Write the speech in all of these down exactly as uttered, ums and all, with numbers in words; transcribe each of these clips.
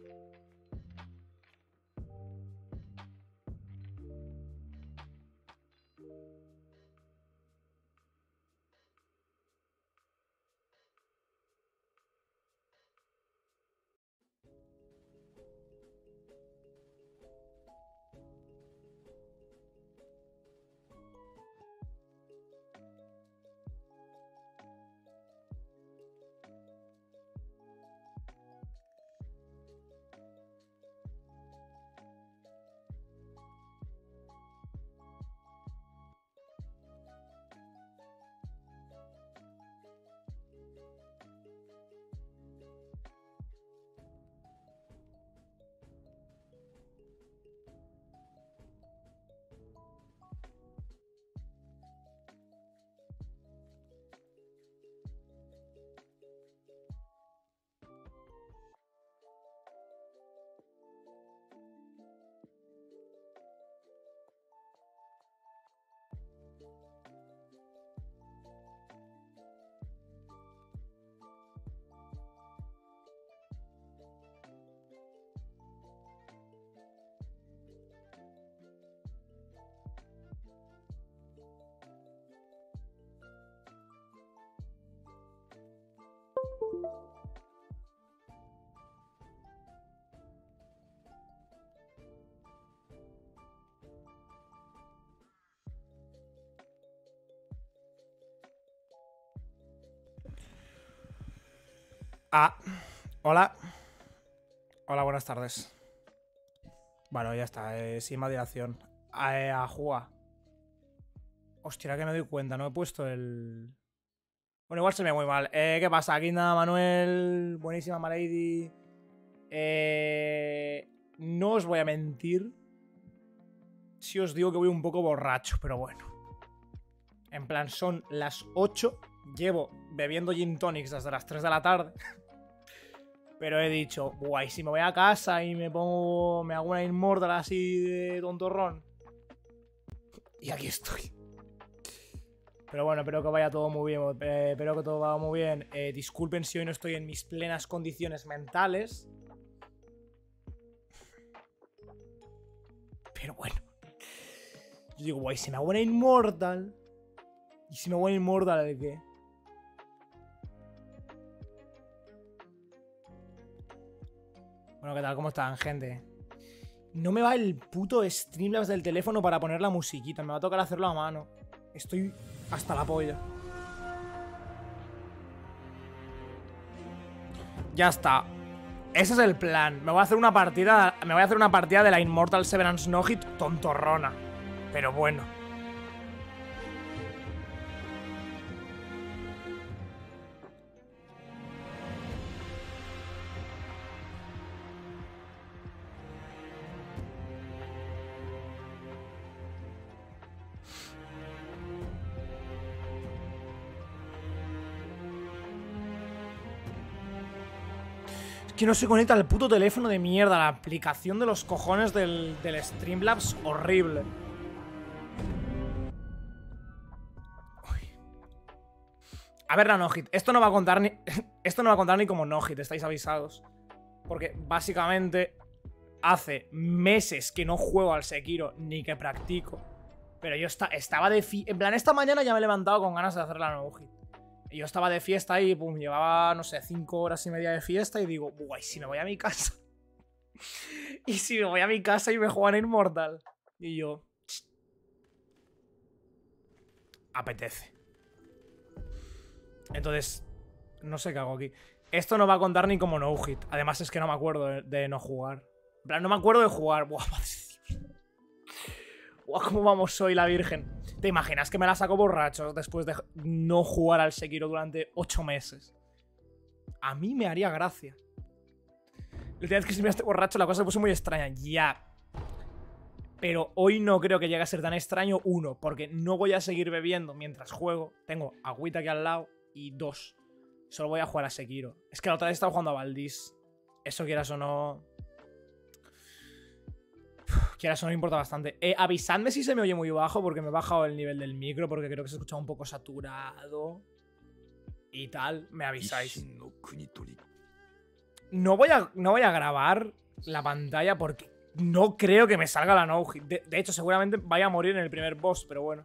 Ah, hola. Hola, buenas tardes. Bueno, ya está, eh, sin más dilación. A, eh, a jugar. Hostia, que me doy cuenta, no he puesto el... Bueno, igual se me ve muy mal. Eh, ¿Qué pasa? Aquí nada, Manuel. Buenísima, Malady. Eh... No os voy a mentir si os digo que voy un poco borracho, pero bueno. En plan, son las ocho. Llevo bebiendo gin tonics desde las tres de la tarde. Pero he dicho, guay, si me voy a casa y me pongo... Me hago una Immortal así de tontorrón. Y aquí estoy. Pero bueno, espero que vaya todo muy bien. Eh, espero que todo vaya muy bien. Eh, disculpen si hoy no estoy en mis plenas condiciones mentales. Pero bueno. Yo digo, guay, si me hago una Immortal. ¿Y si me hago una Immortal de qué? Bueno, ¿qué tal? ¿Cómo están, gente? No me va el puto Streamlabs del teléfono para poner la musiquita. Me va a tocar hacerlo a mano. Estoy hasta la polla. Ya está. Ese es el plan. Me voy a hacer una partida. Me voy a hacer una partida de la Immortal Severance No Hit tontorrona. Pero bueno. Que no se conecta al puto teléfono de mierda. La aplicación de los cojones del, del Streamlabs, horrible. Uy. A ver la no-hit. Esto no va a contar ni. Esto no va a contar ni como no-hit, estáis avisados. Porque básicamente hace meses que no juego al Sekiro ni que practico. Pero yo está, estaba de fi En plan, esta mañana ya me he levantado con ganas de hacer la no-hit. Y yo estaba de fiesta y pum, llevaba, no sé, cinco horas y media de fiesta y digo, guay, si me voy a mi casa. Y si me voy a mi casa y me juegan Immortal. Y yo... apetece. Entonces, no sé qué hago aquí. Esto no va a contar ni como no-hit. Además es que no me acuerdo de, de no jugar. En plan, no me acuerdo de jugar. Buah, madre de Dios. Buah, cómo vamos hoy, la virgen. ¿Te imaginas que me la saco borracho después de no jugar al Sekiro durante ocho meses? A mí me haría gracia. La verdad es que si me esté borracho la cosa se puso muy extraña. Ya. Pero hoy no creo que llegue a ser tan extraño. Uno, porque no voy a seguir bebiendo mientras juego. Tengo agüita aquí al lado. Y dos, solo voy a jugar a Sekiro. Es que la otra vez estaba jugando a Valdís. Eso, quieras o no... Quieras o no, importa bastante. Eh, avisadme si se me oye muy bajo, porque me he bajado el nivel del micro, porque creo que se escucha un poco saturado. Y tal, me avisáis. No voy a, no voy a grabar la pantalla porque no creo que me salga la no hit. De, de hecho, seguramente vaya a morir en el primer boss, pero bueno.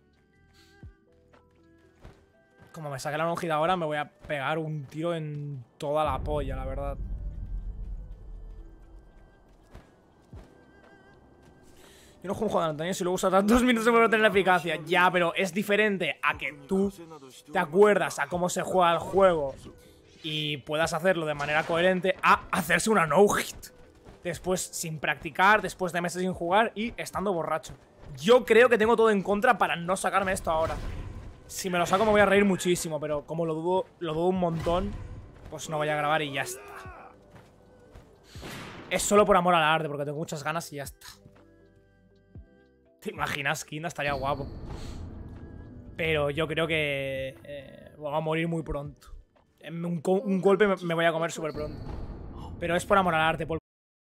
Como me saque la no hit ahora, me voy a pegar un tiro en toda la polla, la verdad. Yo no juego un juego de antaño si luego usas tantos minutos para tener la eficacia. Ya, pero es diferente a que tú te acuerdas a cómo se juega el juego y puedas hacerlo de manera coherente a hacerse una no-hit. Después sin practicar, después de meses sin jugar y estando borracho. Yo creo que tengo todo en contra para no sacarme esto ahora. Si me lo saco me voy a reír muchísimo, pero como lo dudo, lo dudo un montón, pues no voy a grabar y ya está. Es solo por amor al arte, porque tengo muchas ganas y ya está. ¿Te imaginas? Kinda estaría guapo. Pero yo creo que eh, voy a morir muy pronto. Un, un golpe me, me voy a comer súper pronto. Pero es por amor al arte, por...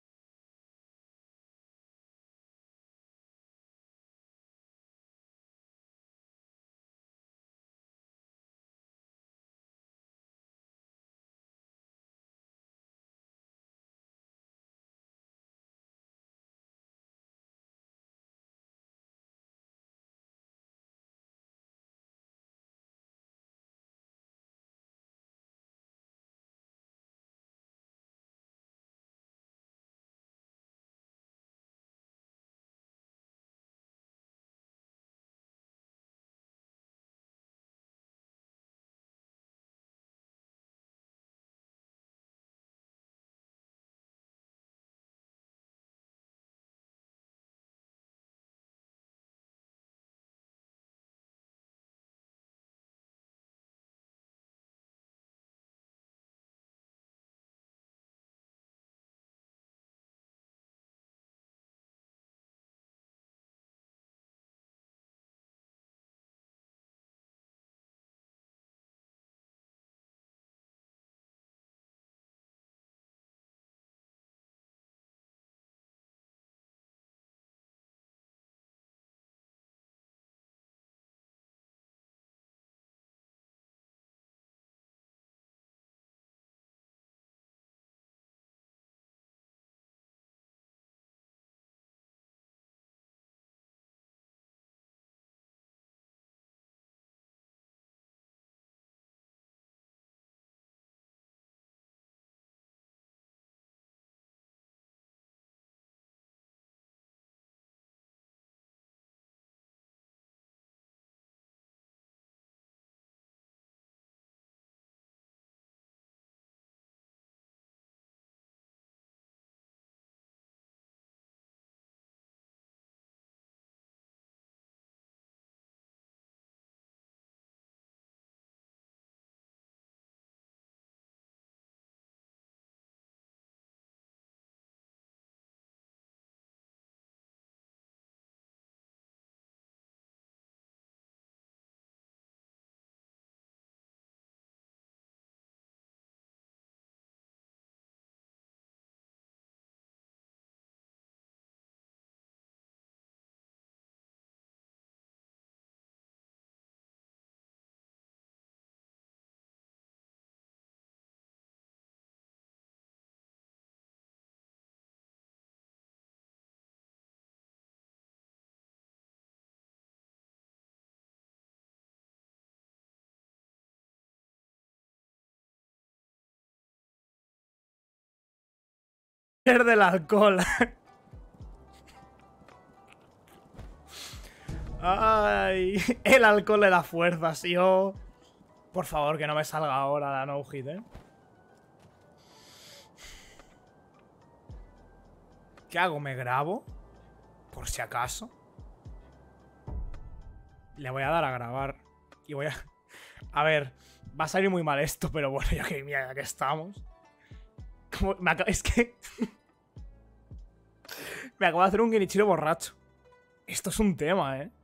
del alcohol. Ay, el alcohol le da fuerzas, yo. Por favor, que no me salga ahora la no hit, eh. ¿Qué hago? ¿Me grabo? Por si acaso. Le voy a dar a grabar. Y voy a... A ver, va a salir muy mal esto, pero bueno, ya que, mira, ya que estamos. Como... Me acabo... Es que... Me acabo de hacer un Genichiro borracho. Esto es un tema, ¿eh?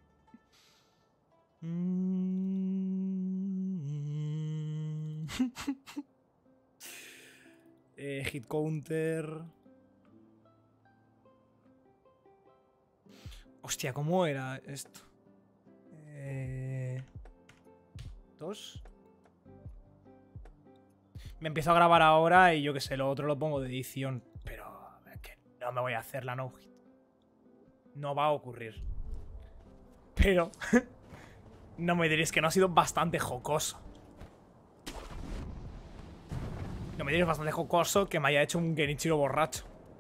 eh hit counter... Hostia, ¿cómo era esto? Eh... ¿Dos? Me empiezo a grabar ahora y yo qué sé, lo otro lo pongo de edición. Pero es que no me voy a hacer la no-hit. No va a ocurrir. Pero no me diréis que no ha sido bastante jocoso. No me diréis bastante jocoso que me haya hecho un Genichiro borracho.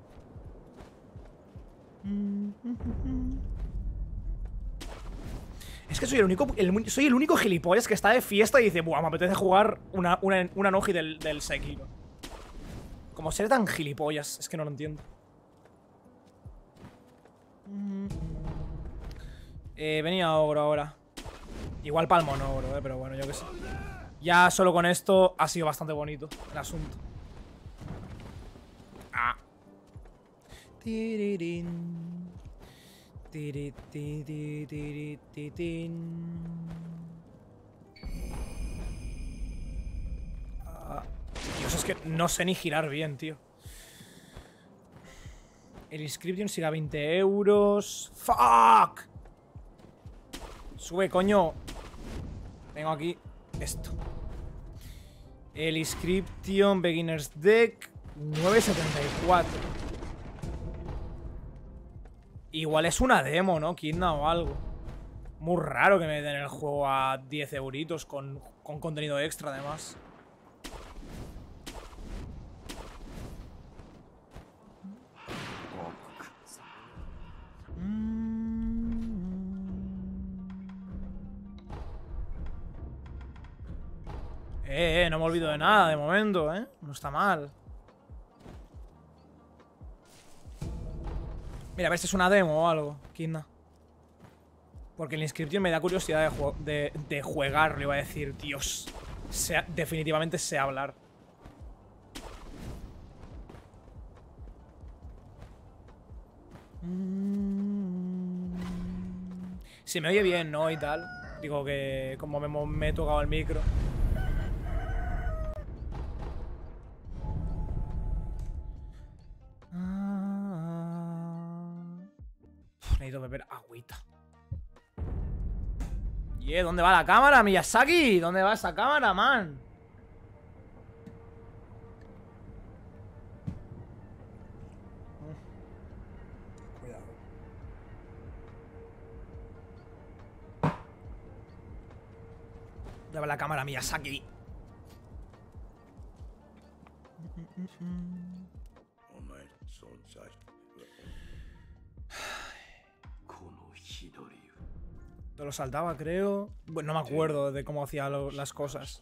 Es que soy el único el, soy el único gilipollas que está de fiesta y dice, buah, me apetece jugar una, una, una noji del, del Sekiro. Como ser tan gilipollas, es que no lo entiendo. Eh, venía ogro ahora. Igual palmo no ogro, eh, pero bueno, yo qué sé. Ya solo con esto ha sido bastante bonito el asunto. Ah. Tirirín. Tiri, tiri, tiri, tiritín. Ah. Dios, es que no sé ni girar bien, tío. El inscription sigue a veinte euros. ¡Fuck! Sube, coño. Tengo aquí esto. El inscription Beginner's Deck nueve setenta y cuatro. Igual es una demo, ¿no? Kidna o algo. Muy raro que me den el juego a diez euritos con, con contenido extra además. Eh, eh, no me olvido de nada de momento, ¿eh? No está mal. Mira, a ver si es una demo o algo, Kidna. Porque el inscription me da curiosidad de, de, de jugar, le iba a decir. Dios, sé, definitivamente sé hablar. Se me oye bien, ¿no? Y tal. Digo que como me, me he tocado el micro. Necesito beber agüita. Yeah, ¿dónde va la cámara, Miyazaki? ¿Dónde va esa cámara, man? Cuidado. ¿Dónde va la cámara, Miyazaki? Te lo saltaba, creo. Bueno, no me acuerdo de cómo hacía lo, las cosas.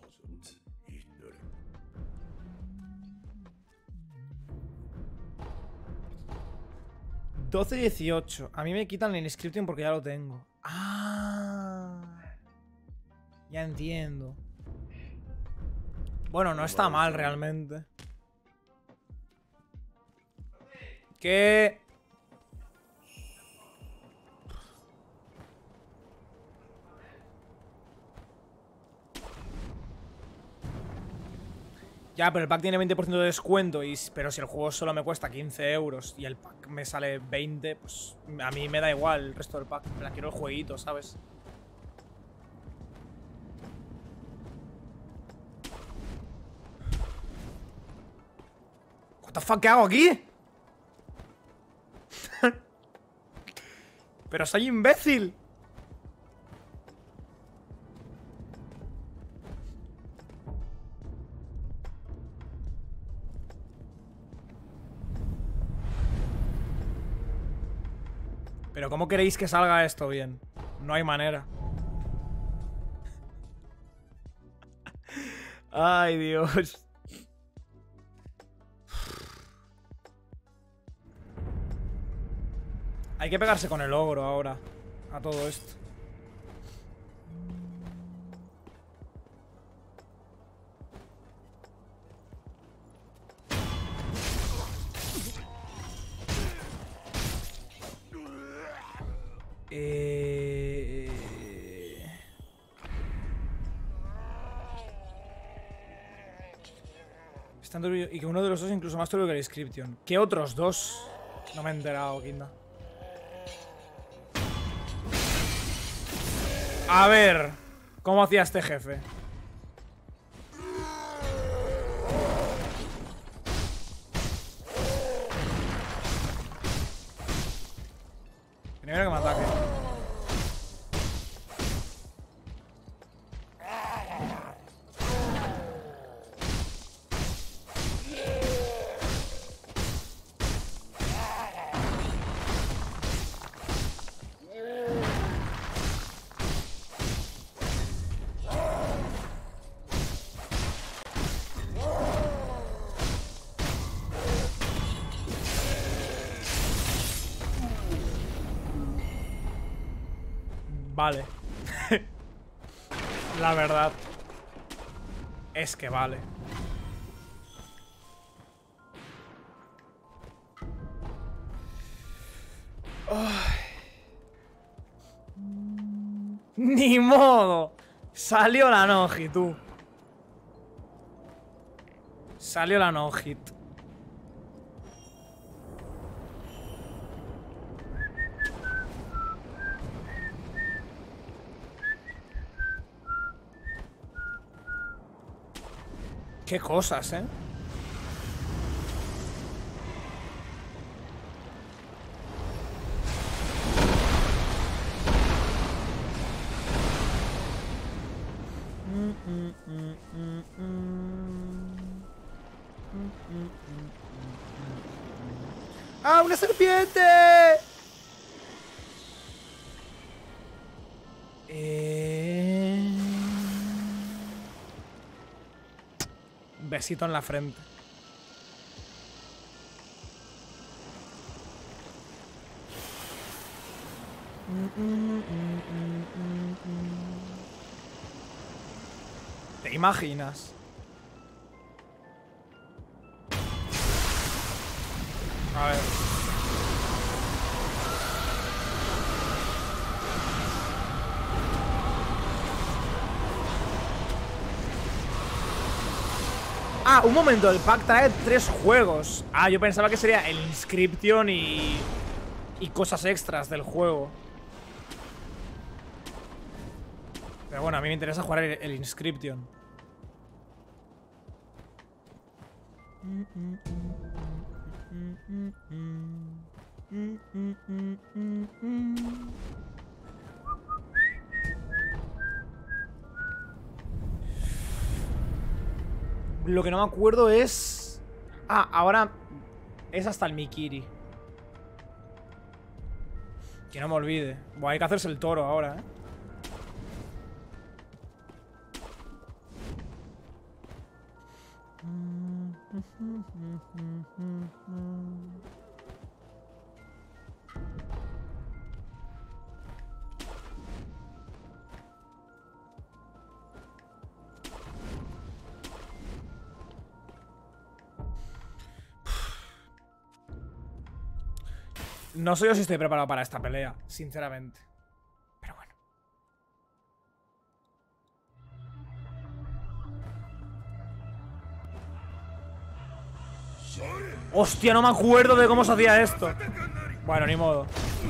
doce dieciocho. A mí me quitan el inscription porque ya lo tengo. Ah. Ya entiendo. Bueno, no está mal realmente. ¿Qué? Ya, pero el pack tiene veinte por ciento de descuento, y, pero si el juego solo me cuesta quince euros y el pack me sale veinte, pues a mí me da igual el resto del pack. Me la quiero el jueguito, ¿sabes? What the fuck, ¿qué hago aquí? Pero soy imbécil. Pero ¿cómo queréis que salga esto bien? No hay manera. Ay, Dios. Hay que pegarse con el ogro ahora. A todo esto. Eh... Y que uno de los dos incluso más turbio que el inscription. ¿Qué otros dos? No me he enterado, Kinda. A ver, ¿cómo hacía este jefe? Primero que me ataque. Vale. La verdad es que vale. Oh. Ni modo. Salió la no-hit, tú. Salió la no-hit. Qué cosas, ¿eh? ¡Ah, una serpiente! Eh... Un besito en la frente. ¿Te imaginas? A ver. Ah, un momento, el pack trae tres juegos. Ah, yo pensaba que sería el Inscription y... y cosas extras del juego. Pero bueno, a mí me interesa jugar el, el Inscription. Lo que no me acuerdo es... Ah, ahora es hasta el Mikiri. Que no me olvide. Buah, hay que hacerse el toro ahora, ¿eh? No sé yo si estoy preparado para esta pelea, sinceramente. Pero bueno. Hostia, no me acuerdo de cómo se hacía esto. Bueno, ni modo.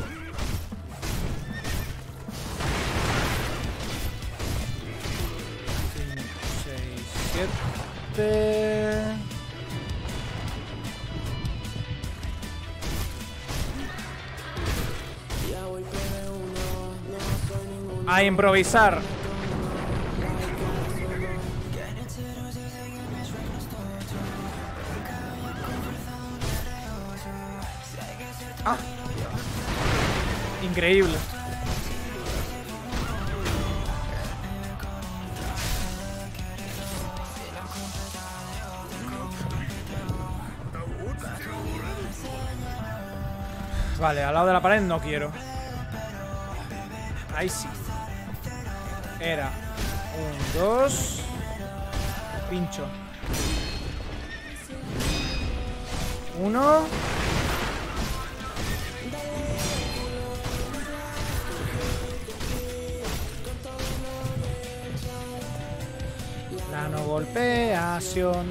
cinco, seis, siete... A improvisar. Ah. Increíble. Vale, al lado de la pared no quiero. Ahí sí. Era un, dos. Pincho. Uno. La no golpeación.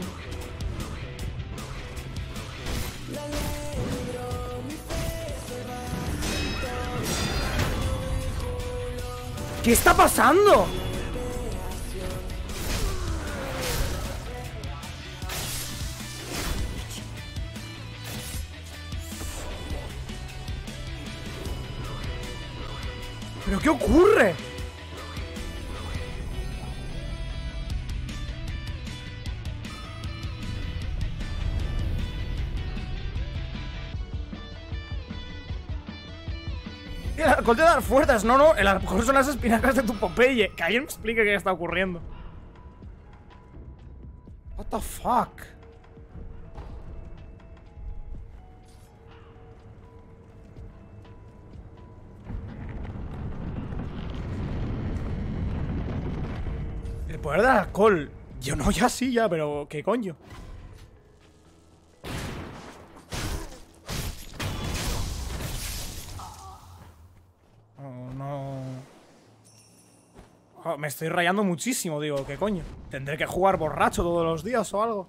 ¿Qué está pasando? ¿Pero qué ocurre? El alcohol te da fuerzas. No, no, el alcohol son las espinacas de tu Popeye. Que alguien me explique qué está ocurriendo. What the fuck? El poder del alcohol. Yo no, ya sí, ya, pero ¿qué coño? Oh, no. Oh, me estoy rayando muchísimo, digo, ¿qué coño? ¿Tendré que jugar borracho todos los días o algo?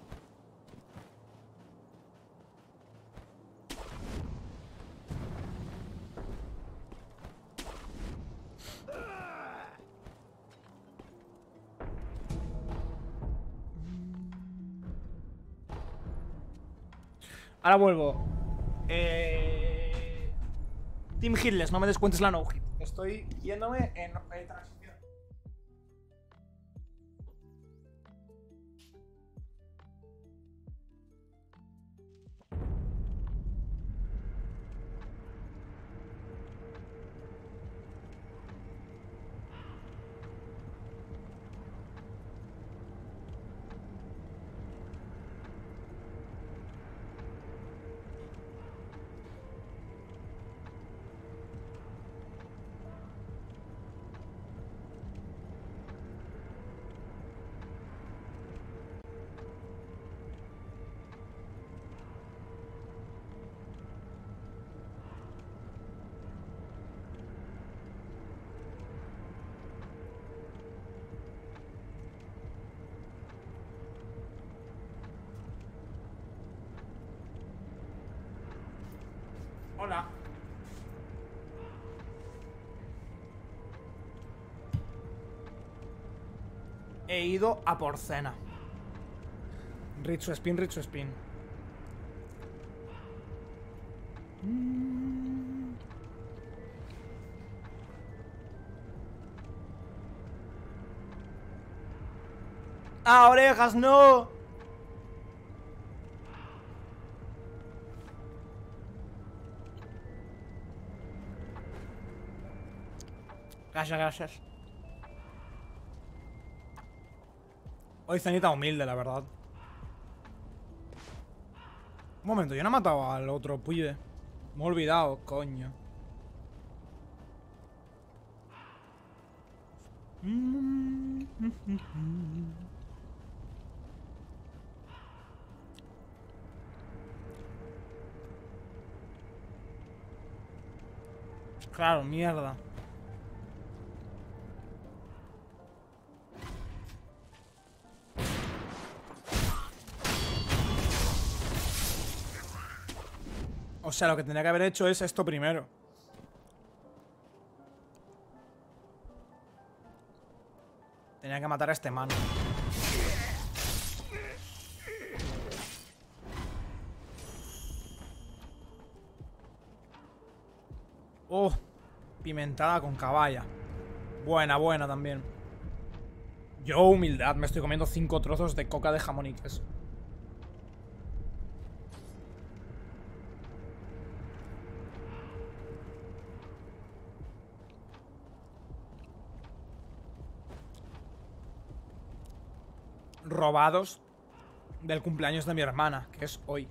Ahora vuelvo. Eh... Team Hitless, no me descuentes la no hit. Estoy yéndome en, en transición. Hola. He ido a por cena. Rich Spin, Rich Spin. ¡Ah, orejas, no! Gracias, gracias. Hoy cenita humilde, la verdad. Un momento, yo no he matado al otro puide. Me he olvidado, coño. Claro, mierda. O sea, lo que tendría que haber hecho es esto primero. Tenía que matar a este man. Oh, pimentada con caballa. Buena, buena también. Yo, humildad, me estoy comiendo cinco trozos de coca de jamón y queso. Robados del cumpleaños de mi hermana, que es hoy.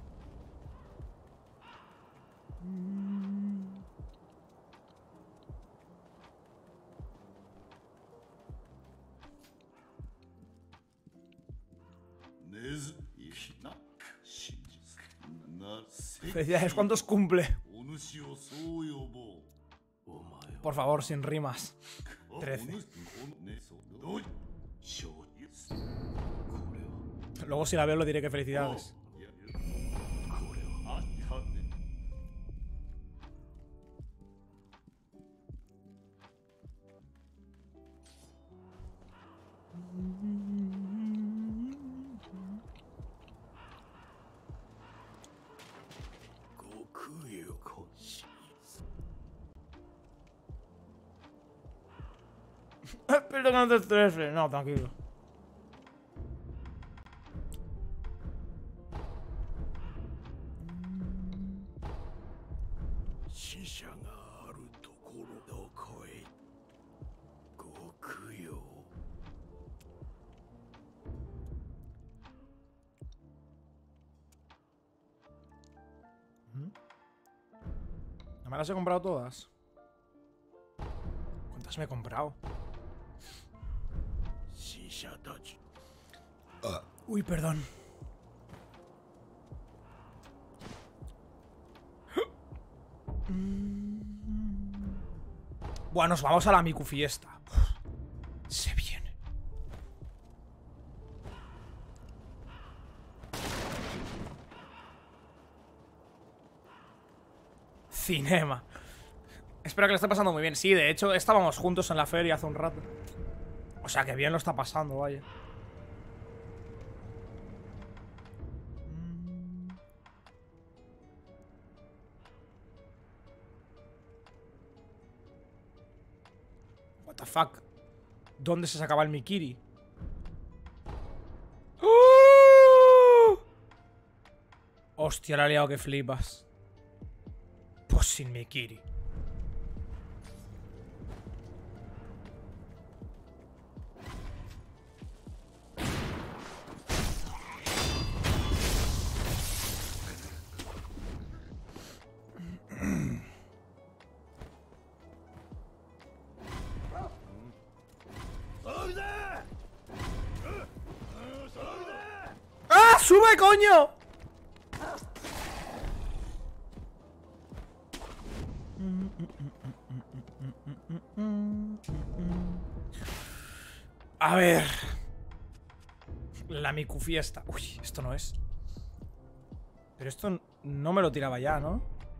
Felicidades, ¿cuántos cumple? Por favor, sin rimas. Trece. Luego si la veo le diré que felicidades. Pero que no te estreses. No, tranquilo. ¿No me las he comprado todas? ¿Cuántas me he comprado? Uy, perdón. Bueno, nos vamos a la Miku fiesta. Se viene. Cinema. Espero que lo esté pasando muy bien. Sí, de hecho, estábamos juntos en la feria hace un rato. O sea, que bien lo está pasando, vaya. What the fuck? ¿Dónde se sacaba el Mikiri? ¡Oh! Hostia, la he liado que flipas. Pues sin Mikiri. ¡Ah! ¡Sube, coño! A ver. La Miku fiesta. Uy, esto no es. Pero esto no me lo tiraba ya, ¿no?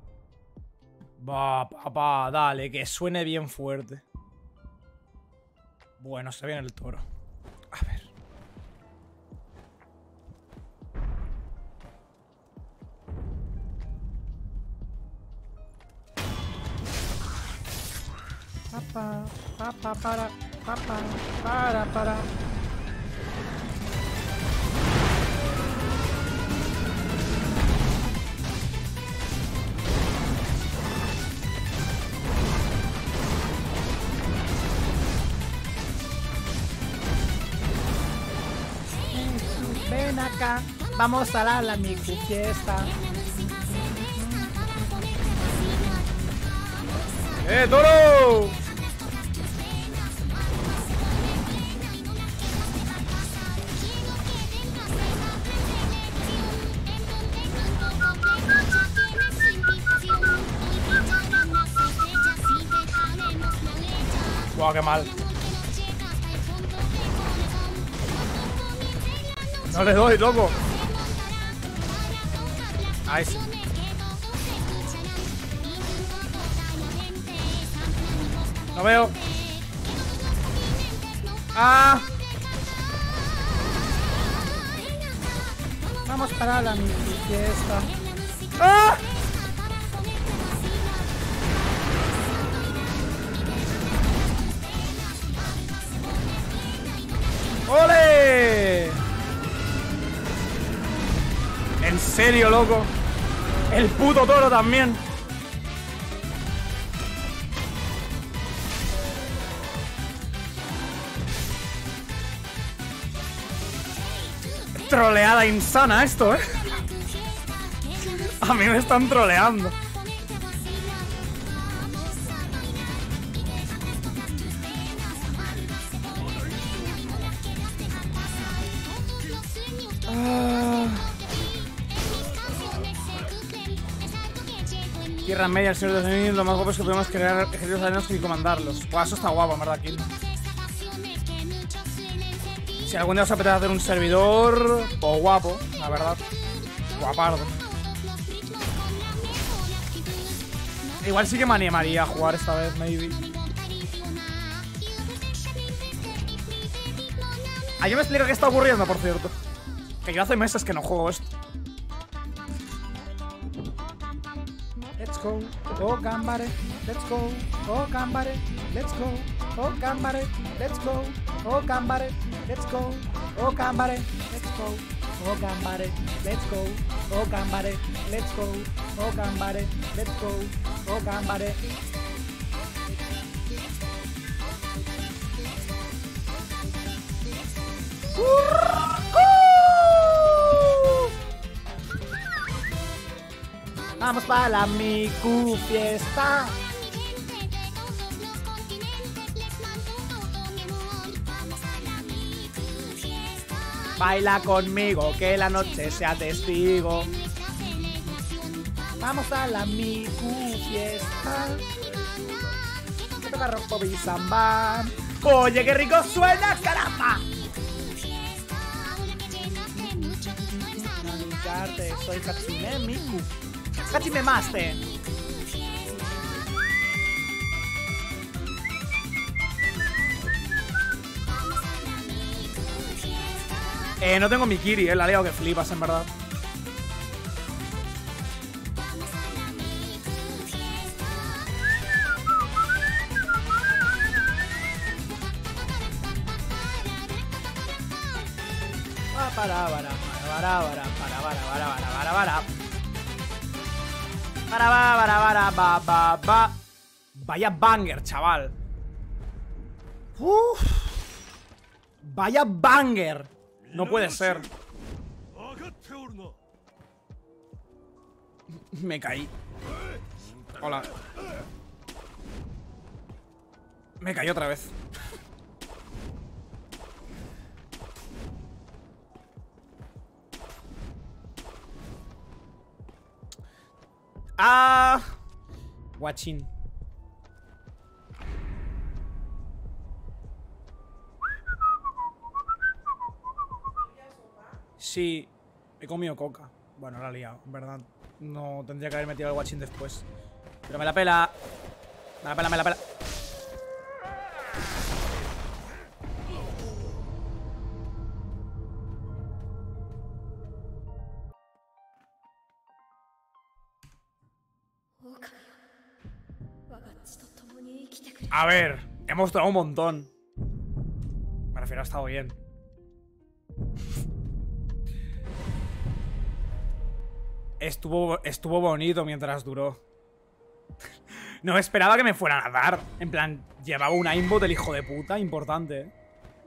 Va, papá, dale, que suene bien fuerte. Bueno, se viene el toro. A ver. Papá, papá, para, papá, para, para. Ven acá, vamos a la, la Miku fiesta. ¡Eh, toro! Guau, qué mal. No le doy, loco. Ahí sí. No veo. Ah. Vamos para la Miku fiesta. Ah. ¡Ole! En serio, loco. El puto toro también. Troleada insana esto, ¿eh? A mí me están troleando. Tierra Media, el Señor de los Anillos, lo más guapo es que podemos crear ejércitos arenos y comandarlos. Buah, eso está guapo, en verdad, Kill. Si algún día os apetece hacer un servidor, pues guapo, la verdad. Guapardo. Igual sí que me animaría a jugar esta vez, maybe. Ah, yo me explico qué está ocurriendo, por cierto. Que yo hace meses que no juego esto. Let's go, oh gambare, let's go, oh gambare, let's go. Oh, Gambare, let's go. Oh, Gambare, let's go. Oh, Gambare, let's go. Oh, Gambare, let's go. Oh, Gambare, let's go. Oh, Gambare, let's go. Oh, Gambare. Vamos para la Miku fiesta. Baila conmigo, que la noche sea testigo. Vamos a la Miku fiesta. Que toca rompo y samba. Oye, qué rico suena, caramba. Soy Hatsune Miku. Hachime Maste. Eh, no tengo mi Kiri, eh. La he liado que flipas, en verdad. Para, para, para, para, para, para, para, para, para, para. Para, para, para, para, para, para, para. Vaya banger, chaval. Uf. Vaya banger. No puede ser. Me caí. Hola. Me caí otra vez. Ah, Guachín. Sí, he comido coca. Bueno, la he liado, en verdad. No tendría que haber metido el guachín después. Pero me la pela. Me la pela, me la pela. A ver, hemos durado un montón. Me refiero, ha estado bien. Estuvo, estuvo bonito mientras duró. No esperaba que me fueran a dar. En plan, llevaba un aimbot del hijo de puta importante, ¿eh?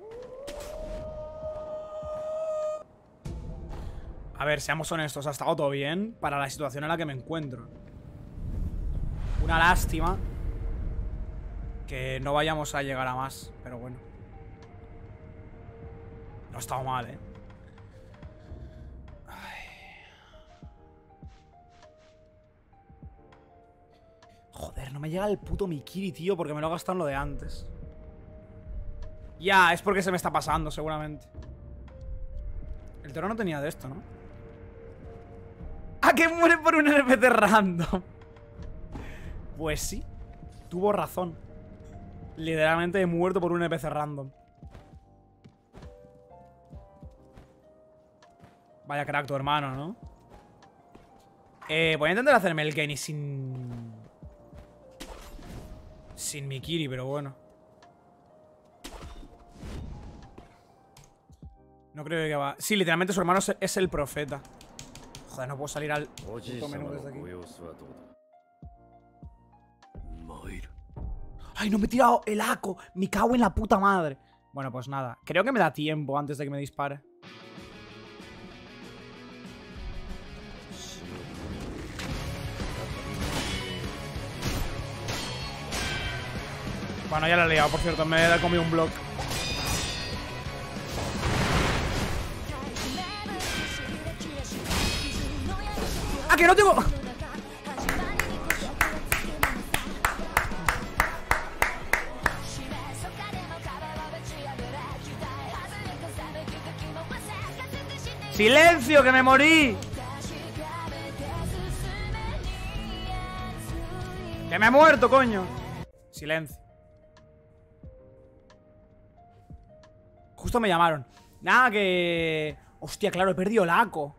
A ver, seamos honestos, ha estado todo bien para la situación en la que me encuentro. Una lástima que no vayamos a llegar a más, pero bueno. No ha estado mal, ¿eh? Joder, no me llega el puto Mikiri, tío, porque me lo he gastado en lo de antes. Ya, es porque se me está pasando, seguramente. El toro no tenía de esto, ¿no? ¡Ah, que muere por un N P C random! Pues sí, tuvo razón. Literalmente he muerto por un N P C random. Vaya crack tu hermano, ¿no? Eh, voy a intentar hacerme el Geni sin... Sin Mikiri, pero bueno. No creo que va... Sí, literalmente su hermano es el profeta. Joder, no puedo salir al puto menú desde aquí. ¡Ay, no me he tirado el aco! ¡Me cago en la puta madre! Bueno, pues nada. Creo que me da tiempo antes de que me dispare. Bueno, ya la he liado, por cierto. Me he comido un block. ¡Ah, que no tengo! ¡Silencio, que me morí! ¡Que me he muerto, coño! Silencio. Justo me llamaron. Nada, que... Hostia, claro, he perdido el aco.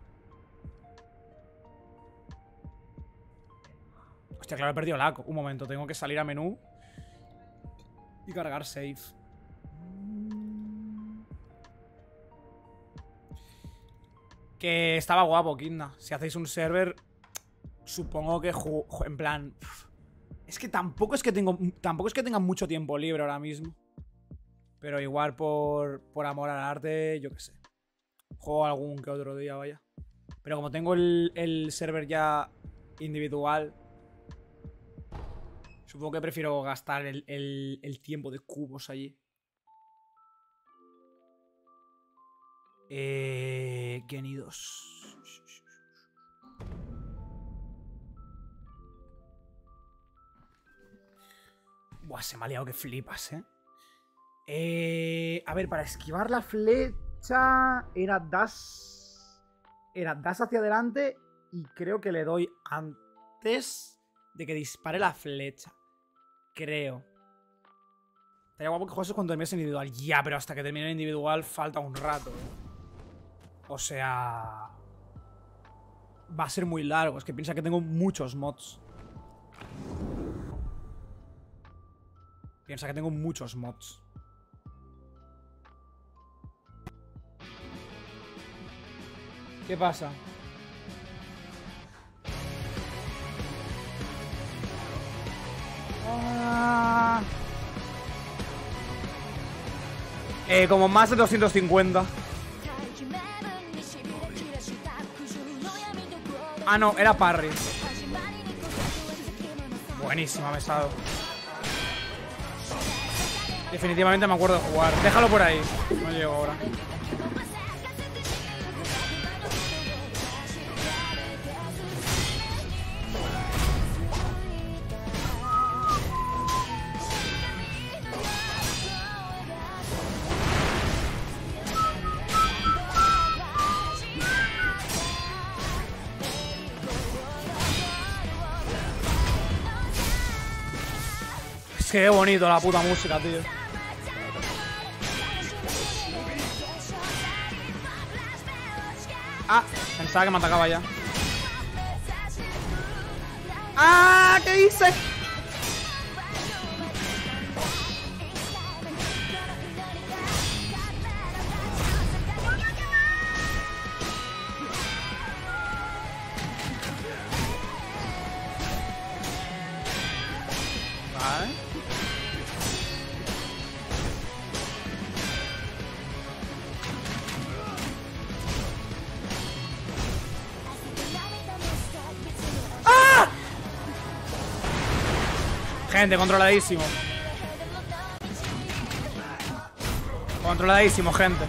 Hostia, claro, he perdido el aco. Un momento, tengo que salir a menú. Y cargar save. Que estaba guapo, Kidna. Si hacéis un server, supongo que en plan... Es que tampoco es que tengo tampoco es que tenga mucho tiempo libre ahora mismo. Pero igual por, por amor al arte, yo qué sé. Juego algún que otro día, vaya. Pero como tengo el, el server ya individual, supongo que prefiero gastar el, el, el tiempo de cubos allí. Eh... Genidos. Buah, se me ha liado que flipas, ¿eh? Eh... A ver, para esquivar la flecha era dash... Era dash hacia adelante y creo que le doy antes de que dispare la flecha. Creo. Estaría guapo que juegues cuando termines en individual. Ya, pero hasta que termine en individual falta un rato, ¿eh? O sea... Va a ser muy largo. Es que piensa que tengo muchos mods. Piensa que tengo muchos mods. ¿Qué pasa? Ah... Eh, como más de doscientos cincuenta. Ah, no, era parry. Buenísima, mesado. Definitivamente me acuerdo de jugar. Déjalo por ahí. No llego ahora. Es que qué bonito la puta música, tío. Ah, pensaba que me atacaba ya. ¡Ah! ¿Qué hice? Vale. Gente, controladísimo. Controladísimo, gente.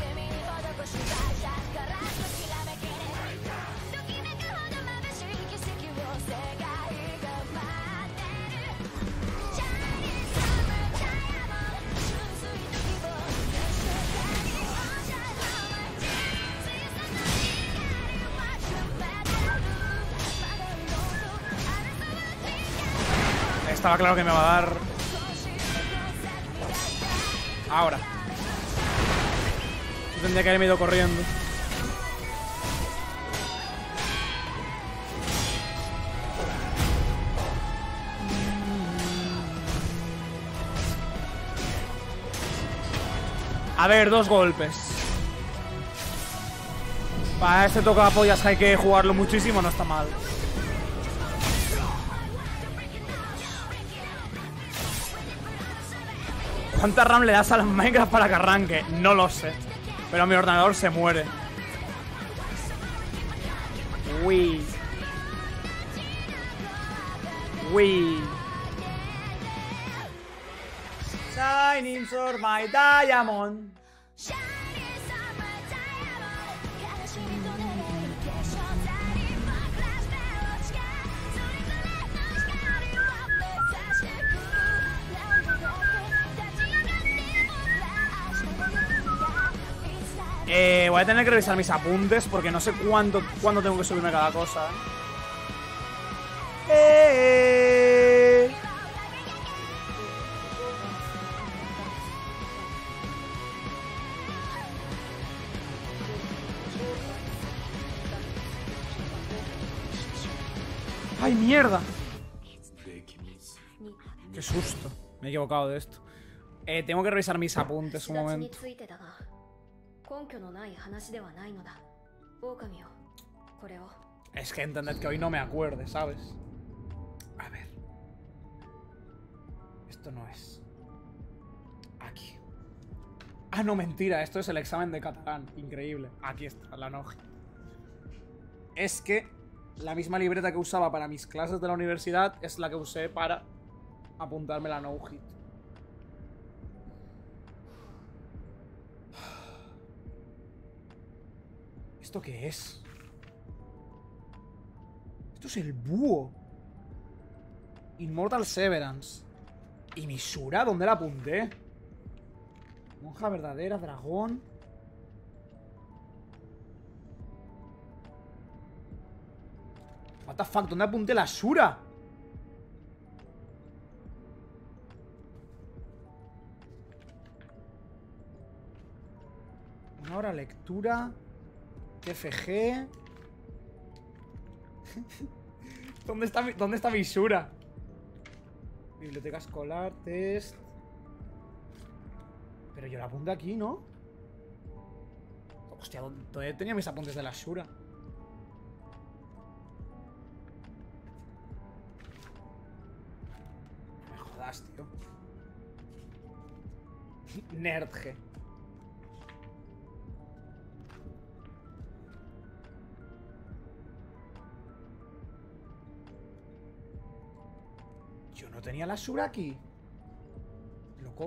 Estaba claro que me va a dar. Ahora. Yo tendría que haberme ido corriendo. A ver, dos golpes. Para este toca pollas que hay que jugarlo muchísimo, no está mal. ¿Cuánta RAM le das al Minecraft para que arranque? No lo sé. Pero mi ordenador se muere. Uy. Uy. Shining for my diamond. Eh, voy a tener que revisar mis apuntes porque no sé cuánto, cuándo tengo que subirme cada cosa. ¿eh? Eh. ¡Ay, mierda! ¡Qué susto! Me he equivocado de esto. Eh, tengo que revisar mis apuntes un momento. Es que entended que hoy no me acuerde, ¿sabes? A ver. Esto no es. Aquí. Ah, no, mentira. Esto es el examen de catalán. Increíble. Aquí está, la no hit. Es que la misma libreta que usaba para mis clases de la universidad es la que usé para apuntarme la no hit. ¿Esto qué es? Esto es el búho. Immortal Severance. ¿Y Misura? ¿Dónde la apunté? Monja verdadera, dragón. What the fuck, ¿dónde apunté la Shura? Una hora lectura. T F G. ¿Dónde está mi, ¿Dónde está mi Shura? Biblioteca escolar, test. Pero yo la apunté aquí, ¿no? Hostia, ¿dónde tenía mis apuntes de la Shura? No me jodas, tío. Nerdge. Yo no tenía la Shura aquí. Loco.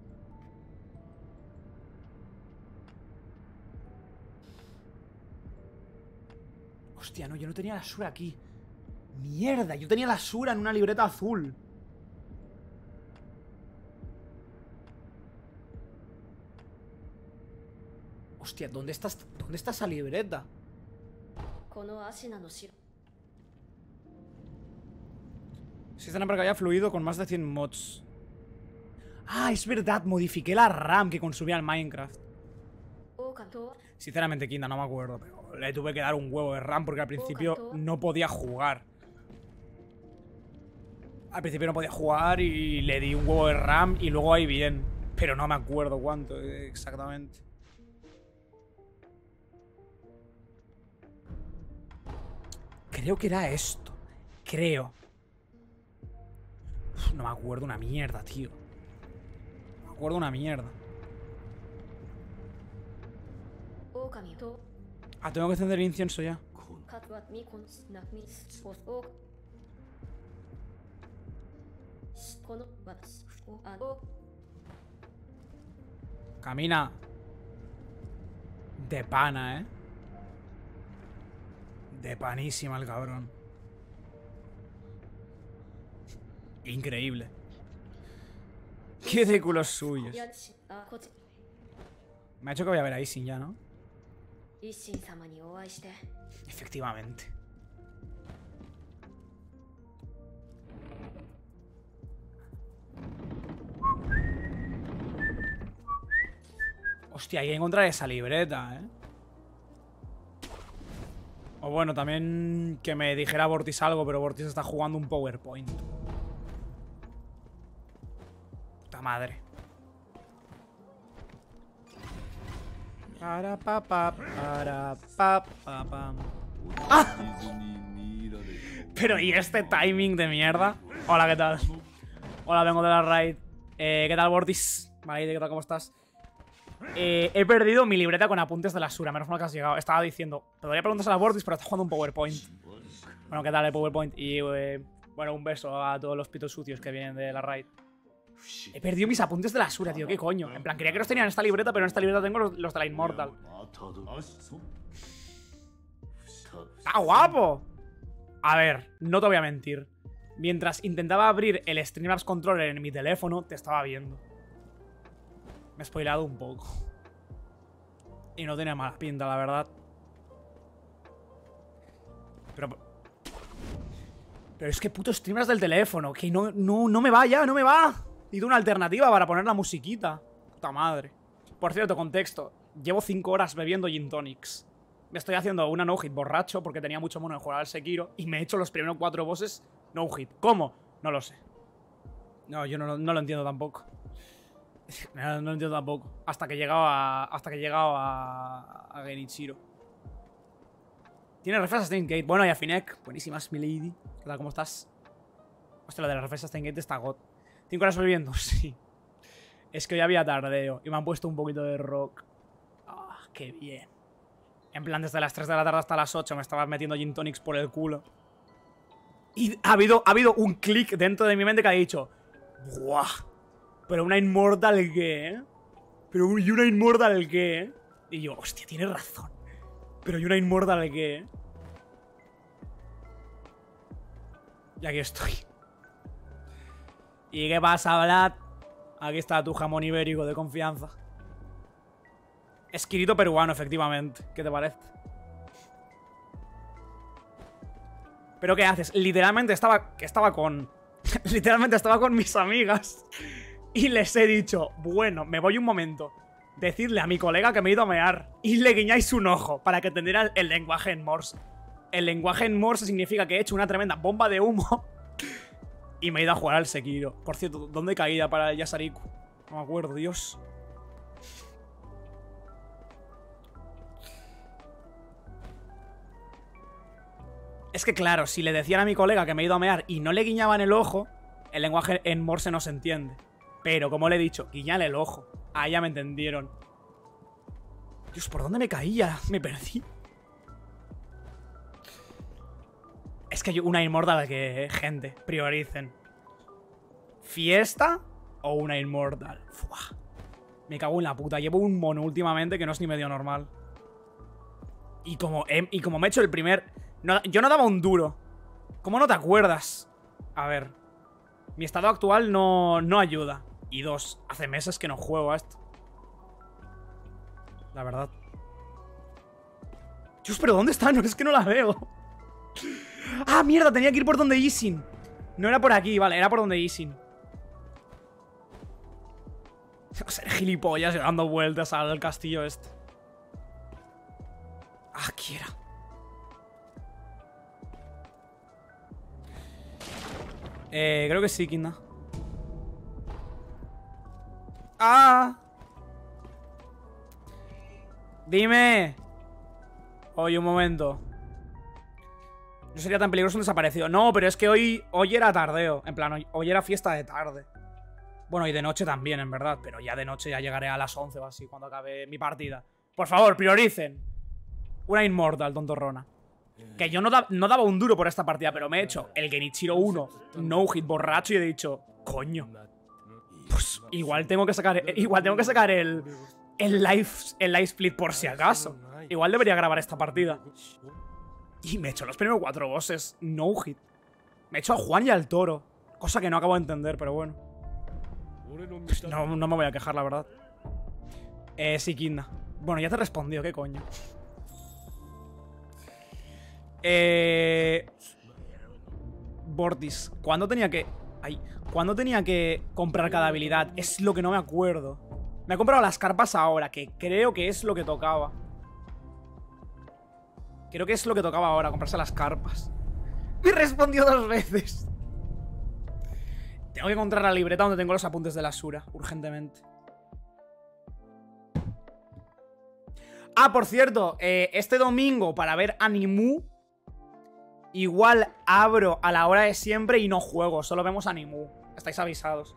Hostia, no, yo no tenía la Shura aquí. Mierda, yo tenía la Shura en una libreta azul. Hostia, ¿dónde está, ¿dónde está esa libreta? Sistema para que haya fluido con más de cien mods. Ah, es verdad, modifiqué la RAM que consumía el Minecraft. Sinceramente, Kinda, no me acuerdo, pero le tuve que dar un huevo de RAM porque al principio no podía jugar. Al principio no podía jugar y le di un huevo de RAM y luego ahí bien. Pero no me acuerdo cuánto exactamente. Creo que era esto. Creo. Uf, no me acuerdo una mierda, tío. No me acuerdo una mierda. Ah, tengo que encender el incienso ya. Camina. De pana, eh. De panísima el cabrón. Increíble. Qué de culos suyos. Me ha hecho que voy a ver a Ishin ya, ¿no? Efectivamente. Hostia, hay que encontrar esa libreta, ¿eh? O bueno, también que me dijera Vortis algo, pero Vortis está jugando un PowerPoint. Puta madre. Para pa pa para pa pa pa. ¡Ah! Pero ¿y este timing de mierda? Hola, ¿qué tal? Hola, vengo de la raid. Eh, ¿qué tal, Vortis? Vale, ¿qué tal? ¿Cómo estás? Eh, he perdido mi libreta con apuntes de la Shura. Menos mal que has llegado. Estaba diciendo, podría preguntarse a la Vortis, pero está jugando un PowerPoint. Bueno, ¿qué tal el PowerPoint? Y eh, bueno, un beso a todos los pitos sucios que vienen de la raid. He perdido mis apuntes de la Shura, tío. ¿Qué coño? En plan, quería que los tenía en esta libreta, pero en esta libreta tengo los, los de la Immortal. ¡Está guapo! A ver, no te voy a mentir. Mientras intentaba abrir el Streamlabs Controller en mi teléfono, te estaba viendo. Me he spoilado un poco. Y no tenía mala pinta, la verdad. Pero... Pero es que puto Streamlabs del teléfono. Que no, no, no me va ya, no me va. Necesito una alternativa para poner la musiquita. Puta madre. Por cierto, contexto. Llevo cinco horas bebiendo gin tonics. Me estoy haciendo una no-hit borracho porque tenía mucho mono en jugar al Sekiro. Y me he hecho los primeros cuatro bosses no-hit. ¿Cómo? No lo sé. No, yo no, no lo entiendo tampoco. No, no entiendo tampoco. Hasta que he llegado a. Hasta que he llegado a. a Genichiro. Tiene refresas Steins Gate. Bueno, y a Finek. Buenísimas, mi lady. ¿Qué tal? ¿Cómo estás? Hostia, lo de las refresas Steins Gate está got. ¿Cinco horas volviendo? Sí. Es que hoy había tardeo. Y me han puesto un poquito de rock. Ah, qué bien. En plan, desde las tres de la tarde hasta las ocho me estaba metiendo gin tonics por el culo. Y ha habido, ha habido un clic dentro de mi mente que ha dicho: ¡buah! Pero una Immortal qué, ¿eh? Pero ¿y una Immortal qué, eh? Y yo, hostia, tiene razón. Pero ¿y una Immortal qué, eh? Y aquí estoy. ¿Y qué pasa, Vlad? Aquí está tu jamón ibérico de confianza. Esquirito peruano, efectivamente. ¿Qué te parece? ¿Pero qué haces? Literalmente estaba, que estaba con... Literalmente estaba con mis amigas. Y les he dicho, bueno, me voy un momento. Decidle a mi colega que me he ido a mear. Y le guiñáis un ojo para que entendiera el lenguaje en Morse. El lenguaje en Morse significa que he hecho una tremenda bomba de humo. Y me he ido a jugar al Sekiro. Por cierto, ¿dónde caía para el Yasariku? No me acuerdo, Dios. Es que claro, si le decían a mi colega que me he ido a mear y no le guiñaban el ojo, el lenguaje en Morse no se entiende. Pero como le he dicho, guiñale el ojo. Ahí ya me entendieron. Dios, ¿por dónde me caía? Me perdí. Es que hay una Immortal que, gente, prioricen. ¿Fiesta o una Immortal? Fuah. Me cago en la puta. Llevo un mono últimamente que no es ni medio normal. Y como, he, y como me he hecho el primer... No, yo no daba un duro. ¿Cómo no te acuerdas? A ver. Mi estado actual no, no ayuda. Y dos, hace meses que no juego a esto. La verdad. Dios, pero ¿dónde está? No, es que no la veo. ¡Ah, mierda! Tenía que ir por donde Isin. No era por aquí, vale, era por donde Isin. Ser gilipollas dando vueltas al castillo este. Ah, quiera. Eh, creo que sí, Kinda. ¡Ah! Dime. Oye, un momento. No sería tan peligroso un desaparecido. No, pero es que hoy, hoy era tardeo. En plan, hoy, hoy era fiesta de tarde. Bueno, y de noche también, en verdad. Pero ya de noche ya llegaré a las once o así, cuando acabe mi partida. Por favor, prioricen. Una Immortal, tontorrona. Que yo no, da, no daba un duro por esta partida, pero me he hecho el Genichiro uno, no hit borracho, y he dicho, coño. Pues igual tengo que sacar, igual tengo que sacar el, el, live, el live split por si acaso. Igual debería grabar esta partida. Y me he hecho los primeros cuatro bosses, no hit. Me he hecho a Juan y al Toro. Cosa que no acabo de entender, pero bueno. No, no me voy a quejar, la verdad. Eh, sí, Kinda. Bueno, ya te he respondido, ¿qué coño? Eh... Vortis. ¿Cuándo tenía que...? Ay, ¿cuándo tenía que comprar cada habilidad? Es lo que no me acuerdo. Me he comprado las carpas ahora, que creo que es lo que tocaba. Creo que es lo que tocaba ahora, comprarse las carpas. Me respondió dos veces. Tengo que encontrar la libreta donde tengo los apuntes de la Sura, urgentemente. Ah, por cierto, eh, este domingo para ver Animu, igual abro a la hora de siempre y no juego, solo vemos Animu. Estáis avisados.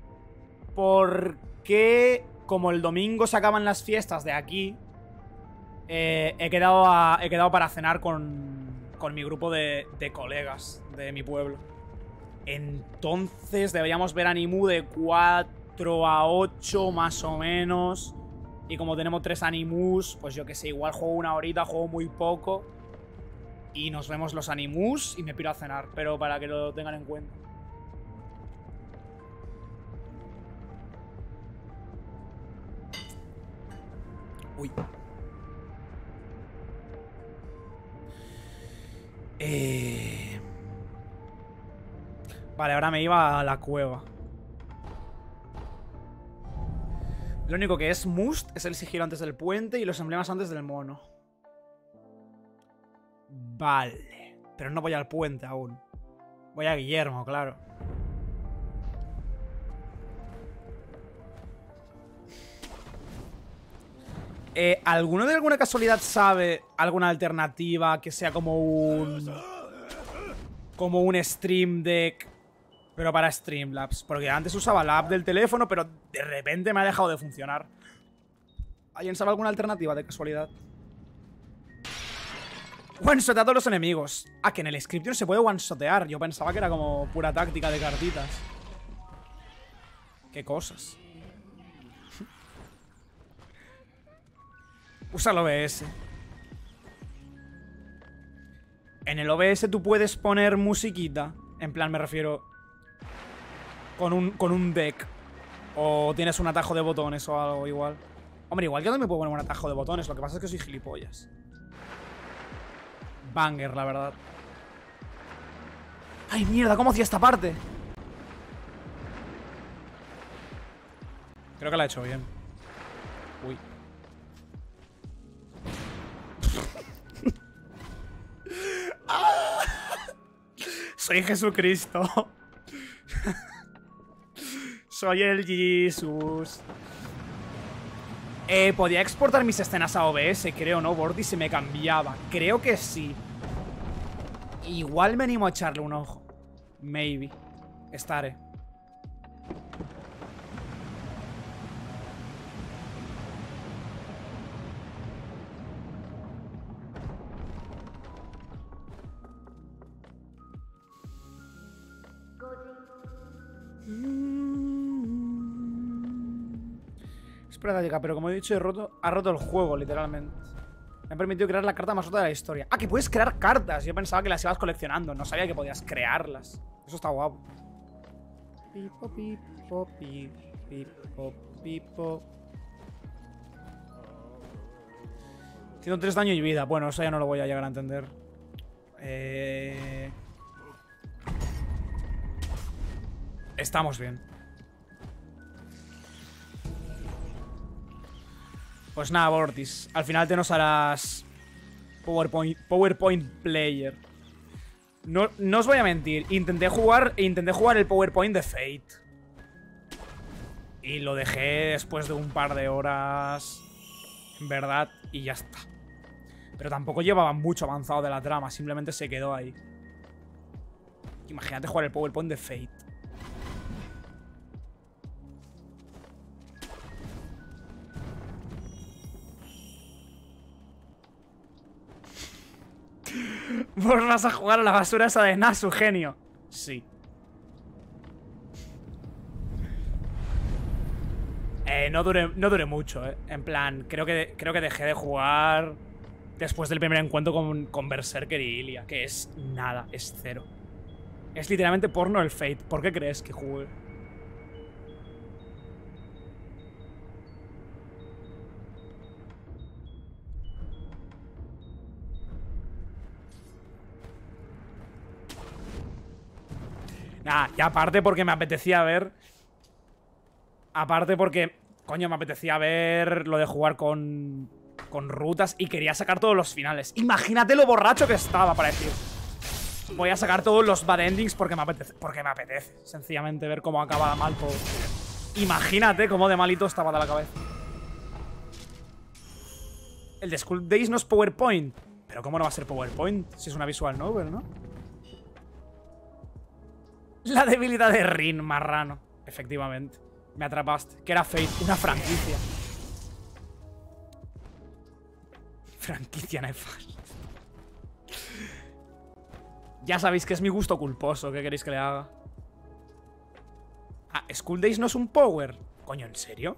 Porque como el domingo se acaban las fiestas de aquí, eh, he, quedado a, he quedado para cenar con, con mi grupo de, de colegas de mi pueblo. Entonces deberíamos ver Animu de cuatro a ocho más o menos. Y como tenemos tres Animus, pues yo que sé, igual juego una horita, juego muy poco. Y nos vemos los Animus y me piro a cenar, pero para que lo tengan en cuenta. Uy. Eh... Vale, ahora me iba a la cueva. Lo único que es must es el sigilo antes del puente y los emblemas antes del mono. Vale. Pero no voy al puente aún. Voy a Guillermo, claro. Eh, ¿Alguno de alguna casualidad sabe alguna alternativa que sea como un... como un Stream Deck, pero para Streamlabs? Porque antes usaba la app del teléfono, pero de repente me ha dejado de funcionar. ¿Alguien sabe alguna alternativa de casualidad? One-shot a todos los enemigos. Ah, que en el Scription se puede one-shotear. Yo pensaba que era como pura táctica de cartitas. Qué cosas. Usa el O B S. En el O B S tú puedes poner musiquita. En plan, me refiero... Con un, con un deck. O tienes un atajo de botones o algo igual. Hombre, igual que no me puedo poner un atajo de botones. Lo que pasa es que soy gilipollas. Banger, la verdad. ¡Ay, mierda! ¿Cómo hacía esta parte? Creo que la he hecho bien. Uy. Soy Jesucristo. Soy el Jesús. Eh, podía exportar mis escenas a O B S, creo, ¿no? Bordy se me cambiaba. Creo que sí. Igual me animo a echarle un ojo. Maybe. Estaré. Espera, diga, pero como he dicho, he roto, ha roto el juego, literalmente. Me ha permitido crear la carta más rota de la historia. Ah, que puedes crear cartas. Yo pensaba que las ibas coleccionando. No sabía que podías crearlas. Eso está guapo. Pipo, pipo, pipo, pipo, pipo. ciento tres daño y vida. Bueno, eso ya no lo voy a llegar a entender. Eh... Estamos bien. Pues nada, Vortis. Al final te nos harás PowerPoint, PowerPoint Player. No, no os voy a mentir. Intenté jugar, intenté jugar el PowerPoint de Fate. Y lo dejé después de un par de horas. En verdad. Y ya está. Pero tampoco llevaba mucho avanzado de la trama. Simplemente se quedó ahí. Imagínate jugar el PowerPoint de Fate. Vos vas a jugar a la basura esa de Nasu, genio. Sí. Eh, no duré, no duré mucho, eh. En plan, creo que, creo que dejé de jugar después del primer encuentro con, con Berserker y Ilia. Que es nada, es cero. Es literalmente porno el Fate. ¿Por qué crees que jugué? Nah, y aparte porque me apetecía ver... Aparte porque, coño, me apetecía ver lo de jugar con... Con rutas y quería sacar todos los finales. Imagínate lo borracho que estaba para decir. Voy a sacar todos los bad endings porque me apetece. Porque me apetece, sencillamente, ver cómo acaba mal todo. Imagínate cómo de malito estaba de la cabeza. El de School Days no es PowerPoint. Pero ¿cómo no va a ser PowerPoint? Si es una visual novel, ¿no? La debilidad de Rin, marrano. Efectivamente. Me atrapaste. Que era Fate, una franquicia. Franquicia nefasta. Ya sabéis que es mi gusto culposo. ¿Qué queréis que le haga? Ah, School Days no es un power. Coño, ¿en serio?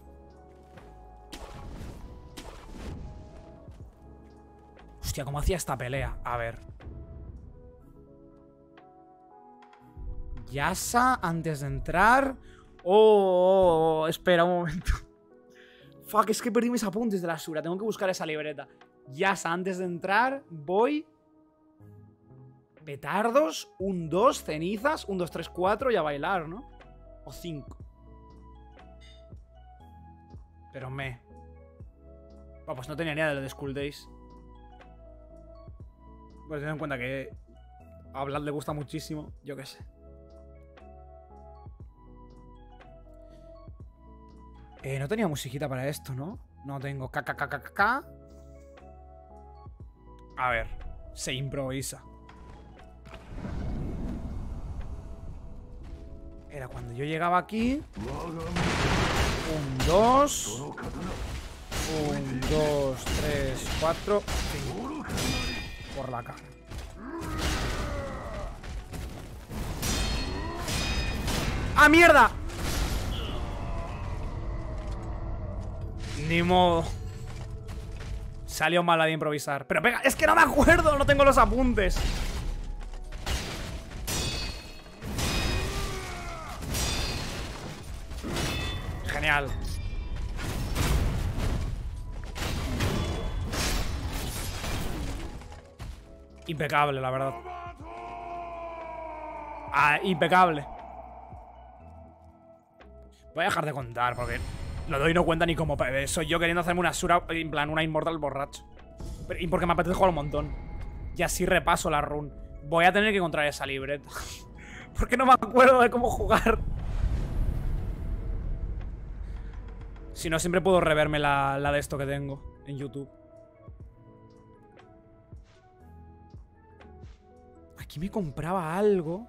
Hostia, ¿cómo hacía esta pelea? A ver. Yasa, antes de entrar. Oh, oh, oh, espera un momento. Fuck, es que perdí mis apuntes de la Sura. Tengo que buscar esa libreta. Yasa, antes de entrar, voy. Petardos, un, dos, cenizas, un, dos, tres, cuatro y a bailar, ¿no? O cinco. Pero me. Oh, pues no tenía ni idea de lo de School Days. Pues ten en cuenta que a Vlad le gusta muchísimo, yo qué sé. Eh, no tenía musiquita para esto, ¿no? No tengo. K. A ver, se improvisa. Era cuando yo llegaba aquí. Un, dos. Un, dos, tres, cuatro, cinco. Por la cara. ¡Ah, mierda! Ni modo. Salió mal la de improvisar. Pero pega, es que no me acuerdo, no tengo los apuntes. Genial. Impecable, la verdad. Ah, impecable. Voy a dejar de contar porque lo doy no cuenta ni como soy yo queriendo hacerme una sura, en plan una inmortal borracho. Pero, y porque me apetece jugar un montón. Y así repaso la run. Voy a tener que encontrar esa libreta. Porque no me acuerdo de cómo jugar. Si no, siempre puedo reverme la, la de esto que tengo en YouTube. Aquí me compraba algo.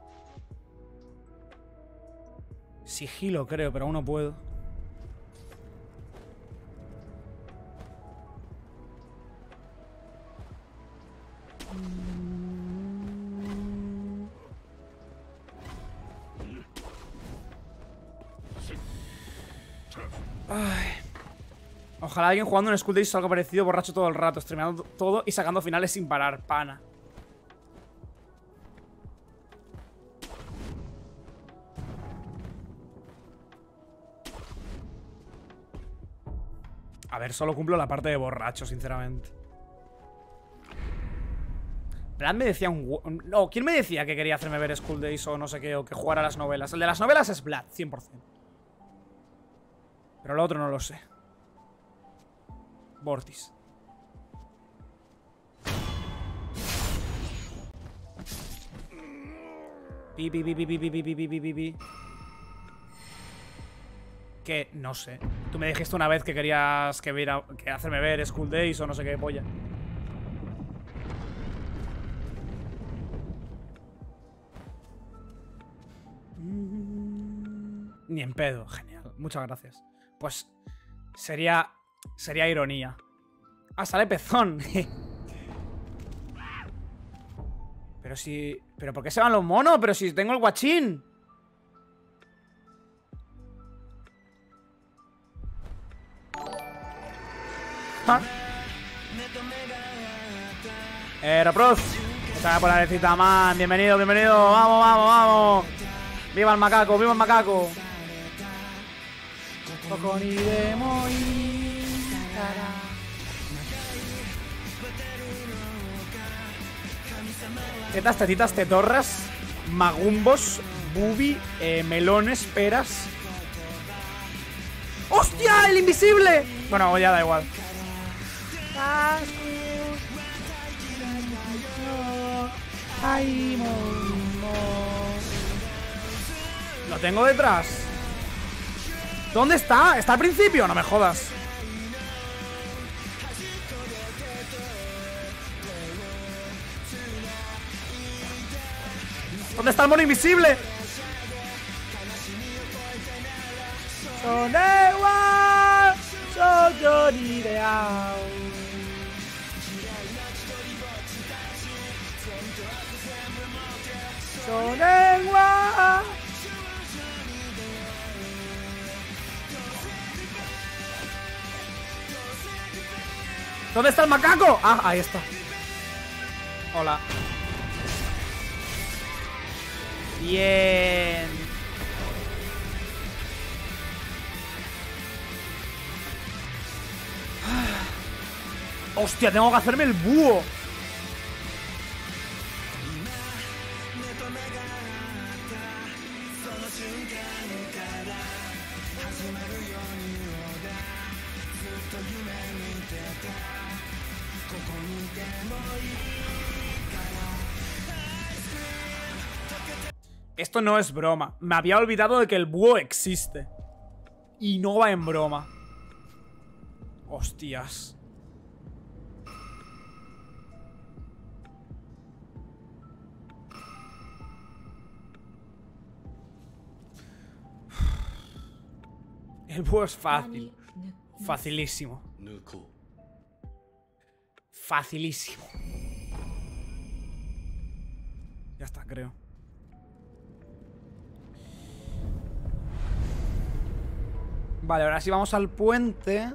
Sigilo, creo, pero aún no puedo. Ay. Ojalá alguien jugando en School Days salga parecido borracho todo el rato, streameando todo y sacando finales sin parar, pana. A ver, solo cumplo la parte de borracho, sinceramente. Vlad me decía un... No, ¿quién me decía que quería hacerme ver School Days o no sé qué, o que jugara a las novelas? El de las novelas es Vlad, cien por cien. Pero lo otro no lo sé. Vortis. Pi, pi, pi, pi, pi, pi, pi, pi, pi, pi, pi. Que no sé. Tú me dijiste una vez que querías que, viera, que hacerme ver School Days o no sé qué polla. Ni en pedo, genial. Muchas gracias. Pues sería sería ironía. Ah, sale pezón. Pero si... ¿Pero por qué se van los monos? Pero si tengo el guachín. ¿Ah? Eh, Roproz. Muchas por la necesita, man. Bienvenido, bienvenido. Vamos, vamos, vamos. Viva el macaco, viva el macaco. Tetas, tetitas, tetorras, magumbos, bubi, eh, melones, peras. ¡Hostia! ¡El invisible! Bueno, ya da igual. Lo tengo detrás. ¿Dónde está? ¿Está al principio? No me jodas. ¿Dónde está el mono invisible? Sonewa, Soyonireao. Sonewa. ¿Dónde está el macaco? Ah, ahí está. Hola. Bien. Hostia, tengo que hacerme el búho. Esto no es broma. Me había olvidado de que el búho existe. Y no va en broma. Hostias. El búho es fácil. Facilísimo. Facilísimo. Ya está, creo. Vale, ahora sí vamos al puente.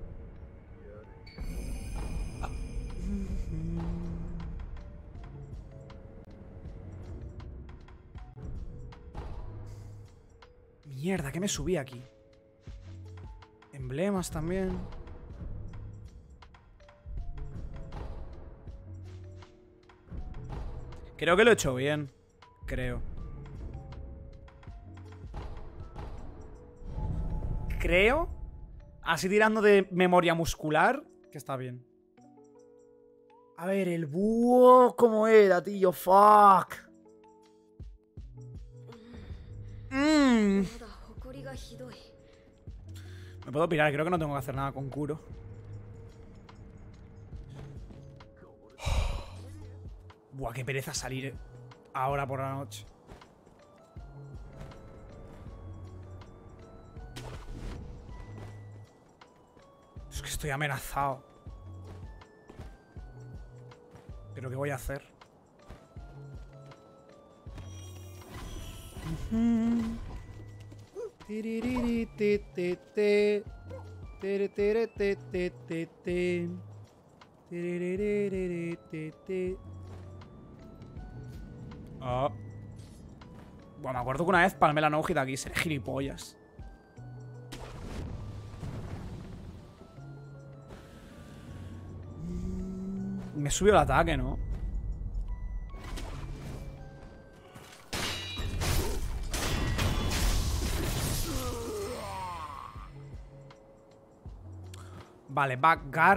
Mierda, ¿qué me subí aquí? Emblemas también. Creo que lo he hecho bien. Creo. Creo, así tirando de memoria muscular, que está bien. A ver, el búho, ¿cómo era, tío? Fuck. Mm. Me puedo pirar, creo que no tengo que hacer nada con Kuro. Buah, qué pereza salir ahora por la noche. Es que estoy amenazado. ¿Pero qué voy a hacer? Ah. Bueno, me acuerdo que una vez palmé la no-hit aquí. Seré gilipollas. Me subió el ataque, ¿no? Vale, va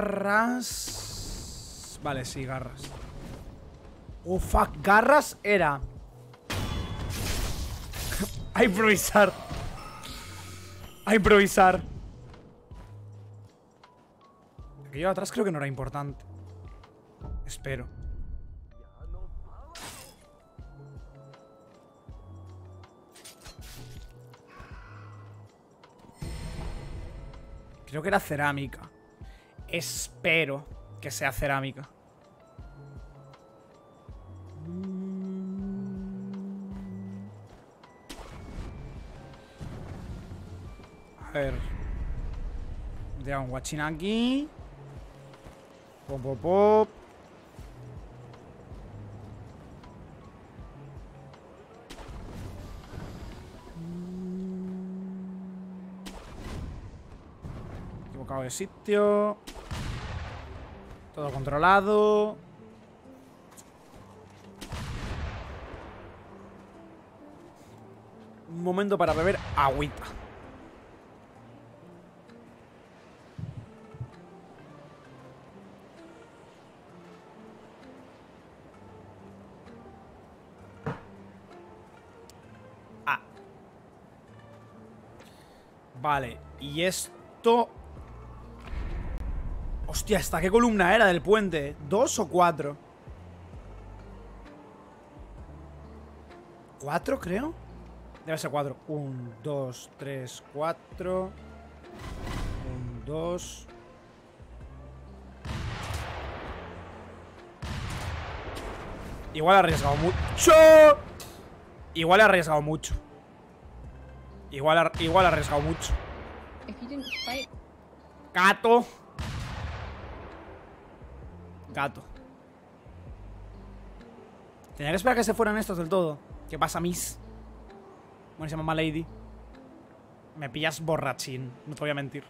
garras. Vale, sí, garras. Oh, fuck, garras era a improvisar. A improvisar. Aquello de atrás creo que no era importante. Espero. Creo que era cerámica. Espero que sea cerámica. A ver. Deja un guachín aquí. Pop, pop, pop. Equivocado de sitio. Todo controlado. Un momento para beber agüita. Ah. Vale, y esto... Hostia, ¿esta qué columna era del puente? ¿Dos o cuatro? ¿Cuatro, creo? Debe ser cuatro. Un, dos, tres, cuatro. Un, dos. Igual he arriesgado mucho. Igual he arriesgado mucho. Igual, igual he arriesgado mucho. Gato. Gato. Tenía que esperar a que se fueran estos del todo. ¿Qué pasa, Miss? Buenísima mamá lady. Me pillas borrachín. No te voy a mentir.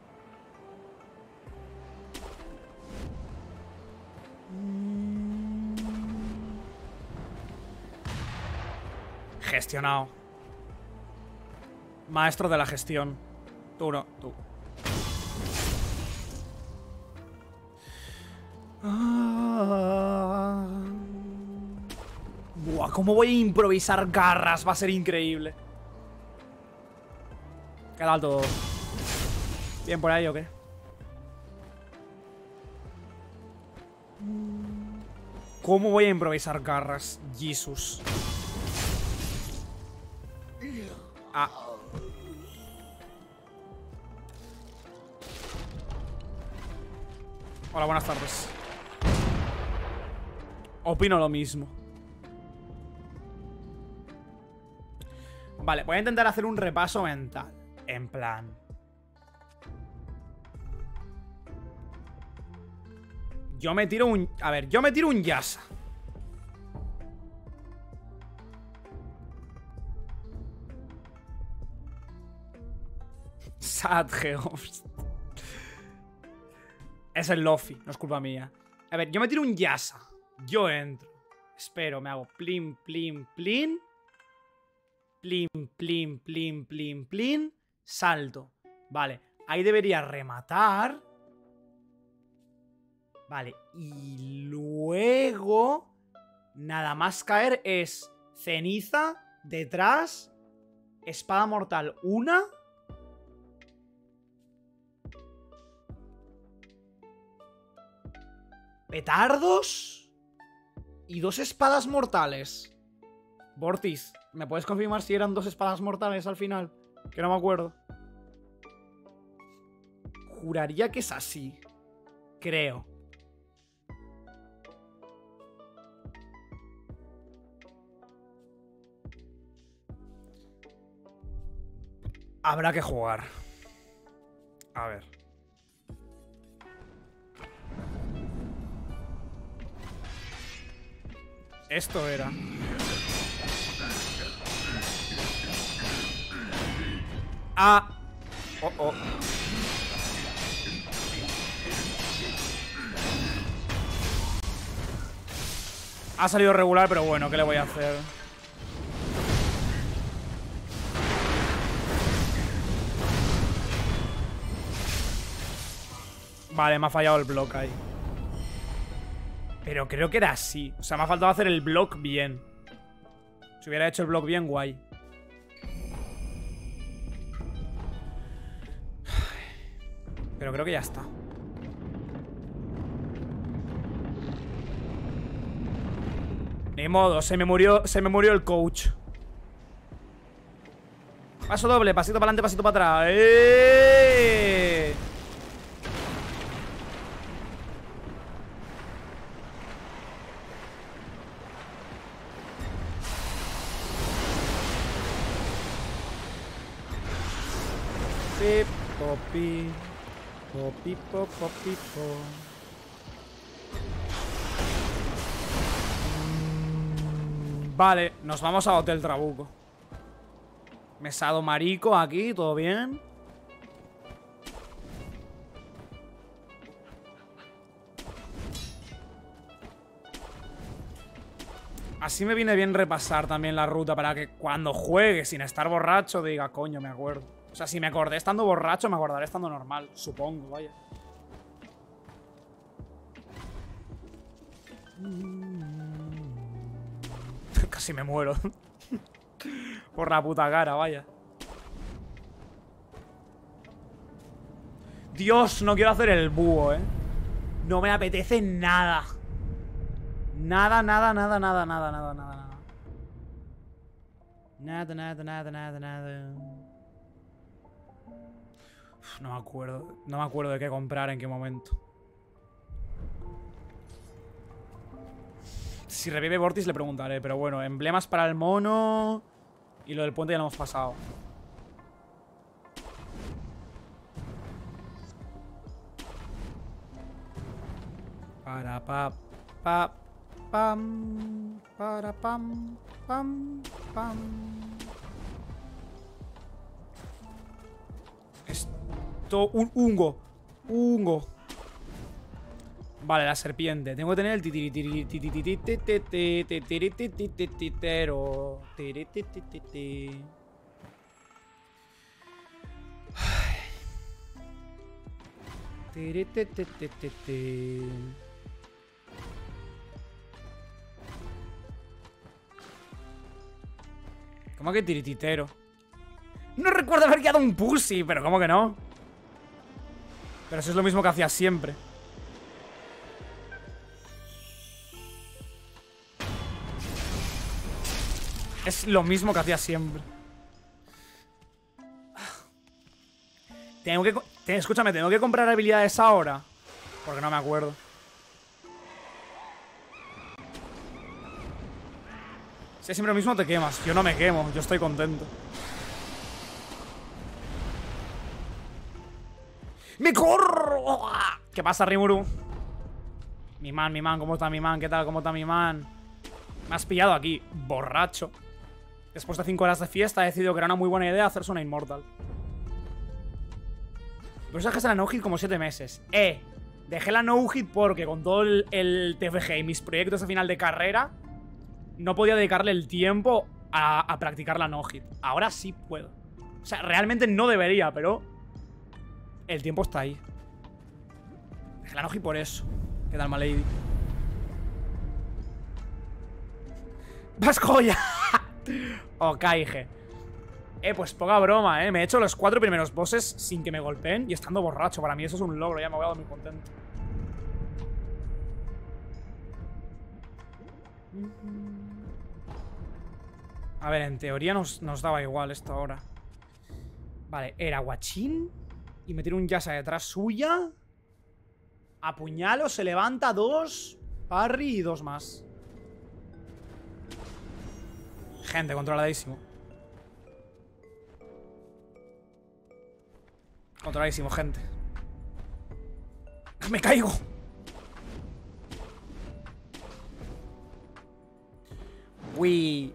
Gestionado. Maestro de la gestión. Tú no, tú. Ah. Buah, ¿cómo voy a improvisar garras? Va a ser increíble. ¿Qué tal todo? ¿Bien por ahí o qué? ¿Cómo voy a improvisar garras? Jesus. Ah. Hola, buenas tardes. Opino lo mismo. Vale, voy a intentar hacer un repaso mental. En plan... Yo me tiro un... A ver, yo me tiro un Yasa. Sad Geops. Es el Lofi, no es culpa mía. A ver, yo me tiro un Yasa. Yo entro. Espero, me hago plin, plin, plin. Plin, plin, plin, plin, plin. Salto. Vale, ahí debería rematar. Vale, y luego... Nada más caer es ceniza, detrás, espada mortal, una... Petardos y dos espadas mortales. Vortis, ¿me puedes confirmar si eran dos espadas mortales al final? Que no me acuerdo. Juraría que es así. Creo. Habrá que jugar. A ver. Esto era. Ah. Oh, oh. Ha salido regular, pero bueno, ¿qué le voy a hacer? Vale, me ha fallado el block ahí. Pero creo que era así. O sea, me ha faltado hacer el block bien. Si hubiera hecho el block bien, guay. Pero creo que ya está. Ni modo, se me murió, se me murió el coach. Paso doble, pasito para adelante, pasito para atrás. ¡Eh! Popi, popi, popi, popi, po. Vale, nos vamos a Hotel Trabuco. Mesado marico aquí, todo bien. Así me viene bien repasar también la ruta para que cuando juegue sin estar borracho diga, coño, me acuerdo. O sea, si me acordé estando borracho, me acordaré estando normal. Supongo, vaya. Casi me muero. Por la puta cara, vaya. Dios, no quiero hacer el búho, eh. No me apetece nada. Nada, nada, nada, nada, nada, nada, nada. Nada, nada, nada, nada, nada. Uf, no me acuerdo. No me acuerdo de qué comprar en qué momento. Si revive Vortis le preguntaré, pero bueno, emblemas para el mono. Y lo del puente ya lo hemos pasado. Para pa pa pam para pam pam pam. Esto un hungo, hungo. Vale, la serpiente. Tengo que tener el titirititero. ¿Cómo que tirititero? No recuerdo haber quedado un pussy, pero ¿cómo que no? Pero eso es lo mismo que hacía siempre. Es lo mismo que hacía siempre. Tengo que... Te, escúchame, ¿tengo que comprar habilidades ahora? Porque no me acuerdo. Si es siempre lo mismo, te quemas. Yo no me quemo, yo estoy contento. ¡Me corro! ¿Qué pasa, Rimuru? Mi man, mi man, ¿cómo está mi man? ¿Qué tal? ¿Cómo está mi man? Me has pillado aquí, borracho. Después de cinco horas de fiesta he decidido que era una muy buena idea hacerse una Inmortal. Pero eso dejé la no-hit como siete meses. Eh, dejé la no-hit porque con todo el, el T F G y mis proyectos de final de carrera no podía dedicarle el tiempo a, a practicar la no-hit. Ahora sí puedo. O sea, realmente no debería, pero el tiempo está ahí. Dejé la no-hit por eso. ¿Qué tal, Malady? ¡Vas joya! Ok, G. Eh, pues poca broma, eh. Me he hecho los cuatro primeros bosses sin que me golpeen y estando borracho. Para mí eso es un logro, ya me voy a dar muy contento. A ver, en teoría nos, nos daba igual esto ahora. Vale, era guachín. Y me tiro un Yasa detrás suya. Apuñalo, se levanta dos. Parry y dos más. Gente, controladísimo. Controladísimo, gente. ¡Me caigo! Uy.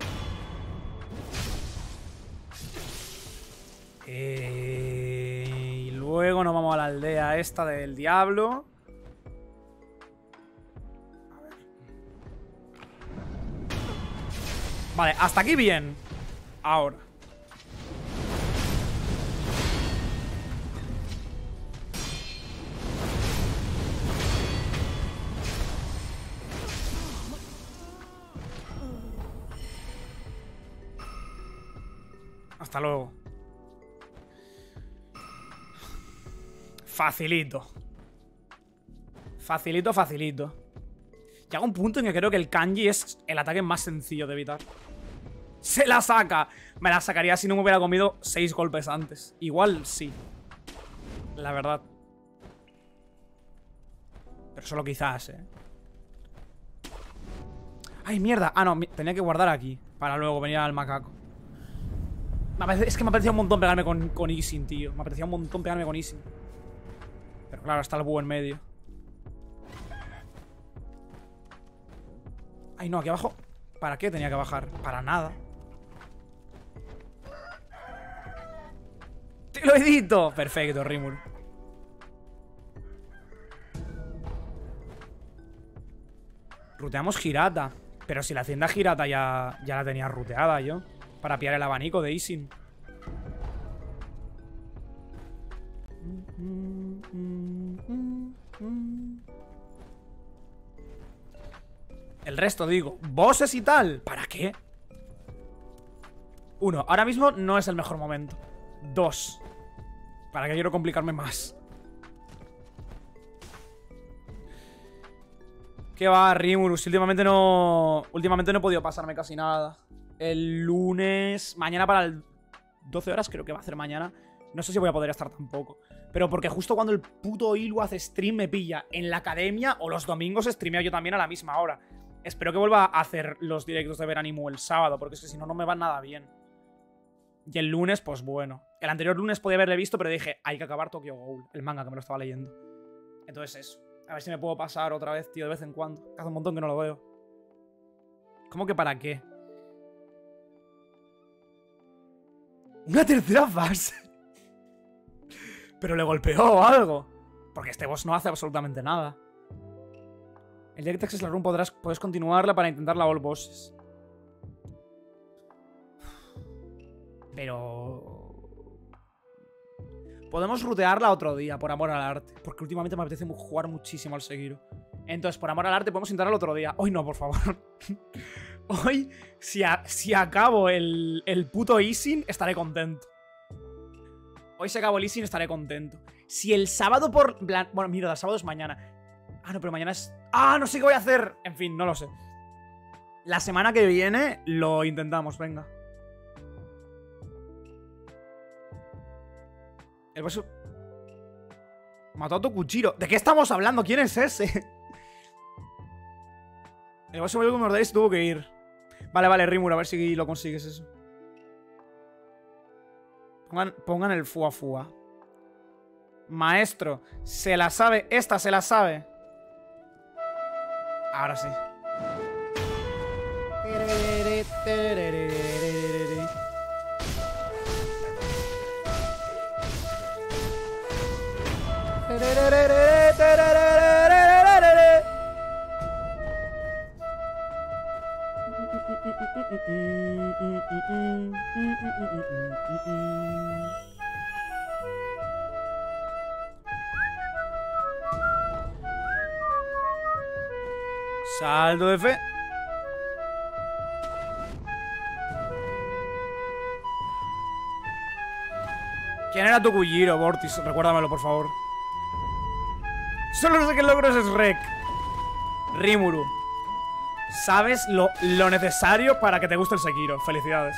Eh, y luego nos vamos a la aldea esta del diablo. A ver. Vale, hasta aquí bien. Ahora. Hasta luego. Facilito. Facilito, facilito. Llega un punto en que creo que el kanji es el ataque más sencillo de evitar. ¡Se la saca! Me la sacaría si no me hubiera comido seis golpes antes. Igual sí. La verdad. Pero solo quizás, eh. ¡Ay, mierda! Ah, no, tenía que guardar aquí para luego venir al macaco. Es que me apetecía un montón pegarme con, con Isin, tío. Me apetecía un montón pegarme con Isin. Pero claro, está el búho en medio. Ay, no, aquí abajo. ¿Para qué tenía que bajar? Para nada. ¡Te lo edito! Perfecto, Rimuru. Ruteamos Hirata. Pero si la hacienda Hirata ya, ya la tenía ruteada yo. Para pillar el abanico de Isin. El resto, digo, bosses y tal. ¿Para qué? Uno, ahora mismo no es el mejor momento. Dos, ¿para qué quiero complicarme más? ¿Qué va, Rimurus? Últimamente no... Últimamente no he podido pasarme casi nada. El lunes... Mañana para el... doce horas creo que va a hacer mañana. No sé si voy a poder estar tampoco. Pero porque justo cuando el puto Ilu hace stream me pilla en la academia o los domingos streameo yo también a la misma hora. Espero que vuelva a hacer los directos de Veranimu el sábado, porque es que si no, no me van nada bien. Y el lunes, pues bueno. El anterior lunes podía haberle visto, pero dije, hay que acabar Tokyo Ghoul, el manga que me lo estaba leyendo. Entonces eso. A ver si me puedo pasar otra vez, tío, de vez en cuando. Que hace un montón que no lo veo. ¿Cómo que para qué? Una tercera fase. Pero le golpeó o algo. Porque este boss no hace absolutamente nada. El día que te exes la run podrás, puedes continuarla para intentar la all bosses. Pero... podemos rutearla otro día, por amor al arte. Porque últimamente me apetece jugar muchísimo al Sekiro. Entonces, por amor al arte, podemos intentarlo otro día. Hoy no, por favor. Hoy, si, a, si acabo el, el puto Isin, estaré contento. Hoy se acabó el Lee estaré contento. Si el sábado por... Bueno, mira, el sábado es mañana. Ah, no, pero mañana es... Ah, no sé qué voy a hacer. En fin, no lo sé. La semana que viene lo intentamos, venga. El boss... Mató a Tokuchiro. ¿De qué estamos hablando? ¿Quién es ese? El boss que me ordenáis tuvo que ir. Vale, vale, Rimuru, a ver si lo consigues eso. Pongan, pongan el fua fua. Maestro, se la sabe. Esta se la sabe. Ahora sí. Saldo de fe. ¿Quién era Tokujiro, Vortis? Recuérdamelo, por favor. Solo sé que el logro es Shrek. Rimuru. Sabes lo, lo necesario para que te guste el Sekiro. Felicidades.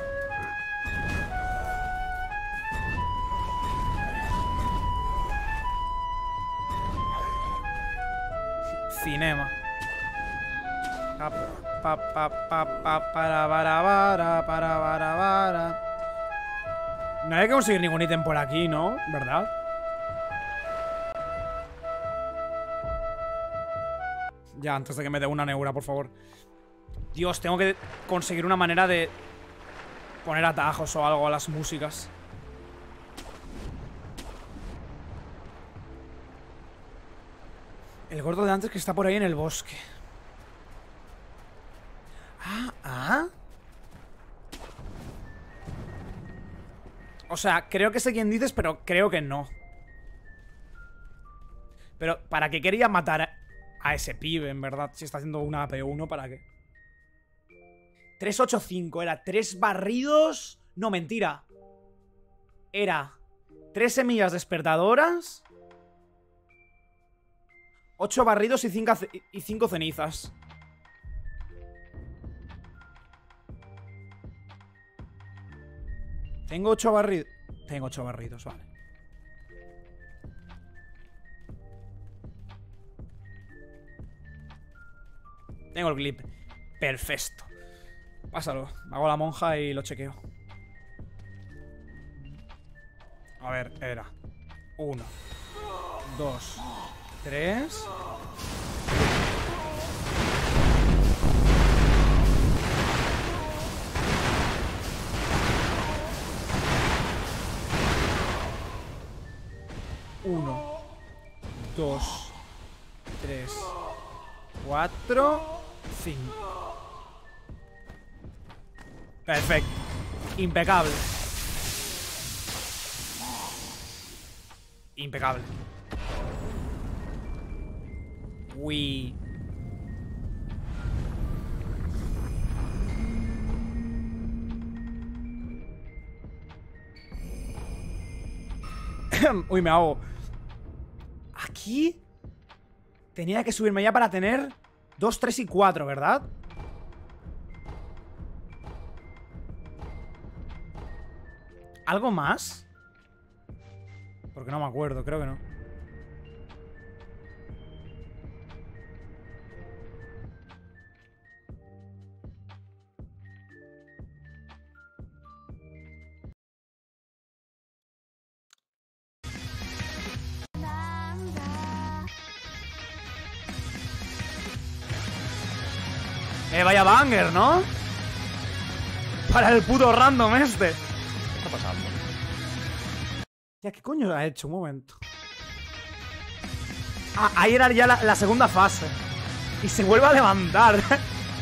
Cinema. Pa, pa, pa, pa, pa, para, para, para, para, para, para. No hay que conseguir ningún ítem por aquí, ¿no? ¿Verdad? Ya, antes de que me dé una neura, por favor. Dios, tengo que conseguir una manera de poner atajos o algo a las músicas. El gordo de antes que está por ahí en el bosque. Ah, ah. O sea, creo que sé quién dices, pero creo que no. Pero, ¿para qué quería matar a, a ese pibe, en verdad? Si está haciendo una A P uno, ¿para qué? tres ocho cinco, era tres barridos... No, mentira. Era tres semillas despertadoras, ocho barridos y cinco, y cinco cenizas. Tengo ocho barridos. Tengo ocho barridos, vale. Tengo el clip. Perfecto. Pásalo. Hago la monja y lo chequeo. A ver, era uno, dos, tres. Uno, dos, tres, cuatro, cinco. Perfecto. Impecable. Impecable. Uy. Uy, me ahogo. Aquí tenía que subirme ya para tener dos, tres y cuatro, ¿verdad? ¿Algo más? Porque no me acuerdo, creo que no. Eh, vaya banger, ¿no? Para el puto random este. ¿Qué está pasando? Ya, ¿qué coño ha hecho? Un momento. Ah, ahí era ya la, la segunda fase. Y se vuelve a levantar. ¿Qué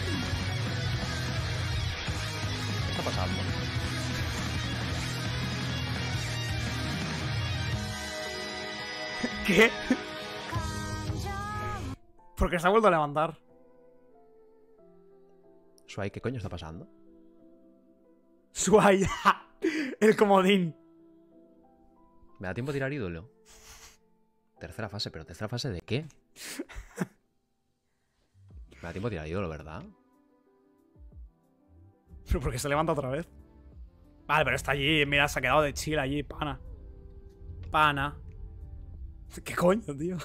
está pasando? ¿Qué? Porque se ha vuelto a levantar. Suai, ¿qué coño está pasando? Suaya. El comodín. ¿Me da tiempo a tirar ídolo? Tercera fase, pero ¿tercera fase de qué? Me da tiempo a tirar ídolo, ¿verdad? Pero porque se levanta otra vez. Vale, pero está allí, mira, se ha quedado de chill allí, pana. Pana. ¿Qué coño, tío?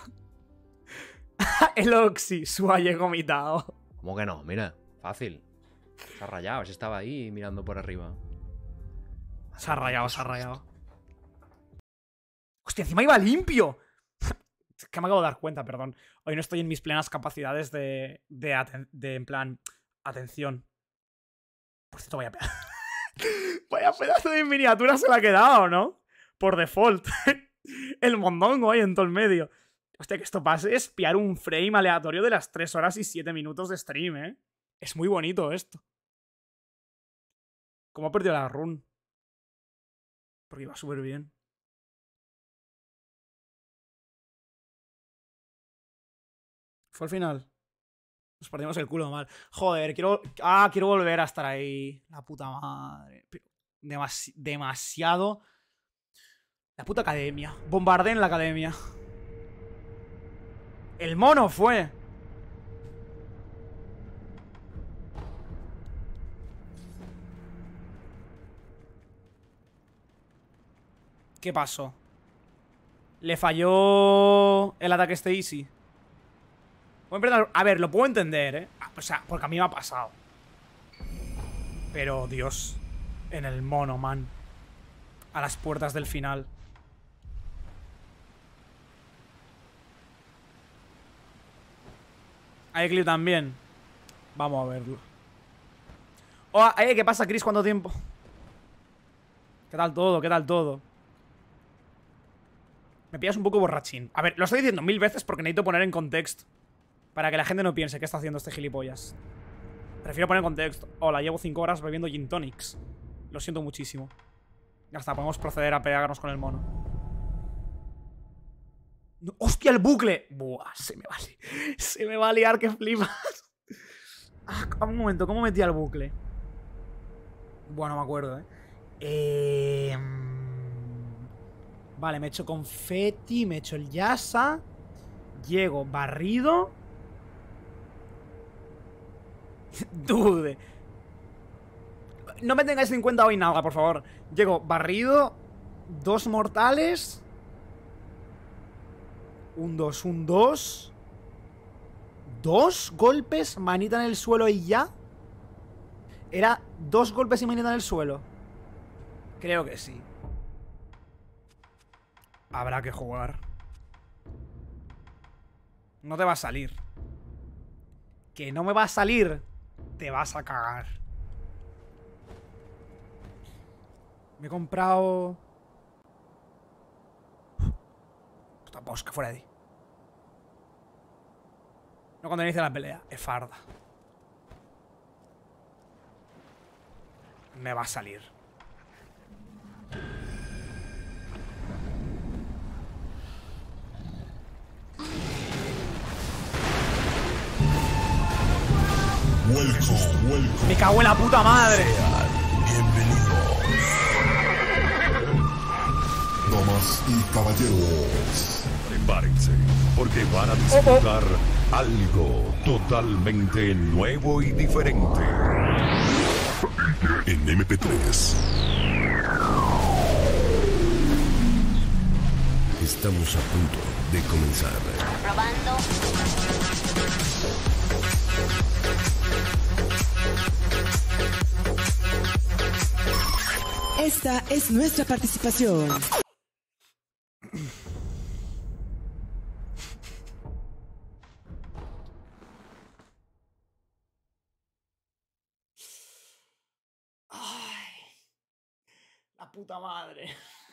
El Oxy, suaye vomitado. ¿Cómo que no? Mira, fácil. Se ha rayado, se estaba ahí mirando por arriba. Se ha rayado, se ha rayado. Hostia, encima iba limpio. Es que me acabo de dar cuenta, perdón. Hoy no estoy en mis plenas capacidades de, de, aten de en plan, atención. Por cierto, vaya pedazo. Vaya pedazo de miniatura se la ha quedado, ¿no? Por default. El mondongo ahí en todo el medio. Hostia, que esto pase es espiar un frame aleatorio de las tres horas y siete minutos de stream, ¿eh? Es muy bonito esto. ¿Cómo ha perdido la run? Porque iba súper bien. Fue al final. Nos perdimos el culo mal. Joder, quiero... Ah, quiero volver a estar ahí. La puta madre. Pero demasi... demasiado... La puta academia. Bombardeen la academia. El mono fue. ¿Qué pasó? Le falló el ataque Stacy. A ver, lo puedo entender, ¿eh? O sea, porque a mí me ha pasado. Pero, Dios. En el mono, man. A las puertas del final. Hay clip también. Vamos a verlo. Oh, eh, ¿qué pasa, Chris? ¿Cuánto tiempo? ¿Qué tal todo? ¿Qué tal todo? Me pillas un poco borrachín. A ver, lo estoy diciendo mil veces porque necesito poner en contexto. Para que la gente no piense qué está haciendo este gilipollas. Prefiero poner en contexto. Hola, llevo cinco horas bebiendo gin tonics. Lo siento muchísimo. Ya está, podemos proceder a pegarnos con el mono. No, ¡hostia, el bucle! Buah, se me va a liar. Se me va a liar, que flipas. Ah, un momento, ¿cómo metí al bucle? Bueno, no me acuerdo, ¿eh? Eh... Vale, me he hecho confeti, me he hecho el yasa. Llego barrido. Dude. No me tengáis en cuenta hoy nada, por favor. Llego barrido. Dos mortales. Un dos, un dos. Dos golpes, manita en el suelo y ya. Era dos golpes y manita en el suelo. Creo que sí. Habrá que jugar. No te va a salir. Que no me va a salir. Te vas a cagar. Me he comprado... Puta posca, fuera de ahí. No cuando inicia la pelea. Es farda. Me va a salir. Welcome, welcome. Me cago en la puta madre. Bienvenidos. Damas y caballeros. Prepárense, porque van a disfrutar algo totalmente nuevo y diferente. En eme pe tres. Estamos a punto de comenzar. Probando. Esta es nuestra participación. Ay, la puta madre.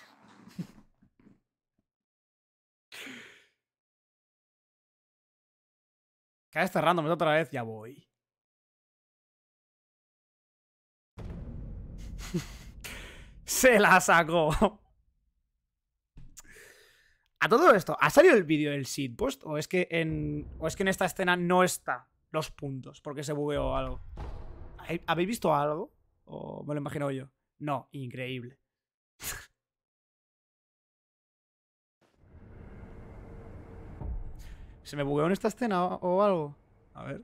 Cada vez cerrando, me otra vez, ya voy. Se la sacó. A todo esto, ¿ha salido el vídeo del shitpost? ¿O es que en. O es que en esta escena no está los puntos? Porque se bugueó algo. ¿Habéis visto algo? ¿O me lo imagino yo? No, increíble. ¿Se me bugueó en esta escena o, o algo? A ver.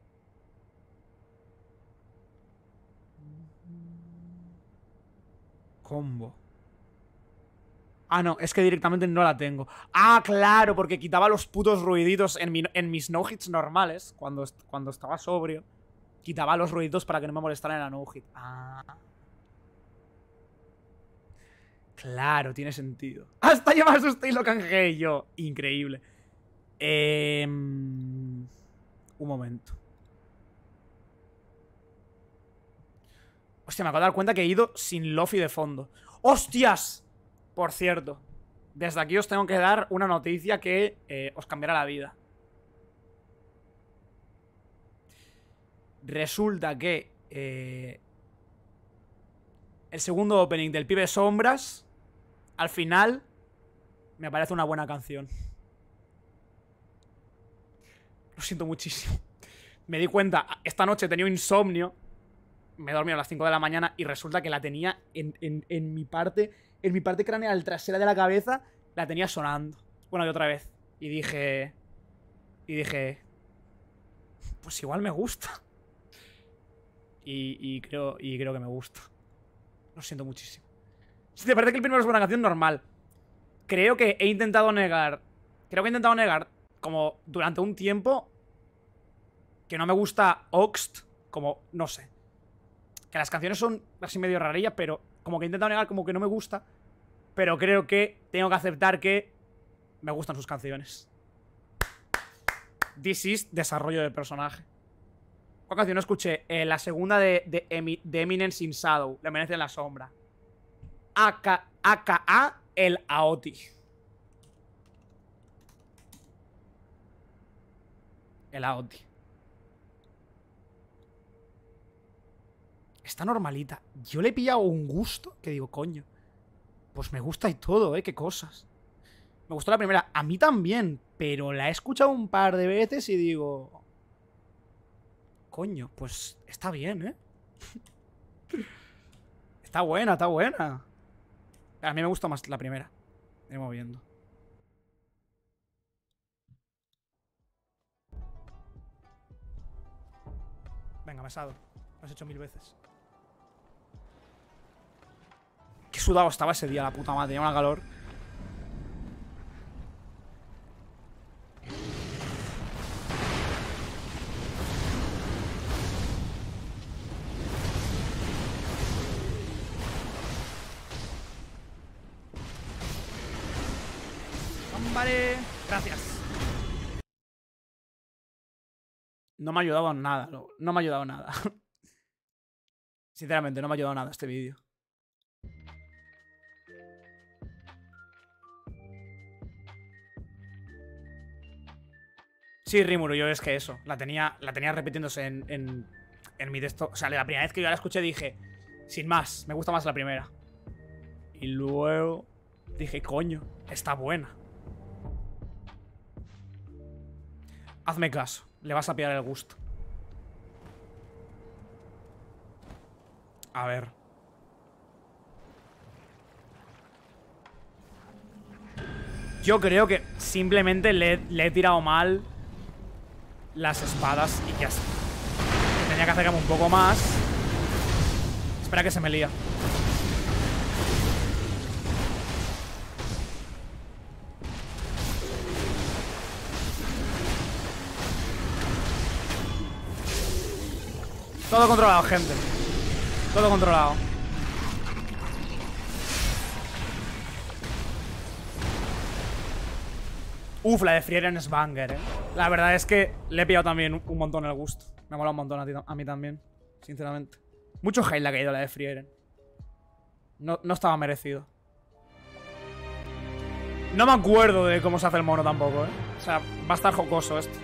Combo. Ah, no, es que directamente no la tengo. Ah, claro, porque quitaba los putos ruiditos en, mi, en mis no-hits normales, cuando, cuando estaba sobrio. Quitaba los ruiditos para que no me molestaran en la no-hit. Ah. Claro, tiene sentido. Hasta yo me asusté y lo canjeé yo. Increíble. Eh, un momento. Hostia, me acabo de dar cuenta que he ido sin Lofi de fondo. ¡Hostias! Por cierto, desde aquí os tengo que dar una noticia que eh, os cambiará la vida. Resulta que eh, el segundo opening del Pibe Sombras, al final, me parece una buena canción. Lo siento muchísimo. Me di cuenta, esta noche he tenido insomnio. Me he dormido a las cinco de la mañana y resulta que la tenía en, en, en mi parte, en mi parte craneal trasera de la cabeza, la tenía sonando. Bueno, y otra vez. Y dije... Y dije... Pues igual me gusta. Y, y, creo, y creo que me gusta. Lo siento muchísimo. Si te parece que el primero es una canción normal. Creo que he intentado negar... Creo que he intentado negar, como durante un tiempo, que no me gusta Oxt, como, no sé. Que las canciones son así medio rarillas, pero como que he intentado negar como que no me gusta. Pero creo que tengo que aceptar que me gustan sus canciones. This is desarrollo de personaje. ¿Cuál canción no escuché? Eh, la segunda de, de, Emi, de Eminence in Shadow, La Eminencia en la Sombra. A K A el Aoti. El Aoti. Está normalita. Yo le he pillado un gusto que digo, coño, pues me gusta y todo, ¿eh? Qué cosas. Me gustó la primera. A mí también, pero la he escuchado un par de veces y digo... Coño, pues está bien, ¿eh? Está buena, está buena. A mí me gusta más la primera. Iremos viendo. Venga, mesado. Lo has hecho mil veces. Qué sudado estaba ese día, la puta madre. Tenía una calor. Vale, gracias. No me ha ayudado en nada, no, no me ha ayudado en nada. Sinceramente, no me ha ayudado en nada este vídeo. Sí, Rimuru, yo es que eso, la tenía, la tenía repitiéndose en, en, en mi texto. O sea, la primera vez que yo la escuché dije, sin más, me gusta más la primera. Y luego dije, coño, está buena. Hazme caso, le vas a pillar el gusto. A ver. Yo creo que simplemente le, le he tirado mal las espadas y ya está. Tenía que acercarme un poco más. Espera que se me lía. Todo controlado, gente. Todo controlado. Uf, la de Frieren es banger, eh. La verdad es que le he pillado también un, un montón el gusto. Me ha molado un montón a, ti, a mí también, sinceramente. Mucho hate le ha caído la de Frieren. No, no estaba merecido. No me acuerdo de cómo se hace el mono tampoco, eh. O sea, va a estar jocoso esto.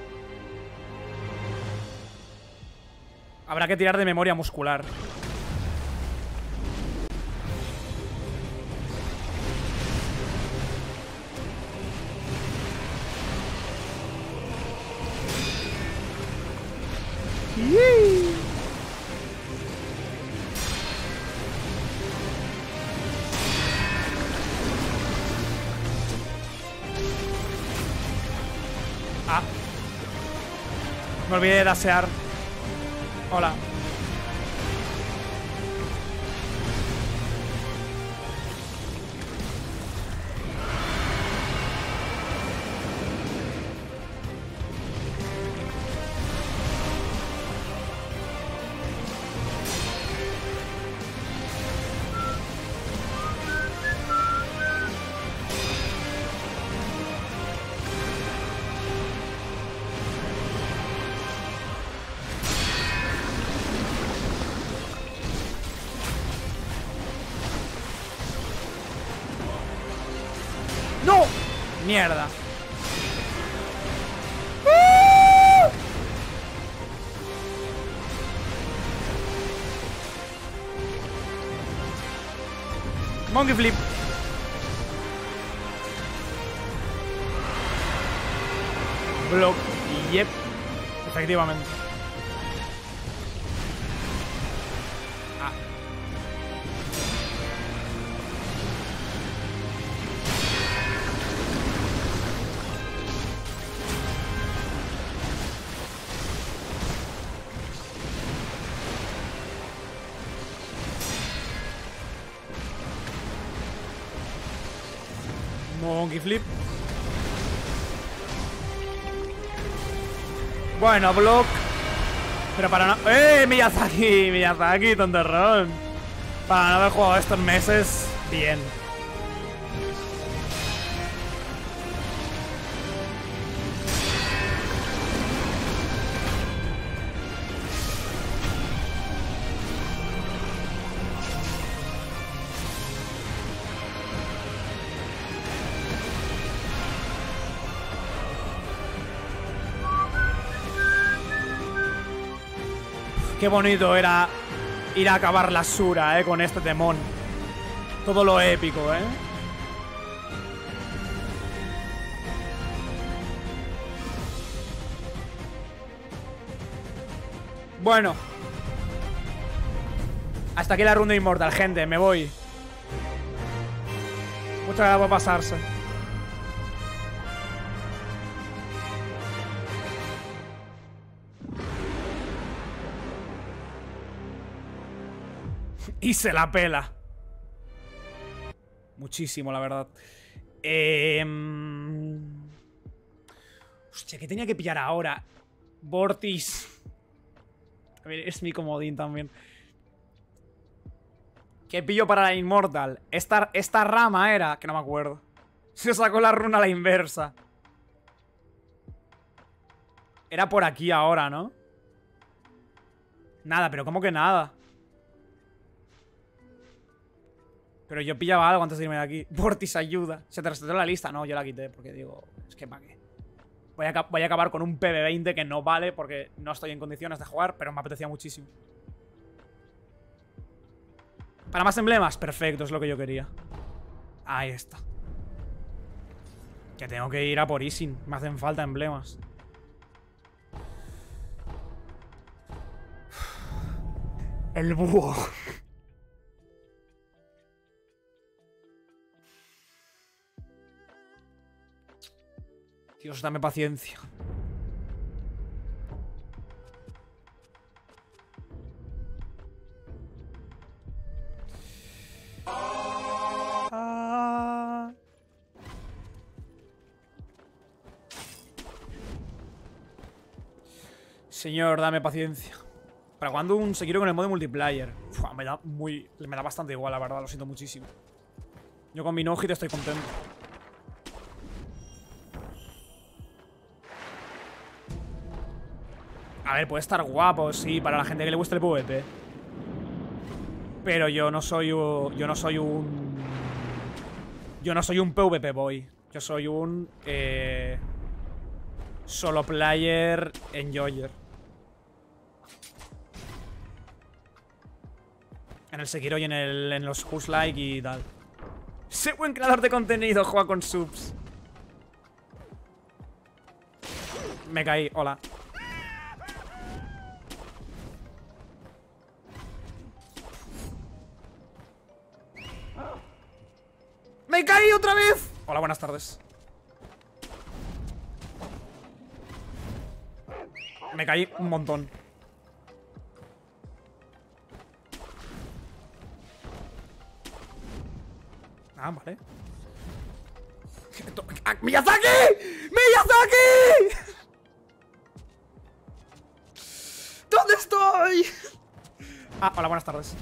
Habrá que tirar de memoria muscular. ¡Yee! Ah. Me olvidé de dasear. Hola. ¡No! ¡Mierda! ¡Ah! Monkey flip. Block. Yep. Efectivamente. Ah. Monkey flip. Bueno, block. Pero para no... ¡Eh! Miyazaki, Miyazaki, tonterrón. Para no haber jugado estos meses, bien. Qué bonito era ir a acabar la Sura, eh, con este temón. Todo lo épico, eh. Bueno. Hasta aquí la ronda inmortal, gente. Me voy. Muchas gracias por pasarse. Y se la pela. Muchísimo, la verdad. Eh... Hostia, ¿qué tenía que pillar ahora? Vortis. A ver, es mi comodín también. ¿Qué pillo para la Immortal? Esta, esta rama era... Que no me acuerdo. Se sacó la runa a la inversa. Era por aquí ahora, ¿no? Nada, pero ¿cómo que nada? Pero yo pillaba algo antes de irme de aquí. Vortis ayuda. ¿Se te resetó la lista? No, yo la quité porque digo... Es que ¿para qué? Voy a, voy a acabar con un P B veinte que no vale porque no estoy en condiciones de jugar, pero me apetecía muchísimo. Para más emblemas, perfecto, es lo que yo quería. Ahí está. Que tengo que ir a por Isin. Me hacen falta emblemas. El búho. Dios, dame paciencia. Ah. Señor, dame paciencia. ¿Para cuándo un Sekiro con el modo multiplayer? Uf, me da muy... Me da bastante igual, la verdad, lo siento muchísimo. Yo con mi no-hit estoy contento. A ver, puede estar guapo, sí, para la gente que le guste el PvP. Pero yo no soy un... Yo no soy un... Yo no soy un PvP boy. Yo soy un... Eh, solo player enjoyer. En el Sekiro y en, el, en los Who's Like y tal. Sé buen creador de contenido, juega con subs. Me caí, hola. ¡Me caí otra vez! Hola, buenas tardes. Me caí un montón. Ah, vale. ¡Miyazaki! ¡Miyazaki! ¿Dónde estoy? Ah, hola, buenas tardes.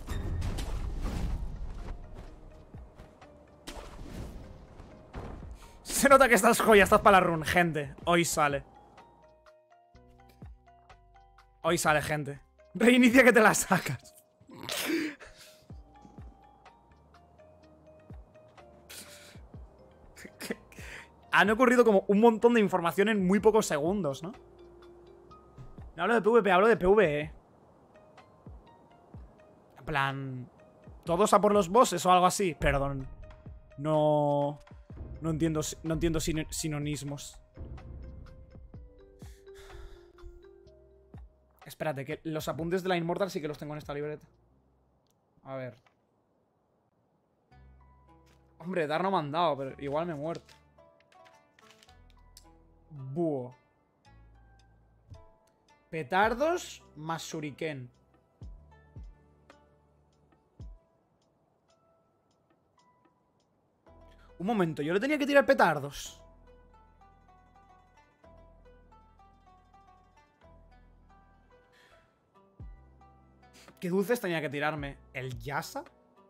Se nota que estás joya, estás para la run, gente. Hoy sale. Hoy sale, gente. Reinicia que te la sacas. Han ocurrido como un montón de información en muy pocos segundos, ¿no? No hablo de PvP, hablo de PvE. En plan... ¿Todos a por los bosses o algo así? Perdón. No... No entiendo, no entiendo sin, sinonismos. Espérate, que los apuntes de la Immortal sí que los tengo en esta libreta. A ver. Hombre, dar no me han dado, pero igual me he muerto. Búho. Petardos más shuriken. Un momento, yo le tenía que tirar petardos. ¿Qué dulces tenía que tirarme? ¿El Yasa?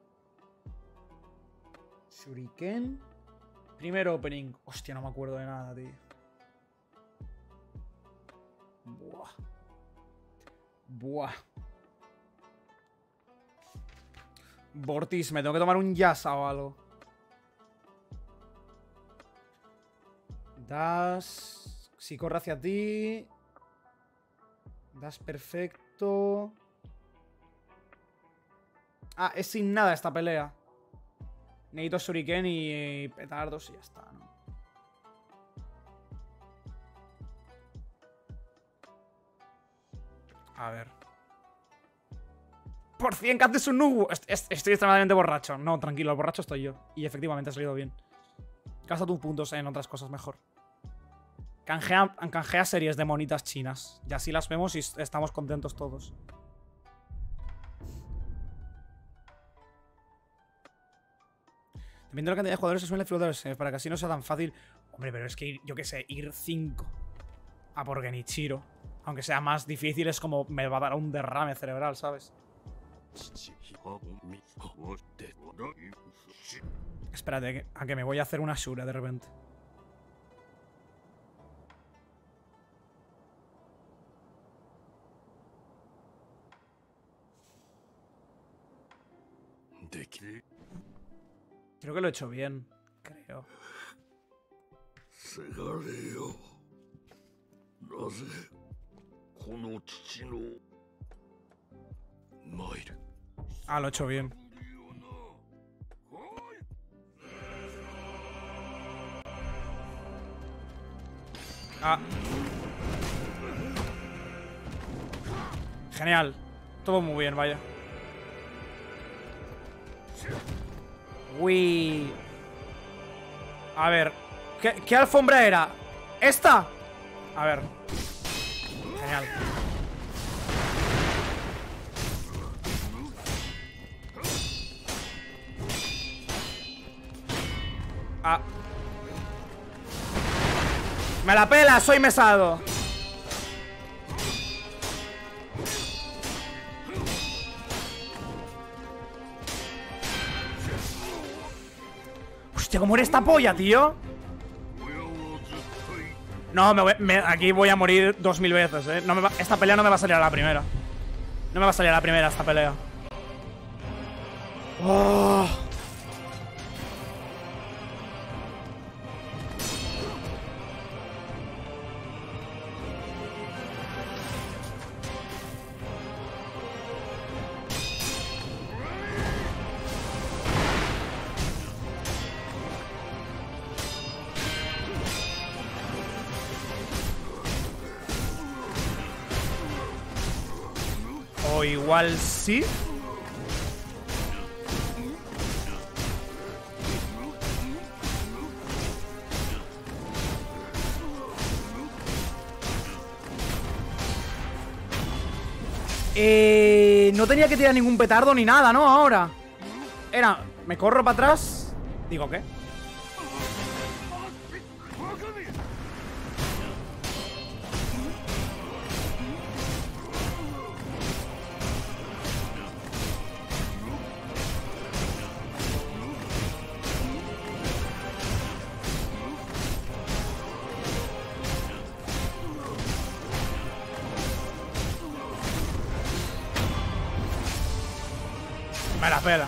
Shuriken. Primer opening. Hostia, no me acuerdo de nada, tío. Buah. Buah. Vortis, me tengo que tomar un Yasa o algo. Das... Si corre hacia ti... Das perfecto... Ah, es sin nada esta pelea. Necesito shuriken y petardos y ya está, ¿no? A ver. Por cien que haces un nubu. Est est estoy extremadamente borracho. No, tranquilo, el borracho estoy yo. Y efectivamente ha salido bien. Gasta tus puntos en otras cosas mejor. Canjea, canjea series de monitas chinas. Y así las vemos y estamos contentos todos. Dependiendo de la cantidad de jugadores se suelen filtros para que así no sea tan fácil. Hombre, pero es que ir, yo qué sé, ir cinco a por Genichiro, aunque sea más difícil, es como me va a dar un derrame cerebral, ¿sabes? Espérate, a que me voy a hacer una Shura de repente. Creo que lo he hecho bien, creo. Ah, lo he hecho bien. Ah. Genial. Todo muy bien, vaya. Uy. A ver. ¿Qué, qué alfombra era? ¿Esta? A ver. Genial. Ah. Me la pela, soy mesado. Hostia, ¿cómo eres esta polla, tío? No, me voy, me, aquí voy a morir dos mil veces, eh. No me va, esta pelea no me va a salir a la primera. No me va a salir a la primera esta pelea. Oh. O igual sí. Eh, no tenía que tirar ningún petardo ni nada, ¿no? Ahora. Era, me corro para atrás. Digo, ¿qué? Me la pela.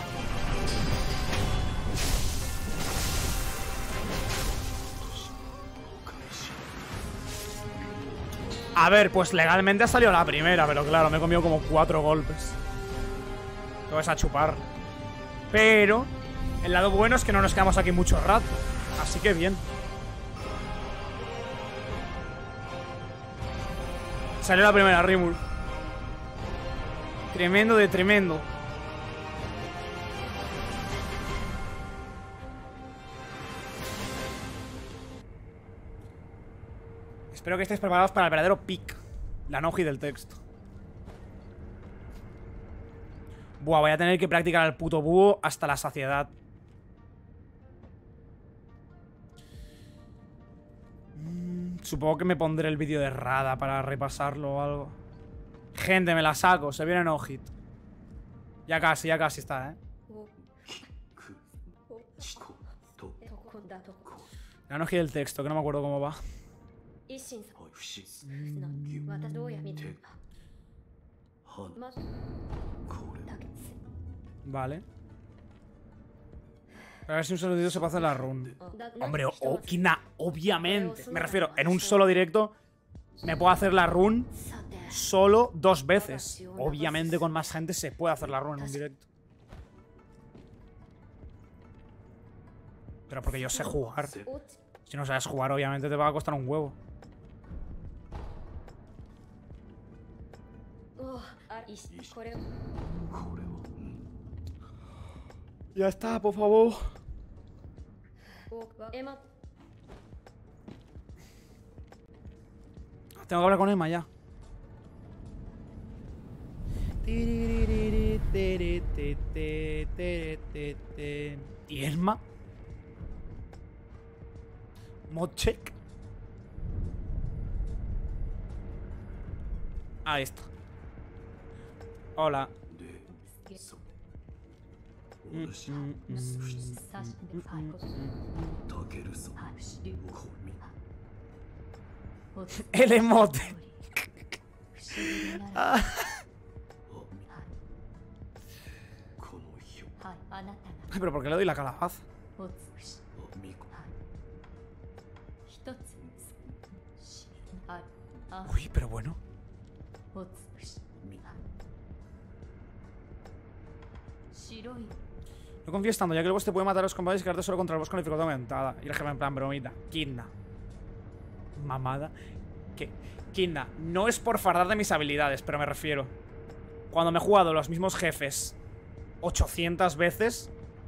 A ver, pues legalmente ha salido la primera, pero claro, me he comido como cuatro golpes. Todo es a chupar. Pero el lado bueno es que no nos quedamos aquí mucho rato. Así que bien. Salió la primera, Rimul. Tremendo de tremendo. Espero que estéis preparados para el verdadero pick. La noji del texto. Buah, voy a tener que practicar al puto búho hasta la saciedad. Mm, supongo que me pondré el vídeo de Rada para repasarlo o algo. Gente, me la saco. Se viene no hit. Ya casi, ya casi está, ¿eh? La noji del texto, que no me acuerdo cómo va. Vale. A ver si un solo directo se puede hacer la run. Hombre, Okina, obviamente. Me refiero, en un solo directo me puedo hacer la run solo dos veces. Obviamente con más gente se puede hacer la run en un directo. Pero porque yo sé jugar. Si no sabes jugar, obviamente te va a costar un huevo. Ya está, por favor. Tengo que hablar con Emma ya. ¿Y Emma? Modcheck. Ahí está. Hola. Mm, mm, mm, mm, mm, mm. El emote. Ah. Ay, pero ¿por qué le doy la calabaza? Uy, pero bueno. No confíes tanto, ya que el boss te puede matar a los combates y quedarte solo contra el boss con dificultad aumentada. Y el jefe en plan bromita. Kinda. Mamada. ¿Qué? Kinda, no es por fardar de mis habilidades, pero me refiero. Cuando me he jugado los mismos jefes ochocientas veces,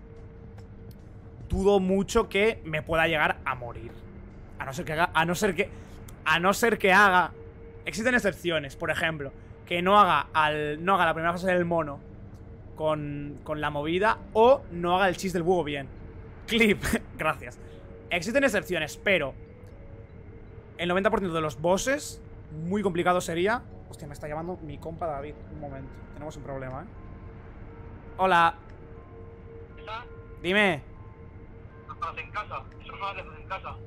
dudo mucho que me pueda llegar a morir. A no ser que haga... A no ser que... A no ser que haga... Existen excepciones, por ejemplo. Que no haga al... No haga la primera fase del mono Con, con la movida. O no haga el chis del búho bien. Clip, gracias. Existen excepciones, pero el noventa por ciento de los bosses, muy complicado sería... Hostia, me está llamando mi compa David. Un momento, tenemos un problema, ¿eh? Hola. Dime. Estás en casa, eso no haces en casa.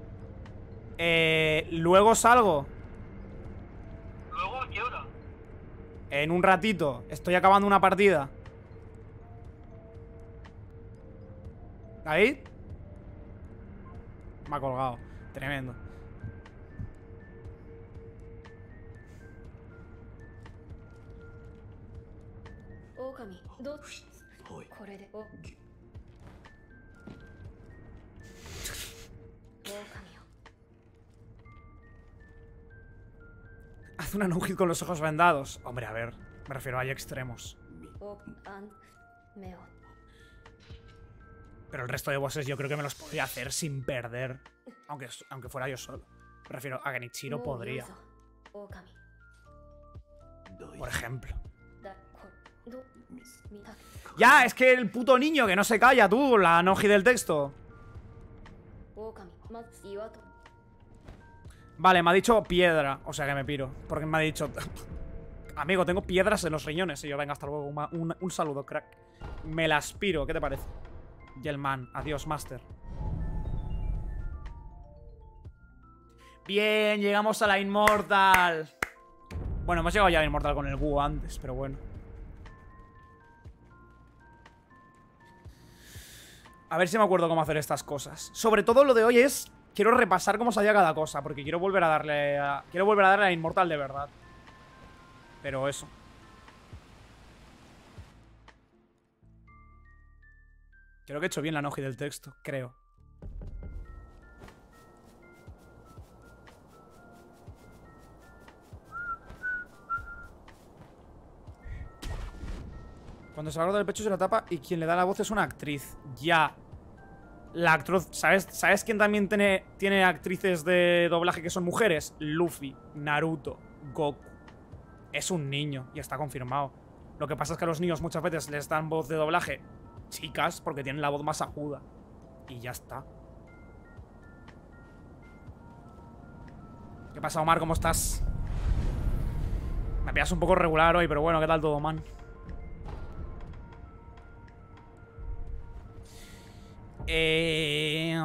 Eh, luego salgo. ¿Luego a qué hora? En un ratito. Estoy acabando una partida. ¿David? Me ha colgado. Tremendo. Haz una no-hit con los ojos vendados. Hombre, a ver, me refiero a hay extremos. Pero el resto de bosses yo creo que me los podría hacer sin perder. Aunque, aunque fuera yo solo. Me refiero a Genichiro podría. Por ejemplo. Ya, es que el puto niño que no se calla, tú, la Noji del texto. Vale, me ha dicho piedra, o sea que me piro. Porque me ha dicho... Amigo, tengo piedras en los riñones. Y yo, venga, hasta luego. Un, un, un saludo, crack. Me las piro, ¿qué te parece? Gelman, adiós, master. Bien, llegamos a la Inmortal. Bueno, hemos llegado ya a la Inmortal con el búho antes, pero bueno. A ver si me acuerdo cómo hacer estas cosas. Sobre todo lo de hoy es... Quiero repasar cómo se hacía cada cosa, porque quiero volver a darle a... Quiero volver a darle a la Inmortal de verdad. Pero eso. Creo que he hecho bien la Noji del texto, creo. Cuando se agarra del pecho se la tapa y quien le da la voz es una actriz. Ya. La actriz... ¿Sabes, ¿Sabes quién también tiene, tiene actrices de doblaje que son mujeres? Luffy, Naruto, Goku. Es un niño y está confirmado. Lo que pasa es que a los niños muchas veces les dan voz de doblaje chicas porque tienen la voz más aguda. Y ya está. ¿Qué pasa, Omar? ¿Cómo estás? Me pillas un poco regular hoy, pero bueno, ¿qué tal todo, man? Eh...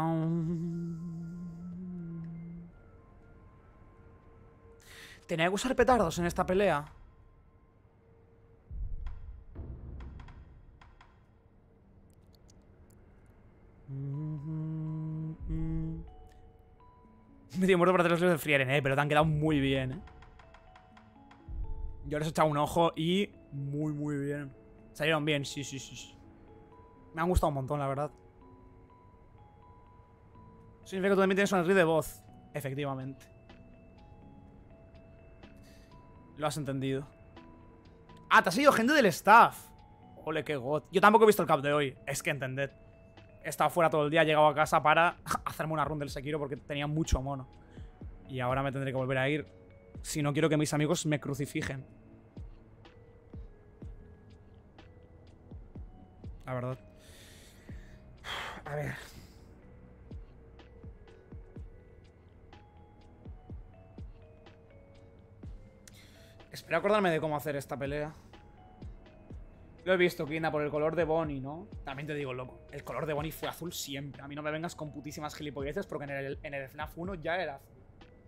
¿Tenía que usar petardos en esta pelea? Medio muerto para hacer los libros de Frieren, eh, pero te han quedado muy bien, eh. Yo les he echado un ojo y muy, muy bien. Salieron bien, sí, sí, sí, sí. Me han gustado un montón, la verdad. Eso significa que tú también tienes una actriz de voz. Efectivamente. Lo has entendido. Ah, te has ido gente del staff. Ole, qué god. Yo tampoco he visto el cap de hoy. Es que entended. He estado fuera todo el día, he llegado a casa para hacerme una run del Sekiro porque tenía mucho mono. Y ahora me tendré que volver a ir. Si no quiero que mis amigos me crucifijen. La verdad. A ver. Espero acordarme de cómo hacer esta pelea. Lo he visto, Kina, por el color de Bonnie, ¿no? También te digo, loco, el color de Bonnie fue azul siempre. A mí no me vengas con putísimas gilipolleces porque en el, en el F NAF uno ya era azul.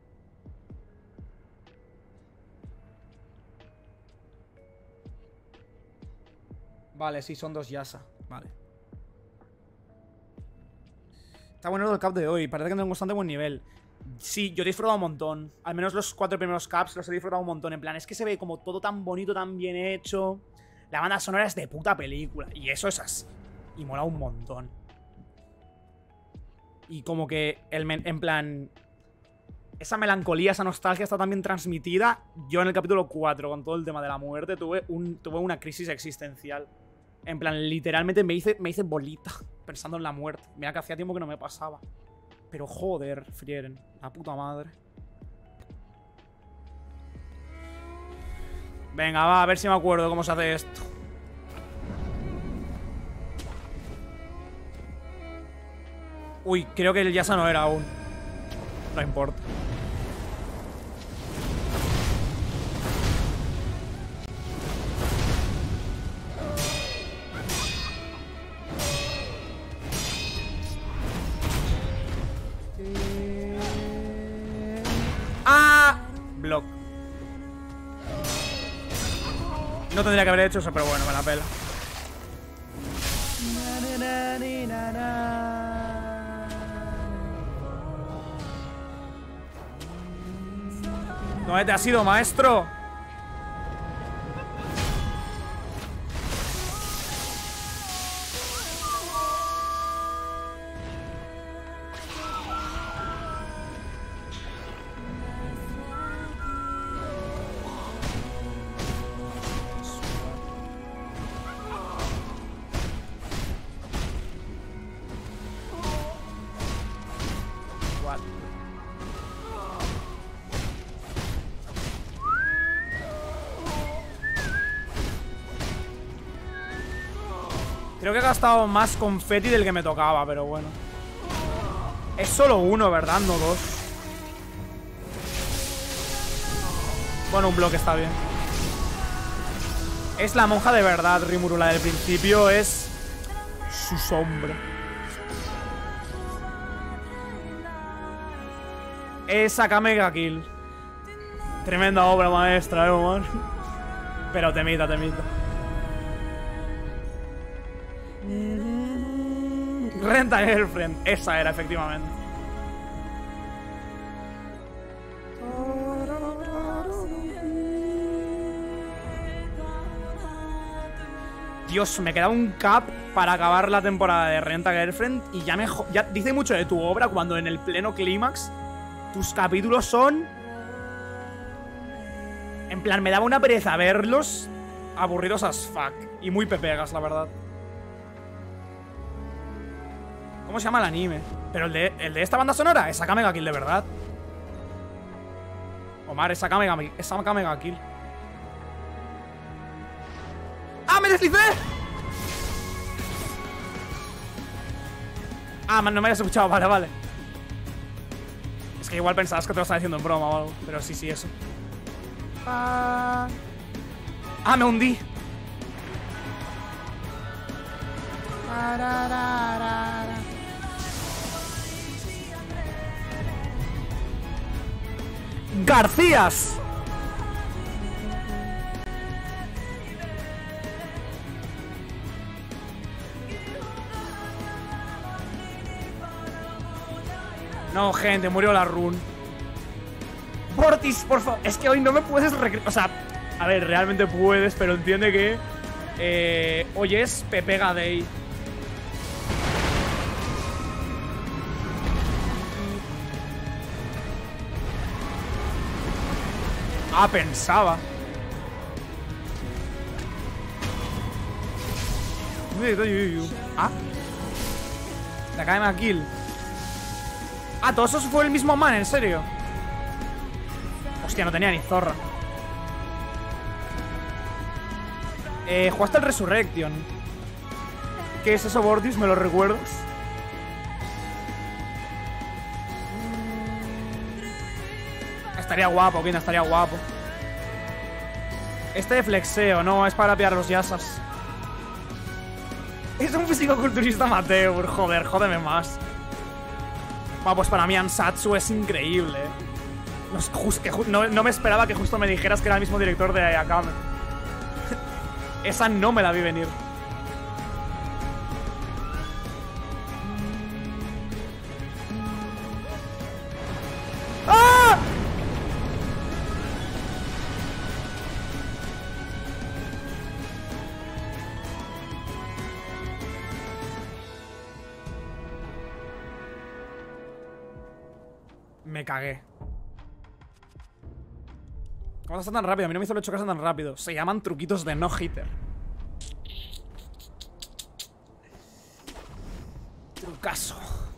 Vale, sí, son dos Yasa. Vale. Está bueno el cap de hoy. Parece que tengo un bastante buen nivel. Sí, yo he disfrutado un montón. Al menos los cuatro primeros caps los he disfrutado un montón. En plan, es que se ve como todo tan bonito, tan bien hecho. La banda sonora es de puta película. Y eso es así. Y mola un montón. Y como que, el en plan... Esa melancolía, esa nostalgia está tan bien transmitida. Yo en el capítulo cuatro, con todo el tema de la muerte, tuve, un, tuve una crisis existencial. En plan, literalmente me hice, me hice bolita pensando en la muerte. Mira que hacía tiempo que no me pasaba. Pero joder, Frieren, la puta madre. Venga, va, a ver si me acuerdo cómo se hace esto. Uy, creo que el Yasa no era aún. No importa. ¡Ah! Block. No tendría que haber hecho eso, pero bueno, me la pela. ¿Dónde te has ido, maestro? Creo que he gastado más confeti del que me tocaba, pero bueno. Es solo uno, ¿verdad? No dos. Bueno, un bloque está bien. Es la monja de verdad, Rimuru. La del principio es su sombra. Es Akame ga Kill. Tremenda obra maestra, eh, Omar. Pero temita, temita. Renta Girlfriend. Esa era, efectivamente. Dios, me queda un cap para acabar la temporada de Renta Girlfriend. Y ya me ya dice mucho de tu obra cuando en el pleno clímax tus capítulos son... En plan, me daba una pereza verlos aburridos as fuck. Y muy pepegas, la verdad. ¿Cómo se llama el anime? Pero el de, el de esta banda sonora es Akame ga Kill, de verdad. Omar, es Akame ga, es Akame ga Kill. ¡Ah, me deslicé! Ah, no me habías escuchado, vale, vale. Es que igual pensabas que te lo estaba diciendo en broma o algo. Pero sí, sí, eso. Ah, ah me hundí. Garcías. No, gente, murió la run. Mortis, por favor. Es que hoy no me puedes recre... O sea, a ver, realmente puedes, pero entiende que eh, hoy es Pepega Day. Ah, pensaba. Ah. La Akame ga Kill. Ah, todo eso fue el mismo man, en serio. Hostia, no tenía ni zorra. Eh, jugaste el Resurrection. ¿Qué es eso, Vortis? ¿Me lo recuerdas? Estaría guapo, Kina, estaría guapo. Este de flexeo, no, es para pillar los yasas. Es un fisicoculturista amateur, joder, jódeme más. Bueno, pues para mí Ansatsu es increíble. No, just, que, no, no me esperaba que justo me dijeras que era el mismo director de Akame. Esa no me la vi venir. ¡Ah! Me cagué. ¿Cómo está tan rápido? A mí no me hizo el ocho K tan rápido. Se llaman truquitos de no-hitter. Trucazo.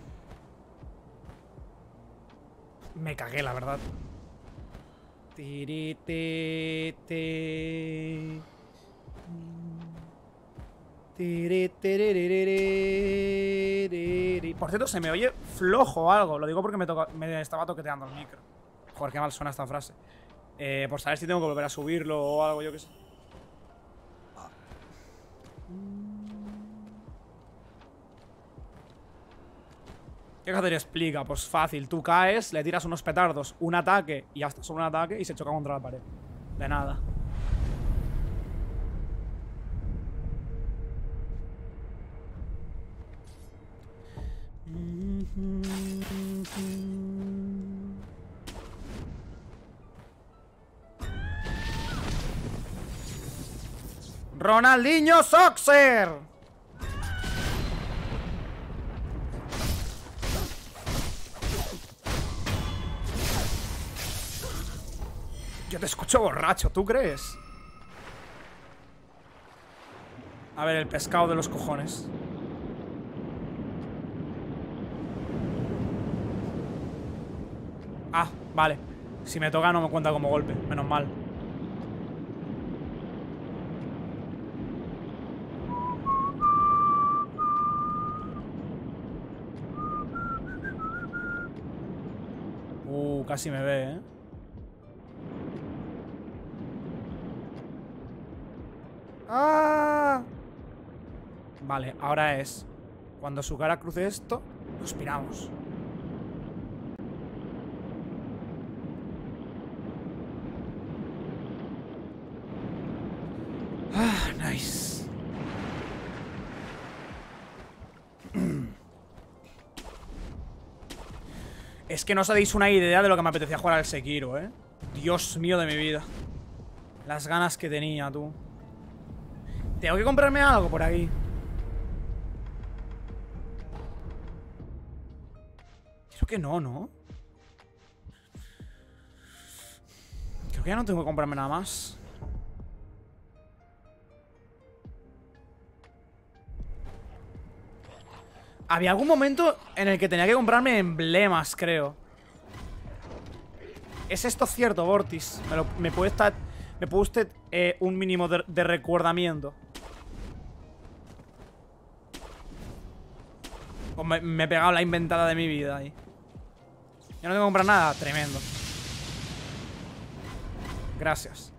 Me cagué, la verdad. Por cierto, se me oye flojo o algo. Lo digo porque me, toca, me estaba toqueteando el micro. Joder, qué mal suena esta frase. Eh, por saber si tengo que volver a subirlo o algo, yo qué sé. ¿Qué hacer? Explica. Pues fácil. Tú caes, le tiras unos petardos, un ataque y hasta solo un ataque y se choca contra la pared. De nada. Ronaldinho Soxer. Yo te escucho borracho, ¿tú crees? A ver, el pescado de los cojones. Ah, vale. Si me toca no me cuenta como golpe, menos mal. Uh, casi me ve, ¿eh? ¡Ah! Vale, ahora es. Cuando su cara cruce esto, nos piramos. Ah, nice. Es que no os dais una idea de lo que me apetecía jugar al Sekiro, ¿eh? Dios mío de mi vida. Las ganas que tenía, tú. Tengo que comprarme algo por aquí. Creo que no, ¿no? Creo que ya no tengo que comprarme nada más. Había algún momento en el que tenía que comprarme emblemas, creo. ¿Es esto cierto, Vortis? ¿Me, lo, me puede estar... ¿Me puede usted eh, un mínimo de, de recuerdamiento? Pues me, me he pegado la inventada de mi vida ahí. Ya no tengo que comprar nada. Tremendo. Gracias.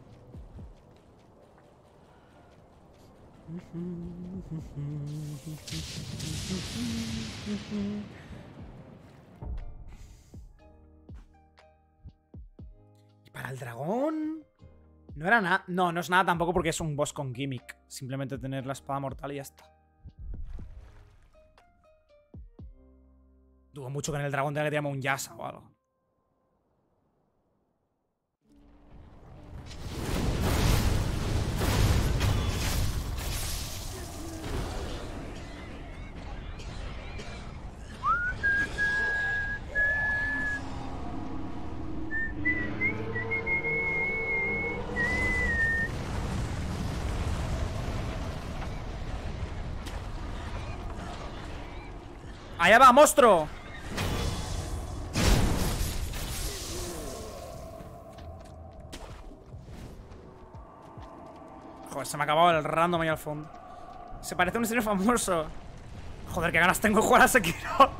¿Y para el dragón? No era nada. No, no es nada tampoco porque es un boss con gimmick. Simplemente tener la espada mortal y ya está. Dudo mucho que en el dragón tenga que tirarme un Yasa o algo. ¡Allá va, monstruo! Joder, se me ha acabado el random ahí al fondo. Se parece a un señor famoso. Joder, qué ganas tengo de jugar a Sekiro.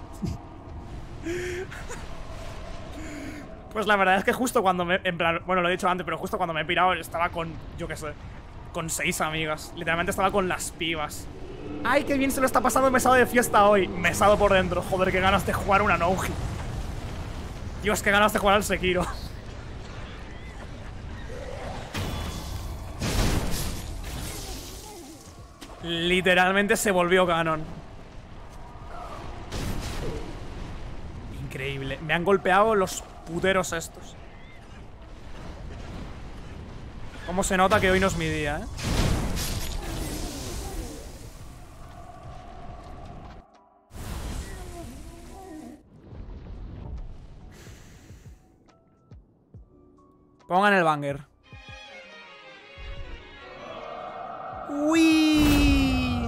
Pues la verdad es que justo cuando me... En plan, bueno, lo he dicho antes, pero justo cuando me he pirado estaba con, yo qué sé, con seis amigas. Literalmente estaba con las pibas. ¡Ay, qué bien se lo está pasando mesado de fiesta hoy! Mesado por dentro. Joder, qué ganas de jugar una no-hit. Dios, qué ganas de jugar al Sekiro. Literalmente se volvió canon. Increíble. Me han golpeado los puteros estos. Cómo se nota que hoy no es mi día, ¿eh? Pongan el banger. ¡Uy!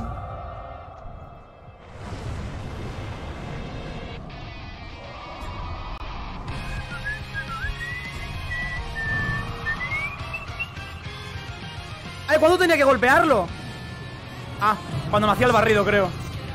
¡Ay! ¿Cuándo tenía que golpearlo? Ah, cuando me hacía el barrido, creo.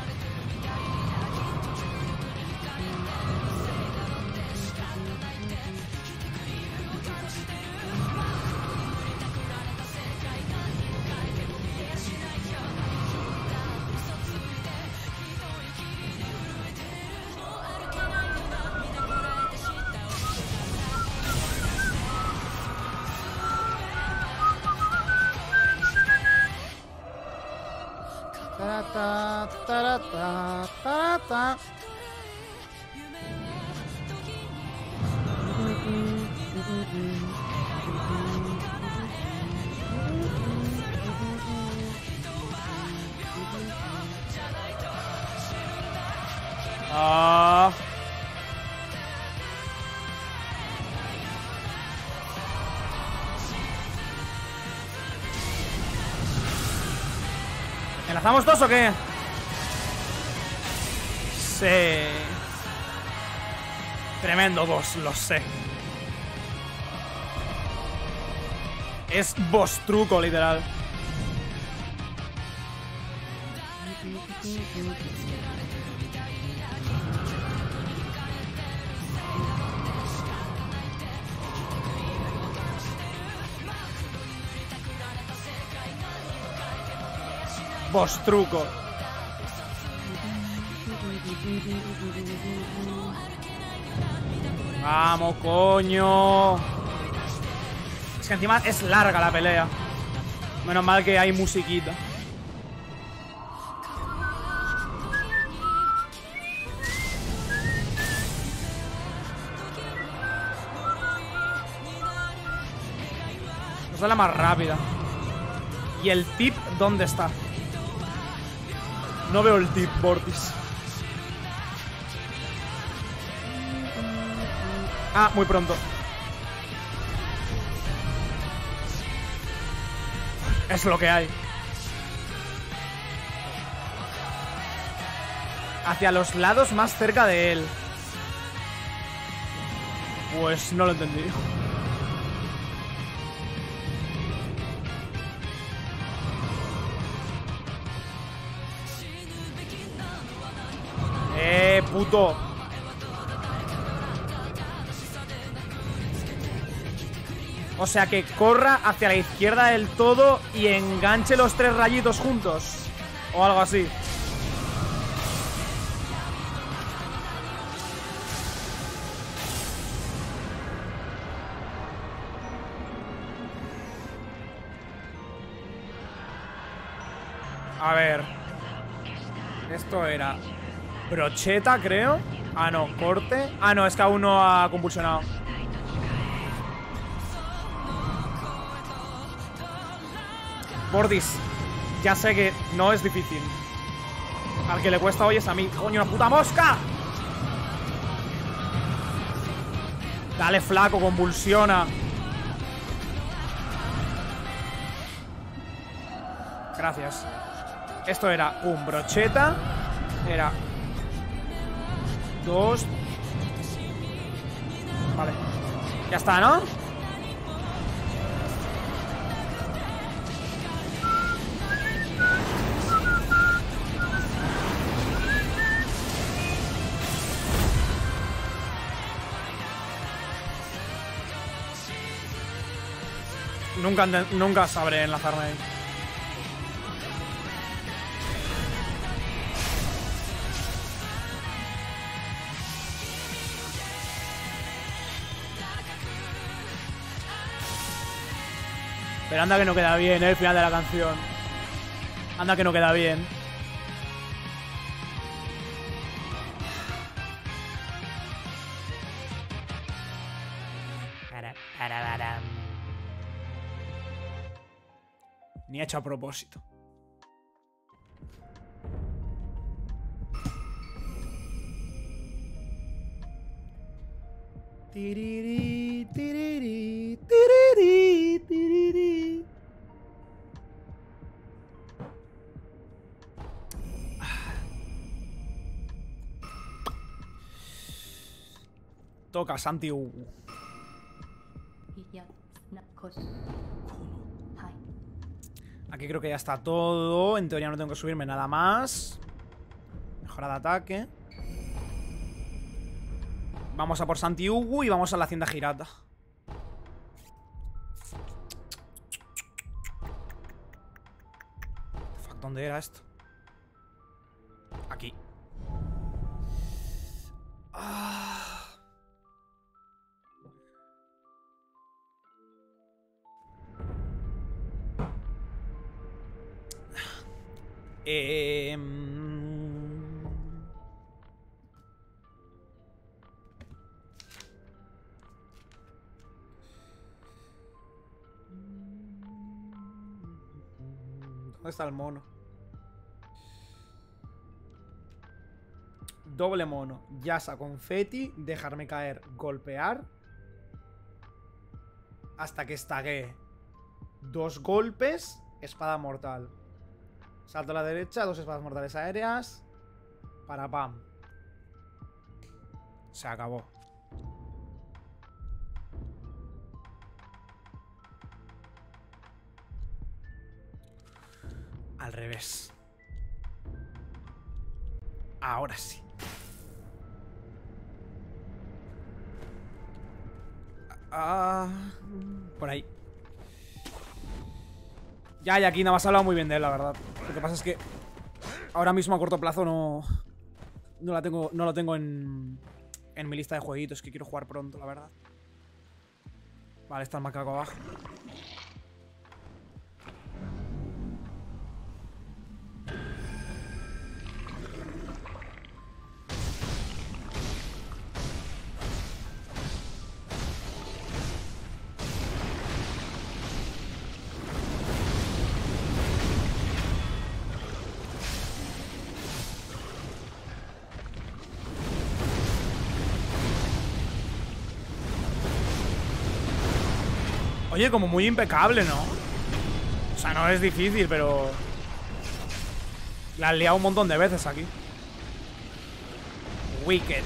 Ta, ta, ta, ta, ta. Ah. ¿Enlazamos dos o qué? Sí. Tremendo boss, lo sé. Es boss truco, literal. Postruco. Vamos, coño. Es que encima es larga la pelea. Menos mal que hay musiquita. Esa es la más rápida. ¿Y el tip dónde está? No veo el tip, Vortis. Ah, muy pronto. Es lo que hay. Hacia los lados más cerca de él. Pues no lo entendí. Eh, puto. O sea, que corra hacia la izquierda del todo y enganche los tres rayitos juntos. O algo así. A ver. Esto era brocheta, creo. Ah, no, corte. Ah, no, es que aún no ha convulsionado. Vortis, ya sé que no es difícil. Al que le cuesta hoy es a mí. ¡Coño, una puta mosca! Dale, flaco, convulsiona. Gracias. Esto era un brocheta. Era dos. Vale. Ya está, ¿no? Nunca, nunca sabré enlazarme ahí. Pero anda que no queda bien, ¿eh? El final de la canción. Anda que no queda bien. Ni hecho a propósito. Tiriri, tiriri, tiriri, tiriri. Toca Santi Ugu. Aquí creo que ya está todo. En teoría no tengo que subirme nada más. Mejora de ataque. Vamos a por Santi Ugu y vamos a la hacienda Hirata. Fuck, ¿dónde era esto? Aquí. Ah. Eh, ¿dónde está el mono? Doble mono. Yasa, confeti. Dejarme caer. Golpear. Hasta que estague. Dos golpes. Espada mortal. Salto a la derecha, dos espadas mortales aéreas. Para pam. Se acabó. Al revés. Ahora sí. Ah, por ahí. Ya, y aquí nada más ha hablado muy bien de él, la verdad. Lo que pasa es que ahora mismo a corto plazo no... No, la tengo, no lo tengo en, en mi lista de jueguitos, que quiero jugar pronto, la verdad. Vale, está el macaco abajo. Oye, como muy impecable, ¿no? O sea, no es difícil, pero... La han liado un montón de veces aquí. Wicked.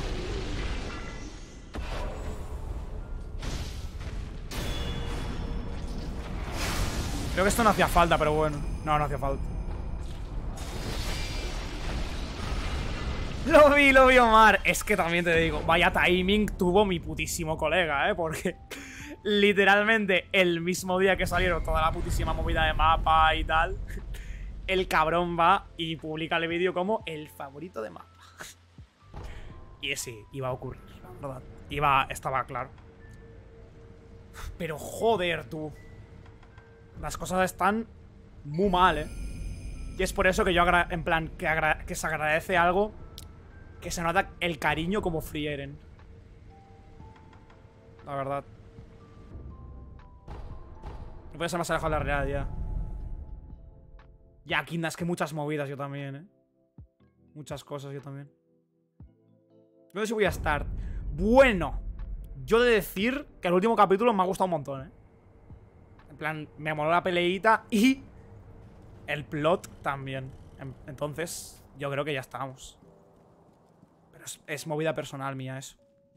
Creo que esto no hacía falta, pero bueno. No, no hacía falta. Lo vi, lo vi, Omar. Es que también te digo, vaya timing tuvo mi putísimo colega, ¿eh? Porque... Literalmente el mismo día que salieron toda la putísima movida de mapa y tal, el cabrón va y publica el vídeo como el favorito de mapa. Y sí, iba a ocurrir, la verdad. Iba, estaba claro. Pero joder, tú. Las cosas están muy mal, ¿eh? Y es por eso que yo, en plan, que, agra que se agradece algo, que se nota el cariño como Frieren. La verdad. No puede ser más alejado de la realidad. Ya, Kinda, es que muchas movidas yo también, ¿eh? Muchas cosas yo también. No sé si voy a estar. Bueno, yo he de decir que el último capítulo me ha gustado un montón, ¿eh? En plan, me moló la peleita y el plot también. Entonces, yo creo que ya estamos. Pero es, es movida personal mía eso.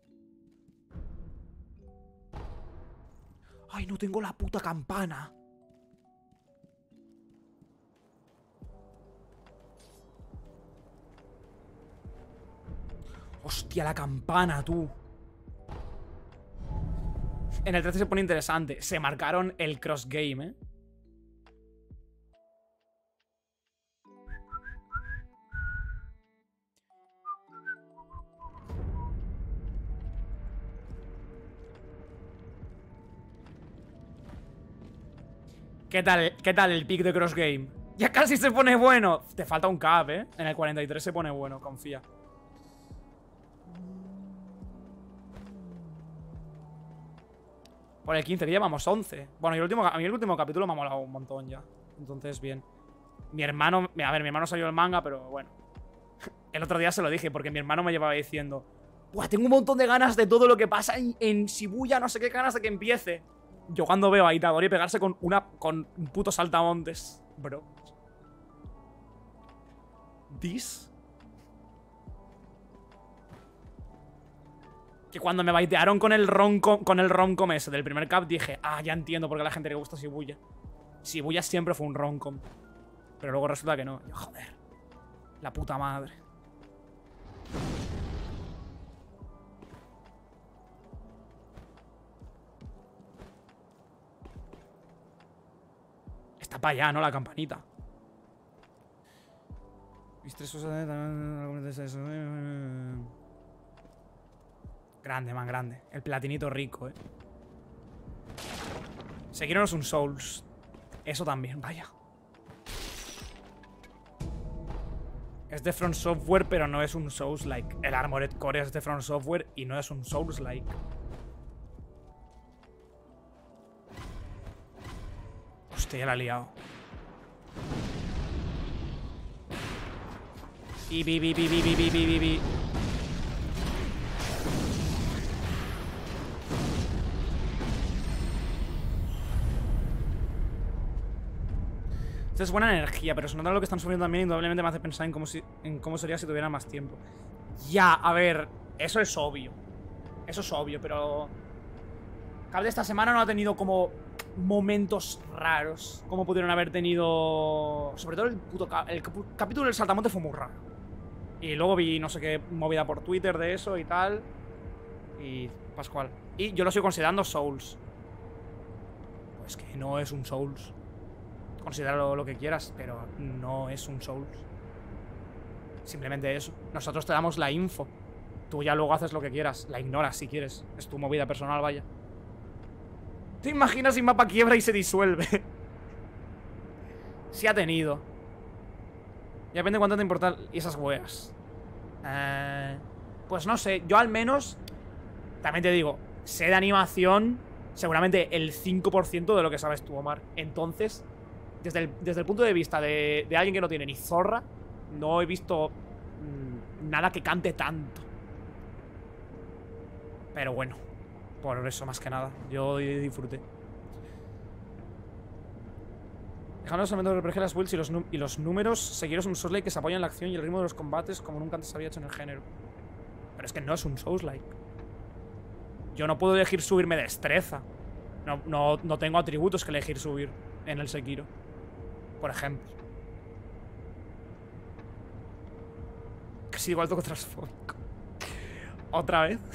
¡Ay, no tengo la puta campana! ¡Hostia, la campana, tú! En el trece se pone interesante. Se marcaron el cross game, ¿eh? ¿Qué tal, ¿Qué tal el pick de cross game? Ya casi se pone bueno. Te falta un cap, ¿eh? En el cuarenta y tres se pone bueno, confía. Por el quince, que llevamos once. Bueno, y el último, a mí el último capítulo me ha molado un montón ya. Entonces, bien. Mi hermano... A ver, mi hermano salió el manga, pero bueno. El otro día se lo dije, porque mi hermano me llevaba diciendo: ¡buah, tengo un montón de ganas de todo lo que pasa en, en Shibuya! No sé qué ganas de que empiece. Yo cuando veo a Itadori pegarse con una con un puto saltamontes, bro. This. Que cuando me baitearon con el romcom con el romcom ese del primer cap dije, ah, ya entiendo por qué a la gente le gusta Shibuya. Shibuya siempre fue un romcom. Pero luego resulta que no. Yo, joder. La puta madre. Está para allá, ¿no? La campanita. Grande, man, grande. El platinito rico, eh. Sekiro no es un Souls. Eso también, vaya. Es de From Software, pero no es un Souls-like. El Armored Core es de From Software y no es un Souls-like. Hostia, ya la he liado. Y bi, bi, bi, bi, bi, bi, bi, bi. Esta es buena energía, pero se nota lo que están subiendo también. Indudablemente me hace pensar en cómo, si, en cómo sería si tuviera más tiempo. Ya, a ver, eso es obvio. Eso es obvio, pero... Cable esta semana no ha tenido como momentos raros, como pudieron haber tenido... Sobre todo el puto cap el cap capítulo del saltamonte fue muy raro. Y luego vi no sé qué movida por Twitter de eso y tal. Y Pascual. Y yo lo estoy considerando Souls. Pues que no es un Souls. considéralo lo que quieras, pero no es un Souls. Simplemente eso. Nosotros te damos la info. Tú ya luego haces lo que quieras. La ignoras si quieres. Es tu movida personal, vaya. ¿Te imaginas si un mapa quiebra y se disuelve? Sí ha tenido. Y depende de cuánto te importan esas weas. Eh, pues no sé. Yo al menos, también te digo, sé de animación seguramente el cinco por ciento de lo que sabes tú, Omar. Entonces, desde el, desde el punto de vista de, de alguien que no tiene ni zorra, no he visto mmm, nada que cante tanto. Pero bueno, por eso más que nada. Yo disfruté. Dejando los elementos de R P G, las builds y los, y los números seguidos un Souls-like que se apoya en la acción y el ritmo de los combates como nunca antes había hecho en el género. Pero es que no es un Souls-like. Yo no puedo elegir subirme destreza. No, no, no tengo atributos que elegir subir en el Sekiro, por ejemplo. Casi igual toco transfóbico. ¿Otra vez?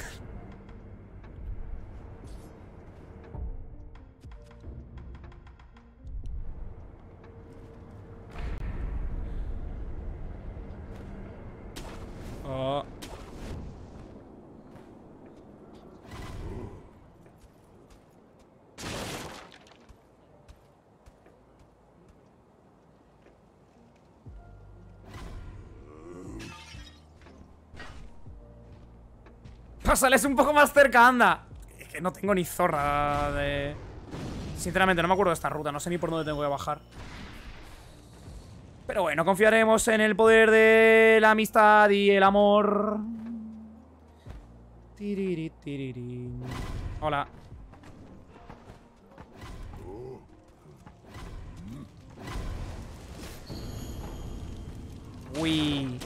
Oh. Pásales un poco más cerca, anda. Es que no tengo ni zorra de... Sinceramente, no me acuerdo de esta ruta. No sé ni por dónde tengo que bajar. Pero bueno, confiaremos en el poder de la amistad y el amor. Tiriri, tiriri. Hola. Uy.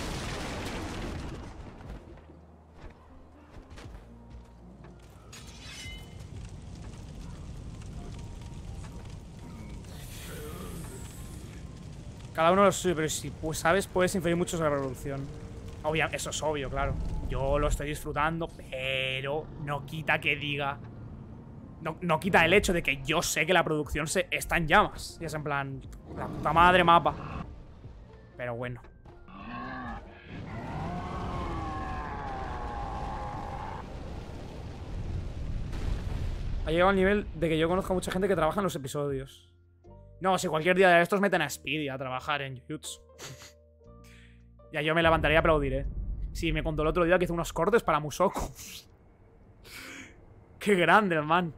Cada uno lo suyo, pero si pues sabes, puedes inferir mucho sobre la revolución. Obvio, eso es obvio, claro. Yo lo estoy disfrutando, pero no quita que diga... No, no quita el hecho de que yo sé que la producción se está en llamas. Y es en plan... La puta madre mapa. Pero bueno. Ha llegado al nivel de que yo conozco a mucha gente que trabaja en los episodios. No, si cualquier día de estos meten a Speedy a trabajar en Jujutsu. Ya yo me levantaré y aplaudiré. Sí, me contó el otro día que hizo unos cortes para Mushoku. Qué grande, man.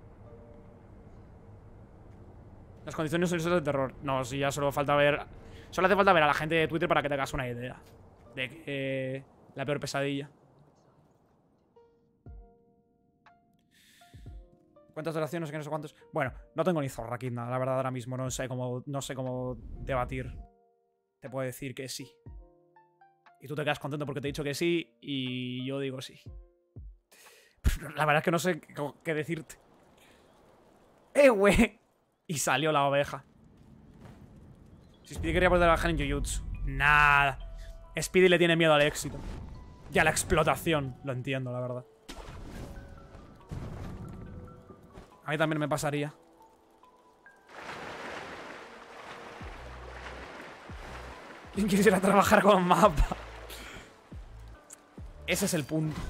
Las condiciones son de terror. No, si ya solo falta ver... Solo hace falta ver a la gente de Twitter para que te hagas una idea de que... La peor pesadilla. ¿Cuántas duraciones? No sé qué, no sé cuántos. Bueno, no tengo ni zorra aquí, nada, la verdad, ahora mismo. No sé cómo, no sé cómo debatir. Te puedo decir que sí. Y tú te quedas contento porque te he dicho que sí. Y yo digo sí. La verdad es que no sé qué decirte. ¡Eh, güey! Y salió la oveja. Si Speedy quería poder trabajar en Jujutsu. Nada. Speedy le tiene miedo al éxito. Y a la explotación. Lo entiendo, la verdad. A mí también me pasaría. ¿Quién quisiera trabajar con mapa? Ese es el punto.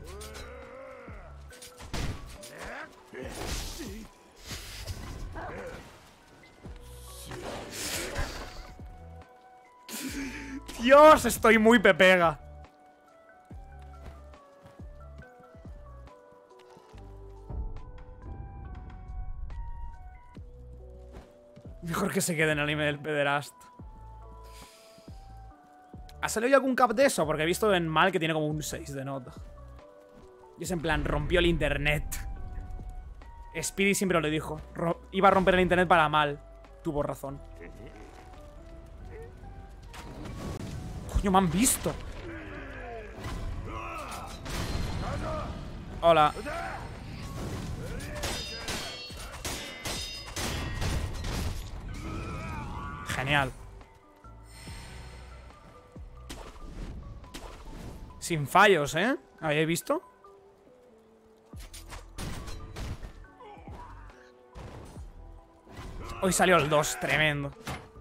Dios, estoy muy pepega. Mejor que se quede en el anime del pederasta. ¿Ha salido ya algún cap de eso? Porque he visto en Mal que tiene como un seis de nota. Y es en plan, rompió el internet. Speedy siempre lo dijo. Ro- iba a romper el internet para Mal. Tuvo razón. Coño, me han visto. Hola. Genial. Sin fallos, ¿eh? ¿Habéis visto? Hoy salió el dos, tremendo.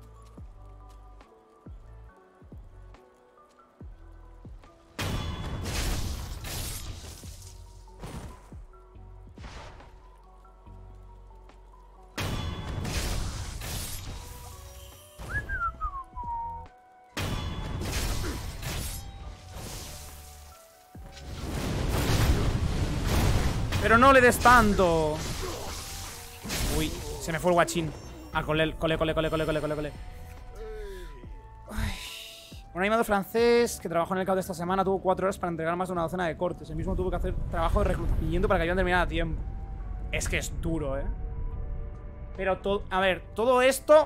Pero no le des tanto. Uy, se me fue el guachín. Ah, cole, cole, cole, cole, cole, cole, cole, cole. Ay. Un animador francés que trabajó en el C A O de esta semana tuvo cuatro horas para entregar más de una docena de cortes. El mismo tuvo que hacer trabajo de reconocimiento para que hayan terminado a tiempo. Es que es duro, ¿eh? Pero todo... A ver, todo esto...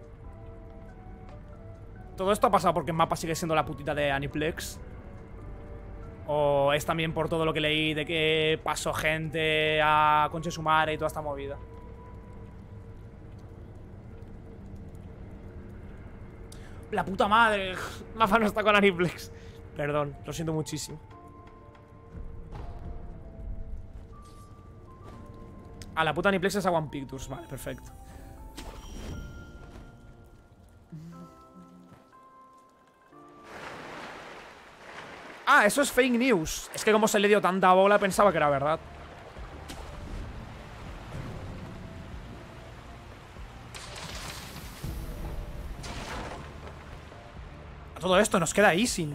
Todo esto ha pasado porque el mapa sigue siendo la putita de Aniplex. O es también por todo lo que leí de que pasó gente a Conche Sumare y toda esta movida. La puta madre. Mafa no está con Aniplex. Perdón, lo siento muchísimo. A la puta Aniplex es a One Pictures. Vale, perfecto. Ah, eso es fake news. Es que como se le dio tanta bola pensaba que era verdad. A todo esto nos queda Isin.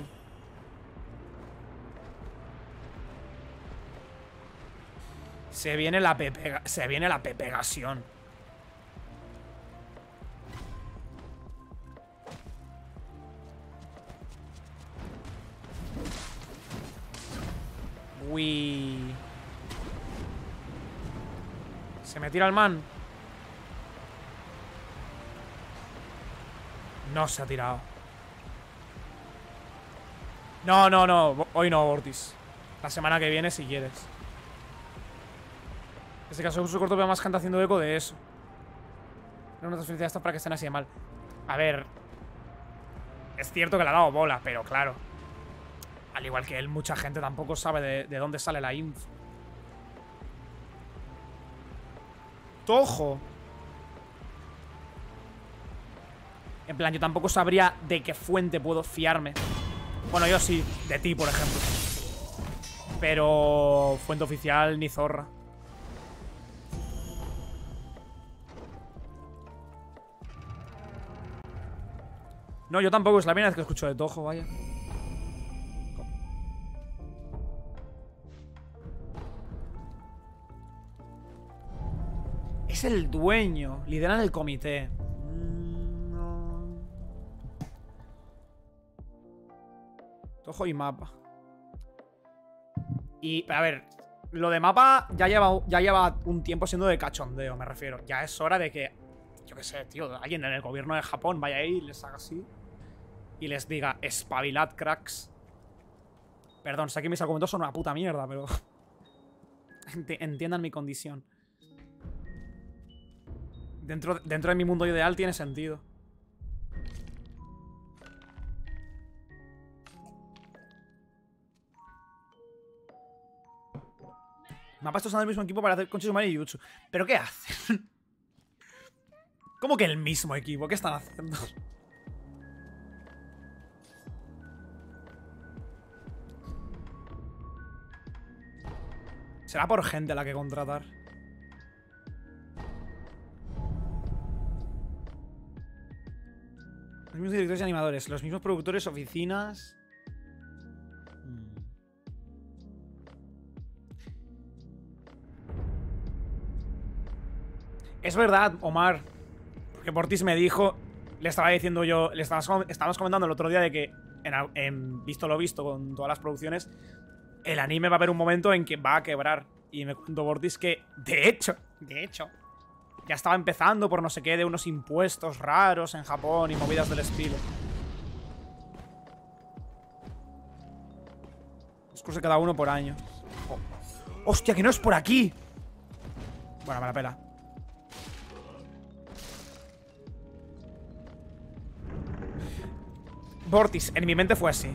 Se viene la pepega, se viene la pepegación. Uy. Se me tira el man. No se ha tirado. No, no, no. Hoy no, Vortis. La semana que viene si quieres. En este caso su corto veo más gente haciendo eco de eso. No una transferencia esta para que estén así de mal. A ver. Es cierto que le ha dado bola, pero claro. Al igual que él, mucha gente tampoco sabe de, de dónde sale la info. Tojo. En plan, yo tampoco sabría de qué fuente puedo fiarme. Bueno, yo sí, de ti, por ejemplo. Pero fuente oficial ni zorra. No, yo tampoco, es la primera vez que escucho de Tojo, vaya. Es el dueño. Lideran el comité. Mm, no. Tojo y mapa. Y, a ver, lo de mapa ya lleva, ya lleva un tiempo siendo de cachondeo, me refiero. Ya es hora de que, yo qué sé, tío, alguien en el gobierno de Japón vaya ahí y les haga así. Y les diga, espabilad, cracks. Perdón, sé que mis argumentos son una puta mierda, pero... Entiendan mi condición. Dentro, dentro de mi mundo ideal tiene sentido. Mapa está usando el mismo equipo para hacer Conche Sumare y Jutsu. ¿Pero qué hacen? ¿Cómo que el mismo equipo? ¿Qué están haciendo? Será por gente la que contratar. Los mismos directores y animadores, los mismos productores, oficinas. Hmm. Es verdad, Omar. Porque Portis me dijo, le estaba diciendo yo, le estábamos, estábamos comentando el otro día de que, en, en visto lo visto con todas las producciones, el anime va a haber un momento en que va a quebrar. Y me contó Portis que, de hecho, de hecho, ya estaba empezando por no sé qué de unos impuestos raros en Japón y movidas del estilo. Discurso de cada uno por año. Oh. ¡Hostia, que no es por aquí! Bueno, me la pela. Vortis, en mi mente fue así.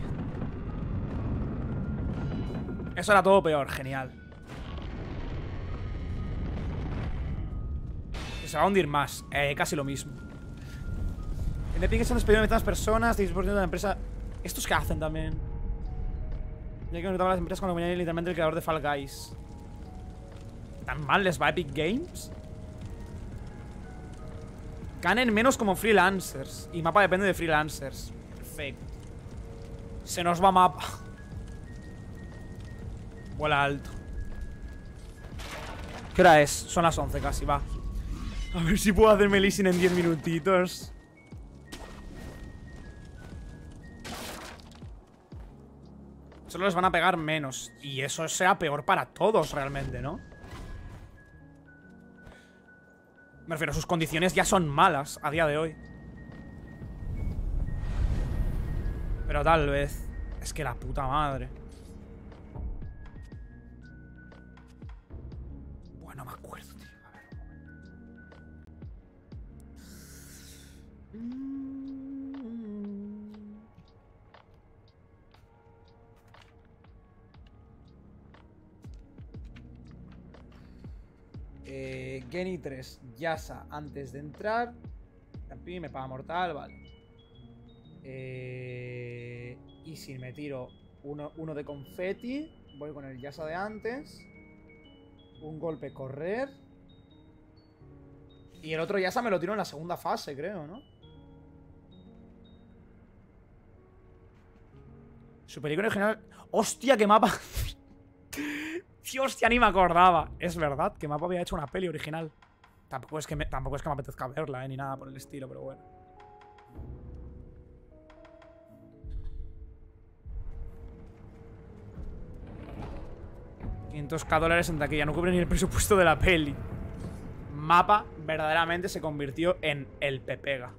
Eso era todo peor, genial. se va a hundir más. Eh, casi lo mismo. En Epic se han despedido a tantas personas, diez por ciento de la empresa. ¿Estos qué hacen también? Ya que conectaba las empresas con la compañía literalmente el creador de Fall Guys. ¿Tan mal les va a Epic Games? Ganen menos como freelancers. Y mapa depende de freelancers. Perfecto. Se nos va mapa. Vuela alto. ¿Qué hora es? Son las once casi, va. A ver si puedo hacerme leasing en diez minutitos. Solo les van a pegar menos. Y eso sea peor para todos realmente, ¿no? Me refiero, sus condiciones ya son malas a día de hoy. Pero tal vez. Es que la puta madre. Bueno, me acuerdo, tío. A ver, un momento. Eh, Geni tres, Yasa antes de entrar. Tampi, me paga mortal, vale. Eh, y si me tiro uno, uno de confeti, voy con el Yasa de antes. Un golpe correr. Y el otro Yasa me lo tiro en la segunda fase, creo, ¿no? Super Icono original. ¡Hostia, qué mapa! Dios, ya ni me acordaba. Es verdad que Mapa había hecho una peli original. Tampoco es que me, tampoco es que me apetezca verla, eh, ni nada por el estilo, pero bueno. quinientos k dólares en taquilla. No cubre ni el presupuesto de la peli. Mapa verdaderamente se convirtió en el pepega.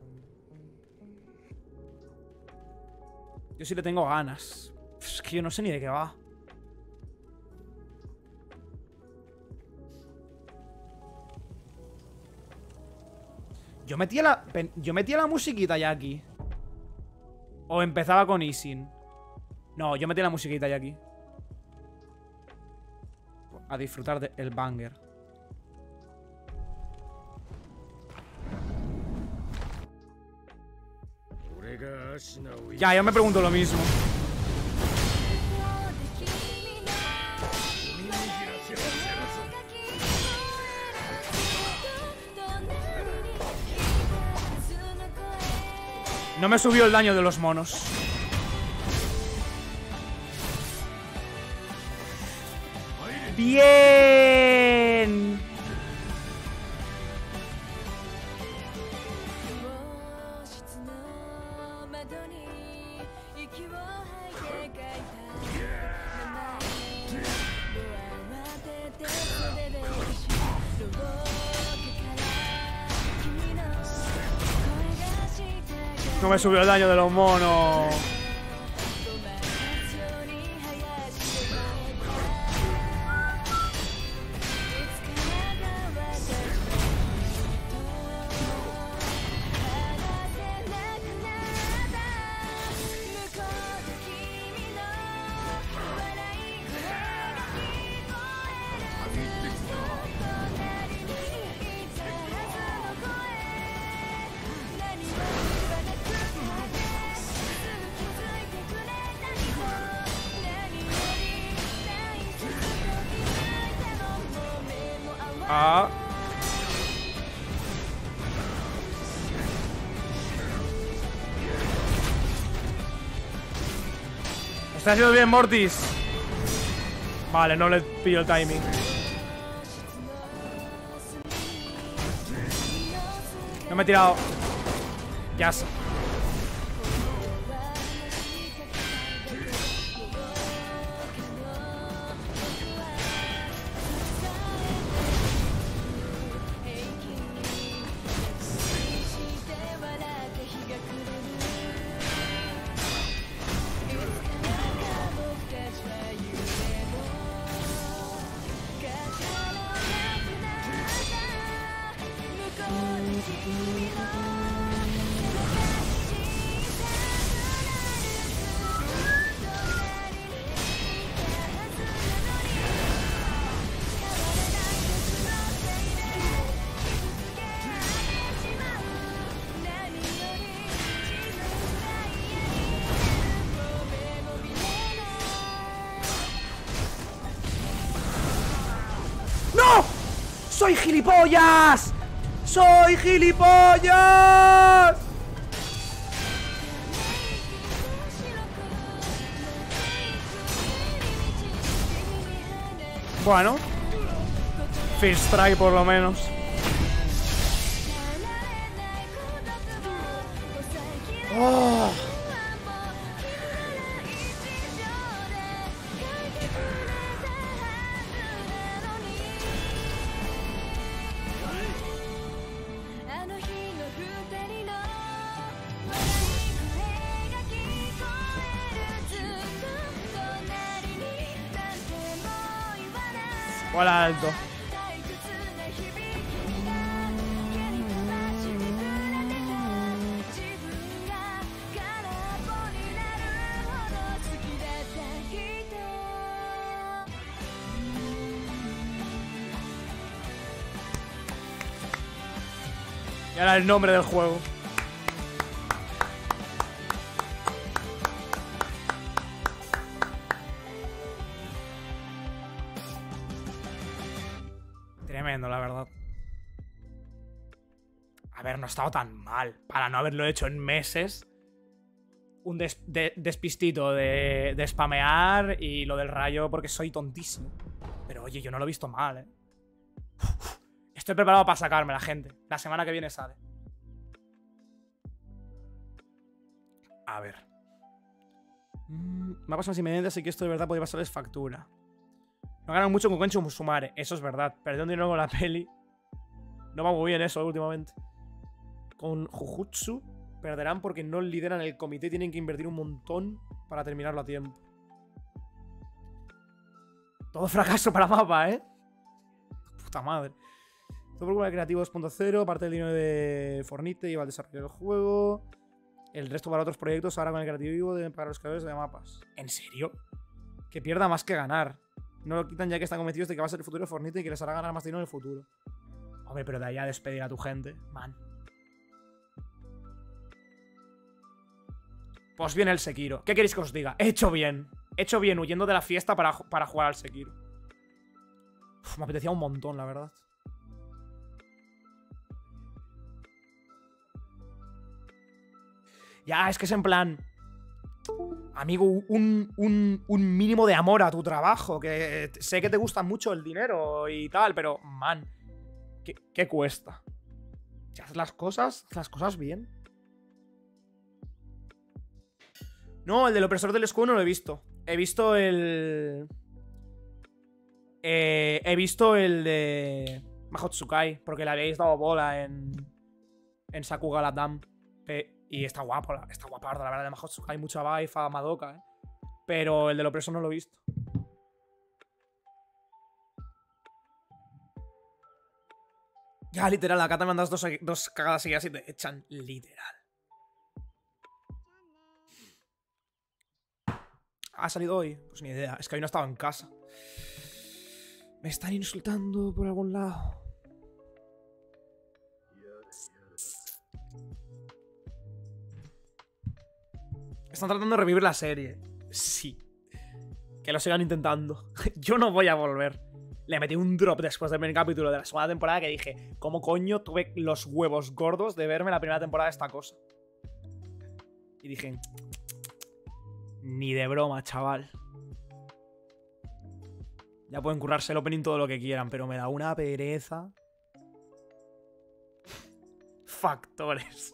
Yo sí le tengo ganas. Es que yo no sé ni de qué va. Yo metía la... Yo metía la musiquita ya aquí. O empezaba con Isin. No, yo metía la musiquita ya aquí. A disfrutar del banger. Ya, yo me pregunto lo mismo. No me subió el daño de los monos. ¡Bien! No me subió el daño de los monos. Ah. Está haciendo bien, Mortis. Vale, no le pillo el timing. No me he tirado. Ya sé. ¡Soy gilipollas! ¡Soy gilipollas! Bueno, First Strike por lo menos. Oh. Hola, alto. Y ahora el nombre del juego. Tremendo, la verdad. A ver, no ha estado tan mal. Para no haberlo hecho en meses. Un des de despistito de, de spamear y lo del rayo porque soy tontísimo. Pero oye, yo no lo he visto mal, eh. Estoy preparado para sacarme la gente. La semana que viene sale. A ver. Mm, mapas más inmediatos, así que esto de verdad podría pasarles factura. No ganan mucho con Kenshi Musumare. Eso es verdad. Perdiendo dinero con la peli. No va muy bien eso últimamente. Con Jujutsu perderán porque no lideran el comité. Tienen que invertir un montón para terminarlo a tiempo. Todo fracaso para mapa, ¿eh? Puta madre. Todo por culpa de Creativo dos punto cero. Parte del dinero de Fortnite lleva al desarrollo del juego. El resto para otros proyectos. Ahora con el Creativo deben pagar los creadores de mapas. ¿En serio? Que pierda más que ganar. No lo quitan ya que están convencidos de que va a ser el futuro de Fortnite y que les hará ganar más dinero en el futuro. Hombre, pero de ahí a despedir a tu gente. Man. Pues viene el Sekiro. ¿Qué queréis que os diga? He hecho bien. He hecho bien huyendo de la fiesta para, para jugar al Sekiro. Uf, me apetecía un montón, la verdad. Ya, es que es en plan... Amigo, un, un, un mínimo de amor a tu trabajo. Que sé que te gusta mucho el dinero y tal, pero, man, ¿qué, qué cuesta? Si haces las cosas, haz las cosas bien. No, el del opresor del escudo no lo he visto. He visto el... Eh, he visto el de Mahotsukai, porque le habéis dado bola en... En Sakuga la Dam. Eh, y está guapo, está guapardo, la verdad, de Mahotsukai. Mucha vaifa, Madoka, eh. Pero el del opresor no lo he visto. Ya, literal, acá te mandas dos, dos cagadas seguidas y te echan, literal. ¿Ha salido hoy? Pues ni idea, es que hoy no estaba en casa. Me están insultando por algún lado. Están tratando de revivir la serie. Sí. Que lo sigan intentando. Yo no voy a volver. Le metí un drop después del primer capítulo de la segunda temporada que dije, ¿cómo coño tuve los huevos gordos de verme la primera temporada de esta cosa? Y dije, ni de broma, chaval. Ya pueden currarse el opening todo lo que quieran, pero me da una pereza. Factores.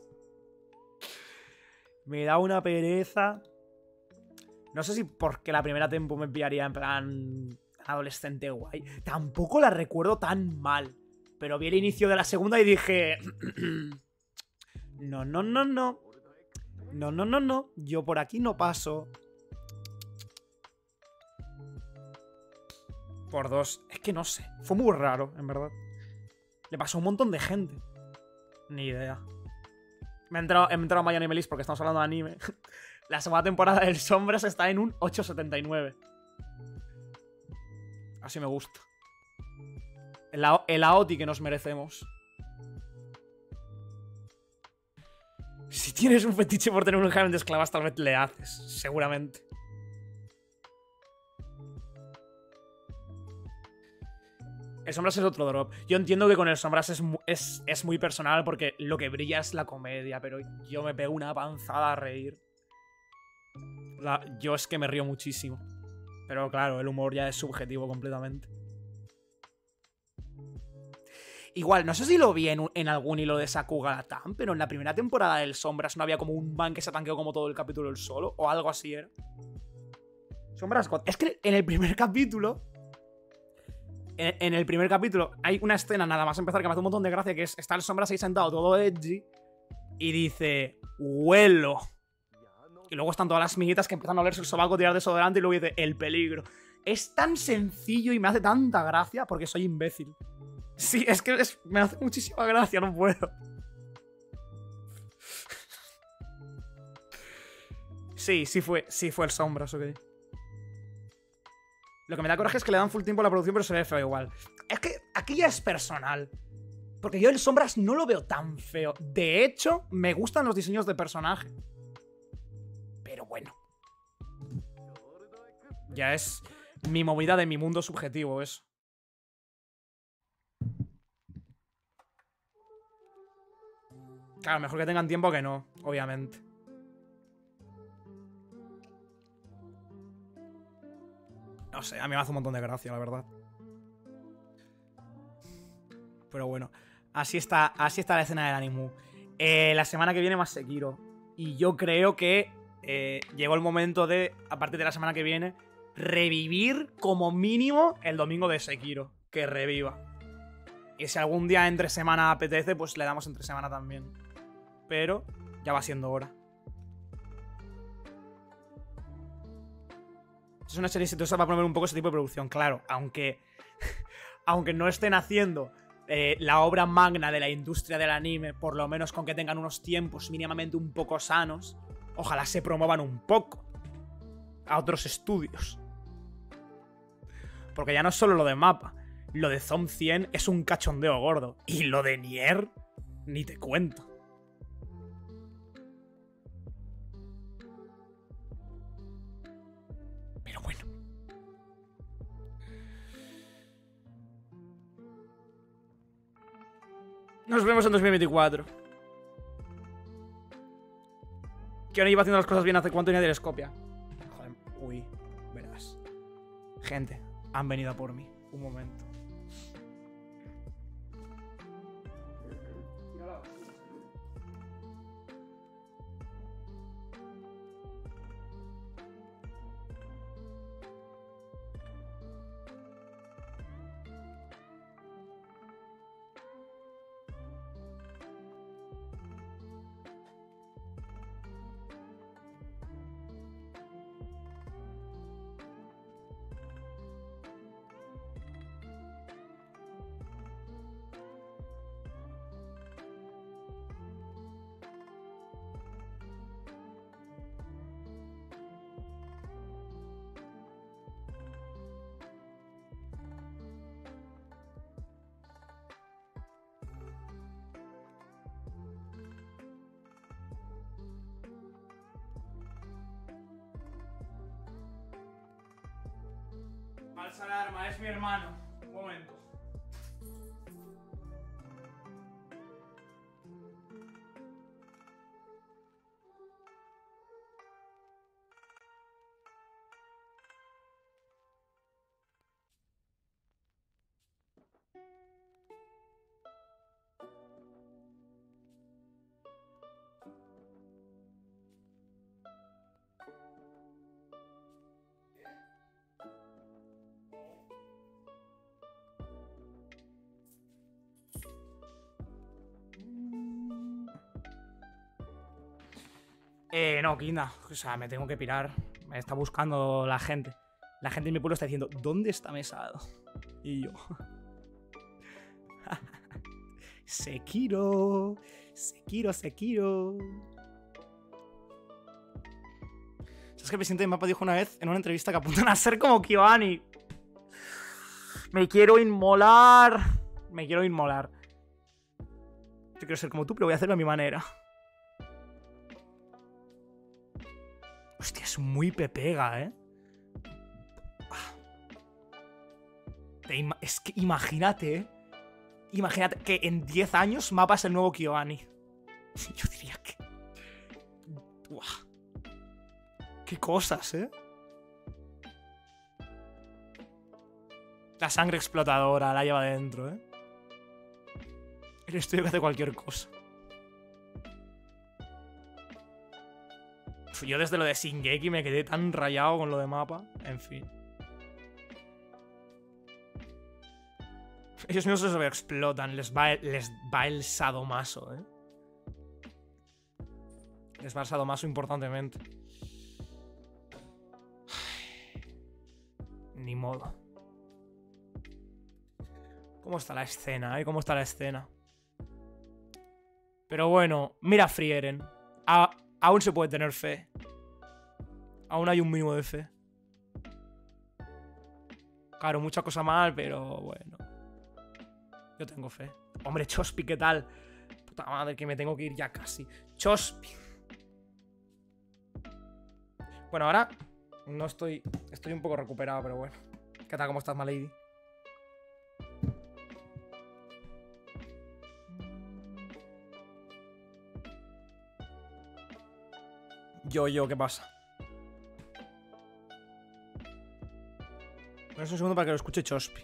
Me da una pereza. No sé si porque la primera tempo me pillaría en plan adolescente guay. Tampoco la recuerdo tan mal. Pero vi el inicio de la segunda y dije... No, no, no, no. No, no, no, no. Yo por aquí no paso. Por dos. Es que no sé. Fue muy raro, en verdad. Le pasó a un montón de gente. Ni idea. Me he entrado, he entrado a My Anime List porque estamos hablando de anime. La segunda temporada del Sombras está en un ocho setenta y nueve. Así me gusta. El, el A O T I que nos merecemos. Si tienes un fetiche por tener un harem de esclavas, tal vez le haces. Seguramente. El Sombras es otro drop. Yo entiendo que con el Sombras es, es, es muy personal porque lo que brilla es la comedia, pero yo me pego una panzada a reír. La, yo es que me río muchísimo. Pero claro, el humor ya es subjetivo completamente. Igual, no sé si lo vi en, en algún hilo de Sakugaratam, pero en la primera temporada del Sombras no había como un man que se tanqueó como todo el capítulo él solo, o algo así era. Sombras God. Es que en el primer capítulo... En, en el primer capítulo hay una escena nada más empezar que me hace un montón de gracia, que es, está el Sombras ahí sentado todo edgy y dice, huelo. Y luego están todas las miguitas que empiezan a olerse el sobaco, tirar desodorante y luego dice, el peligro. Es tan sencillo y me hace tanta gracia porque soy imbécil. Sí, es que es, me hace muchísima gracia, no puedo. Sí, sí fue, sí fue el Sombras, ok. Lo que me da coraje es que le dan full tiempo a la producción, pero se ve feo igual. Es que aquí ya es personal. Porque yo el Sombras no lo veo tan feo. De hecho, me gustan los diseños de personaje. Pero bueno. Ya es mi movida de mi mundo subjetivo, eso. Claro, mejor que tengan tiempo que no, obviamente. No sé, a mí me hace un montón de gracia, la verdad. Pero bueno, así está, así está la escena del Animu. Eh, la semana que viene más Sekiro. Y yo creo que eh, llegó el momento de, a partir de la semana que viene, revivir como mínimo el domingo de Sekiro. Que reviva. Y si algún día entre semana apetece, pues le damos entre semana también. Pero ya va siendo hora. Es una serie exitosa para promover un poco ese tipo de producción, claro. Aunque, aunque no estén haciendo eh, la obra magna de la industria del anime, por lo menos con que tengan unos tiempos mínimamente un poco sanos, ojalá se promuevan un poco a otros estudios. Porque ya no es solo lo de Mappa. Lo de Zom cien es un cachondeo gordo. Y lo de Nier, ni te cuento. Pero bueno. Nos vemos en dos mil veinticuatro. Que no iba haciendo las cosas bien hace cuánto y nadie les copia. Joder, uy, verás. Gente, han venido a por mí. Un momento. Falsa alarma, es mi hermano. Un momento. Eh, no, Kinda. O sea, me tengo que pirar. Me está buscando la gente. La gente en mi pueblo está diciendo, ¿dónde está Mesado? Y yo... Sekiro. Sekiro, Sekiro. ¿Sabes que el presidente de Mappa dijo una vez en una entrevista que apuntan a ser como Kyoani? Me quiero inmolar. Me quiero inmolar. Yo quiero ser como tú, pero voy a hacerlo a mi manera. Hostia, es muy pepega, ¿eh? Te ima- es que imagínate, ¿eh? Imagínate que en diez años Mapa es el nuevo Kyoani. Yo diría que... Buah. Qué cosas, ¿eh? La sangre explotadora la lleva dentro, ¿eh? El estudio que hace cualquier cosa. Uf, yo desde lo de Shingeki me quedé tan rayado con lo de Mapa. En fin. Ellos mismos se sobreexplotan. Les va, les va el sadomaso, ¿eh? Les va el sadomaso importantemente. Ni modo. ¿Cómo está la escena, eh? ¿Cómo está la escena? Pero bueno, mira Frieren. A aún se puede tener fe. Aún hay un mínimo de fe. Claro, mucha cosa mal, pero bueno. Yo tengo fe. Hombre, Chospi, ¿qué tal? Puta madre, que me tengo que ir ya casi. Chospi. Bueno, ahora no estoy... Estoy un poco recuperado, pero bueno. ¿Qué tal? ¿Cómo estás, Malady? Yo, yo, ¿qué pasa? Bueno, es un segundo para que lo escuche Chospi.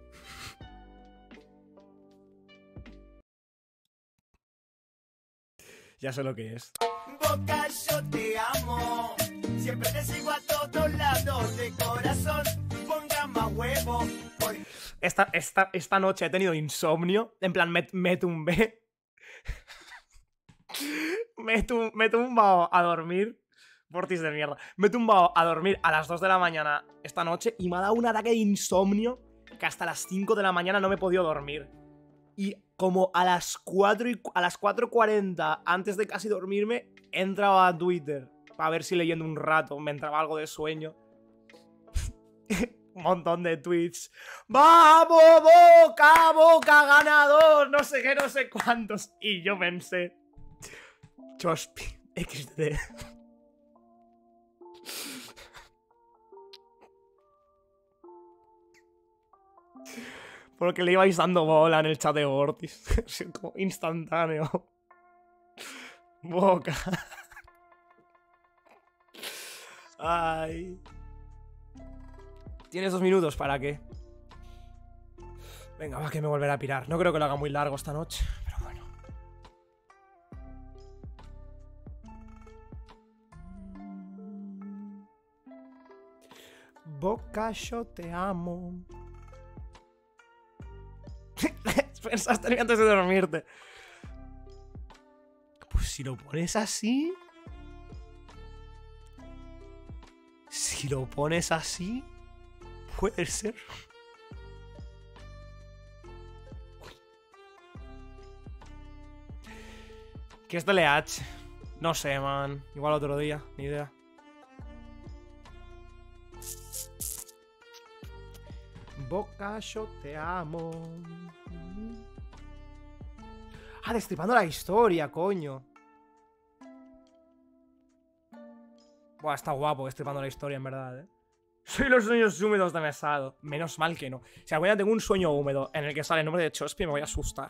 Ya sé lo que es. Boca, yo te amo. Siempre te sigo a todos lados de corazón. Ponga más huevo. Por... Esta, esta, esta noche he tenido insomnio. En plan, me, me tumbé. me, tum, me he tumbado a dormir. Portis de mierda. Me he tumbado a dormir a las dos de la mañana esta noche y me ha dado un ataque de insomnio que hasta las cinco de la mañana no me he podido dormir. Y como a las cuatro y, a las cuatro cuarenta, antes de casi dormirme, he entrado a Twitter para ver si leyendo un rato me entraba algo de sueño. Un montón de tweets. ¡Vamos, Boca, Boca, ganador! No sé qué, no sé cuántos. Y yo pensé... Chospi, equis de. Porque le ibais dando bola en el chat de Vortis. Como instantáneo. Boca. Ay. ¿Tienes dos minutos para qué? Venga, va, que me volverá a pirar. No creo que lo haga muy largo esta noche, pero bueno. Boca, yo te amo. Pensaste antes de dormirte. Pues si lo pones así... Si lo pones así... Puede ser. ¿Qué es D L H? No sé, man. Igual otro día, ni idea. Boca, yo te amo. Ah, destripando la historia, coño. Buah, está guapo destripando la historia, en verdad, eh. Soy los sueños húmedos de Mesado. Menos mal que no. Si algún día tengo un sueño húmedo en el que sale el nombre de Chospi, me voy a asustar.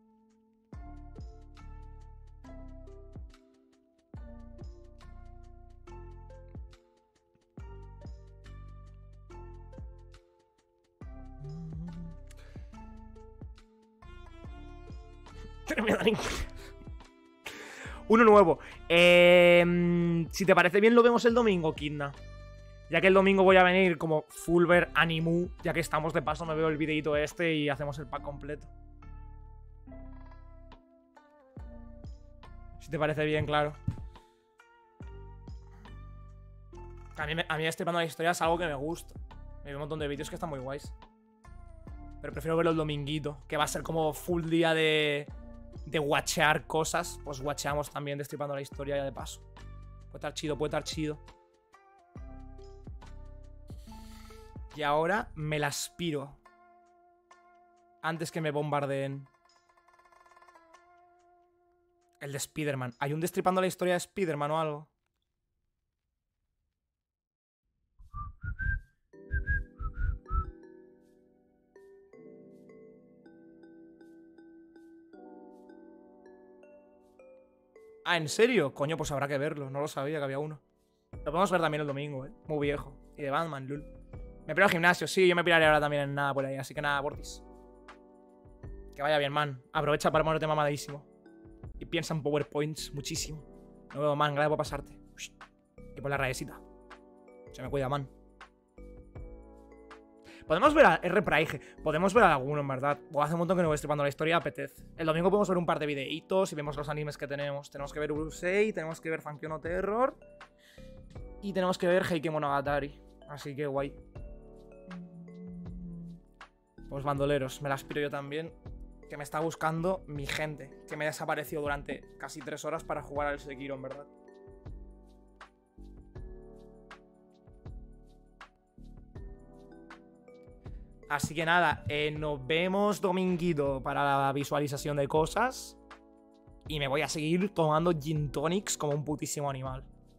Pero me da ningún... Uno nuevo. Eh, si te parece bien, lo vemos el domingo, Kidna. Ya que el domingo voy a venir como full ver Animu. Ya que estamos de paso, me veo el videito este y hacemos el pack completo. Si te parece bien, claro. A mí, a mí Destripando la historia es algo que me gusta. Hay un montón de vídeos que están muy guays. Pero prefiero verlo el dominguito. Que va a ser como full día de... De watchear cosas. Pues watcheamos también Destripando la historia ya de paso. Puede estar chido, puede estar chido. Y ahora me la aspiro. Antes que me bombardeen. El de Spider-Man. ¿Hay un Destripando la historia de Spider-Man o algo? Ah, ¿en serio? Coño, pues habrá que verlo. No lo sabía que había uno. Lo podemos ver también el domingo, ¿eh? Muy viejo. Y de Batman, lul. Me piro al gimnasio, sí, yo me piraré ahora también en nada por ahí. Así que nada, Bortis. Que vaya bien, man. Aprovecha para ponerte mamadísimo. Y piensa en PowerPoints muchísimo. Nos vemos, man. Gracias por pasarte. Y por la rayecita. Se me cuida, man. Podemos ver a R. Praige. Podemos ver a alguno, en verdad. Buah, hace un montón que no voy estripando la historia, apetece. El domingo podemos ver un par de videitos y vemos los animes que tenemos. Tenemos que ver Urusei, tenemos que ver Fankyo no Terror. Y tenemos que ver Heike Monogatari. Así que guay. Pues bandoleros, me las piro yo también. Que me está buscando mi gente. Que me desapareció durante casi tres horas para jugar al Sekiro, en verdad. Así que nada, eh, nos vemos dominguito para la visualización de cosas. Y me voy a seguir tomando gin tonics como un putísimo animal.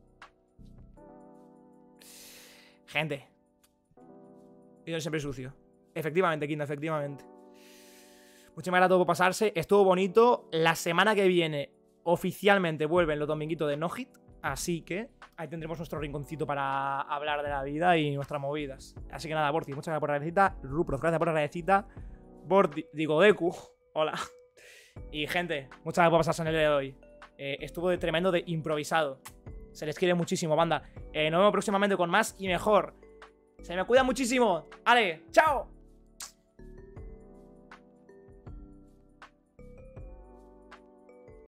Gente. Yo siempre sucio. Efectivamente, Kinda, efectivamente. Muchísimas gracias por pasarse. Estuvo bonito. La semana que viene oficialmente vuelven los dominguitos de No Hit. Así que ahí tendremos nuestro rinconcito para hablar de la vida y nuestras movidas. Así que nada, Borti, muchas gracias por la recita. Rupros, gracias por la recita. Borti, digo, Deku, hola. Y gente, muchas gracias por pasarse en el día de hoy. Eh, estuvo de tremendo de improvisado. Se les quiere muchísimo, banda. Eh, nos vemos próximamente con más y mejor. Se me cuida muchísimo. Ale, chao.